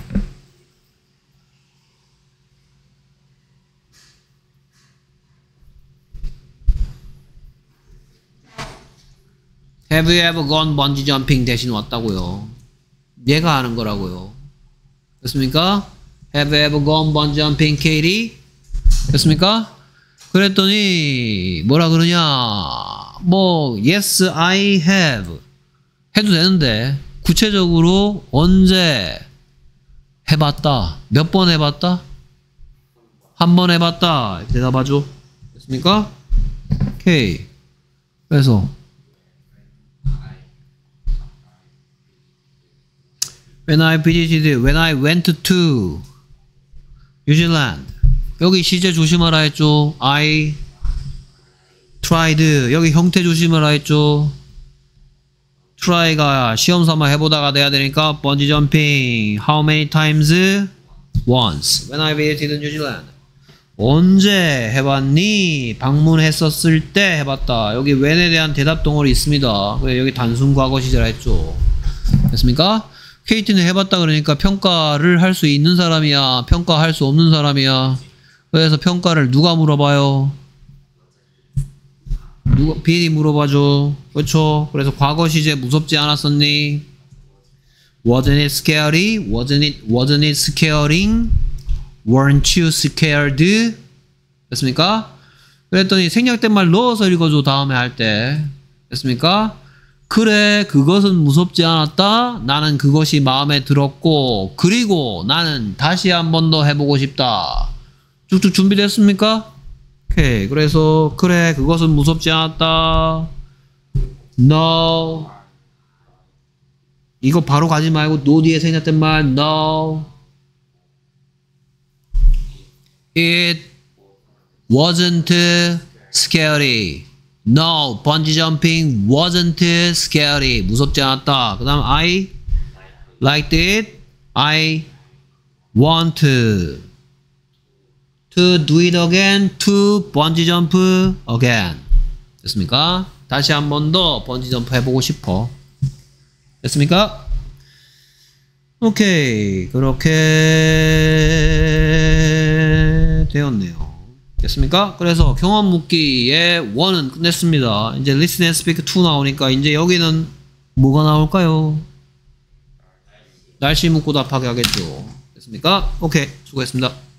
Have you ever gone bungee jumping 대신 왔다고요. 얘가 하는 거라고요. 됐습니까? Have you ever gone bungee jumping, Katie? 됐습니까? 그랬더니 뭐라 그러냐? 뭐 yes, I have 해도 되는데 구체적으로 언제 해봤다? 몇 번 해봤다? 한 번 해봤다. 대답하죠. 됐습니까? 오케이. 그래서 When I visited, when I went to New Zealand. 여기 시제 조심하라 했죠. I tried. 여기 형태 조심하라 했죠. try가 시험 삼아 해보다가 돼야 되니까 bungee jumping. How many times? Once. When I visited New Zealand. 언제 해봤니? 방문했었을 때 해봤다. 여기 when에 대한 대답 덩어리 있습니다. 여기 단순 과거 시제라 했죠. 됐습니까? 케이티는 해봤다 그러니까 평가를 할 수 있는 사람이야? 평가할 수 없는 사람이야? 그래서 평가를 누가 물어봐요? 누가, 빌이 물어봐줘. 그렇죠? 그래서 과거 시제 무섭지 않았었니? Wasn't it scary? Wasn't it, wasn't it scaring? Weren't you scared? 됐습니까? 그랬더니 생략된 말 넣어서 읽어줘. 다음에 할 때. 됐습니까? 그래, 그것은 무섭지 않았다. 나는 그것이 마음에 들었고, 그리고 나는 다시 한 번 더 해보고 싶다. 쭉쭉 준비됐습니까? 오케이. 그래서, 그래, 그것은 무섭지 않았다. No. 이거 바로 가지 말고, no 뒤에 생략된 말, no. It wasn't scary. No, bungee jumping wasn't scary. 무섭지 않았다. 그 다음 I liked it. I want to do it again. To bungee jump again. 됐습니까? 다시 한 번 더 번지 점프 해보고 싶어. 됐습니까? 오케이. 그렇게 되었네요. 됐습니까? 그래서 경험 묻기의 일은 끝냈습니다. 이제 listen and speak 이 나오니까 이제 여기는 뭐가 나올까요? 날씨 묻고 답하게 하겠죠. 됐습니까? 오케이. 수고했습니다.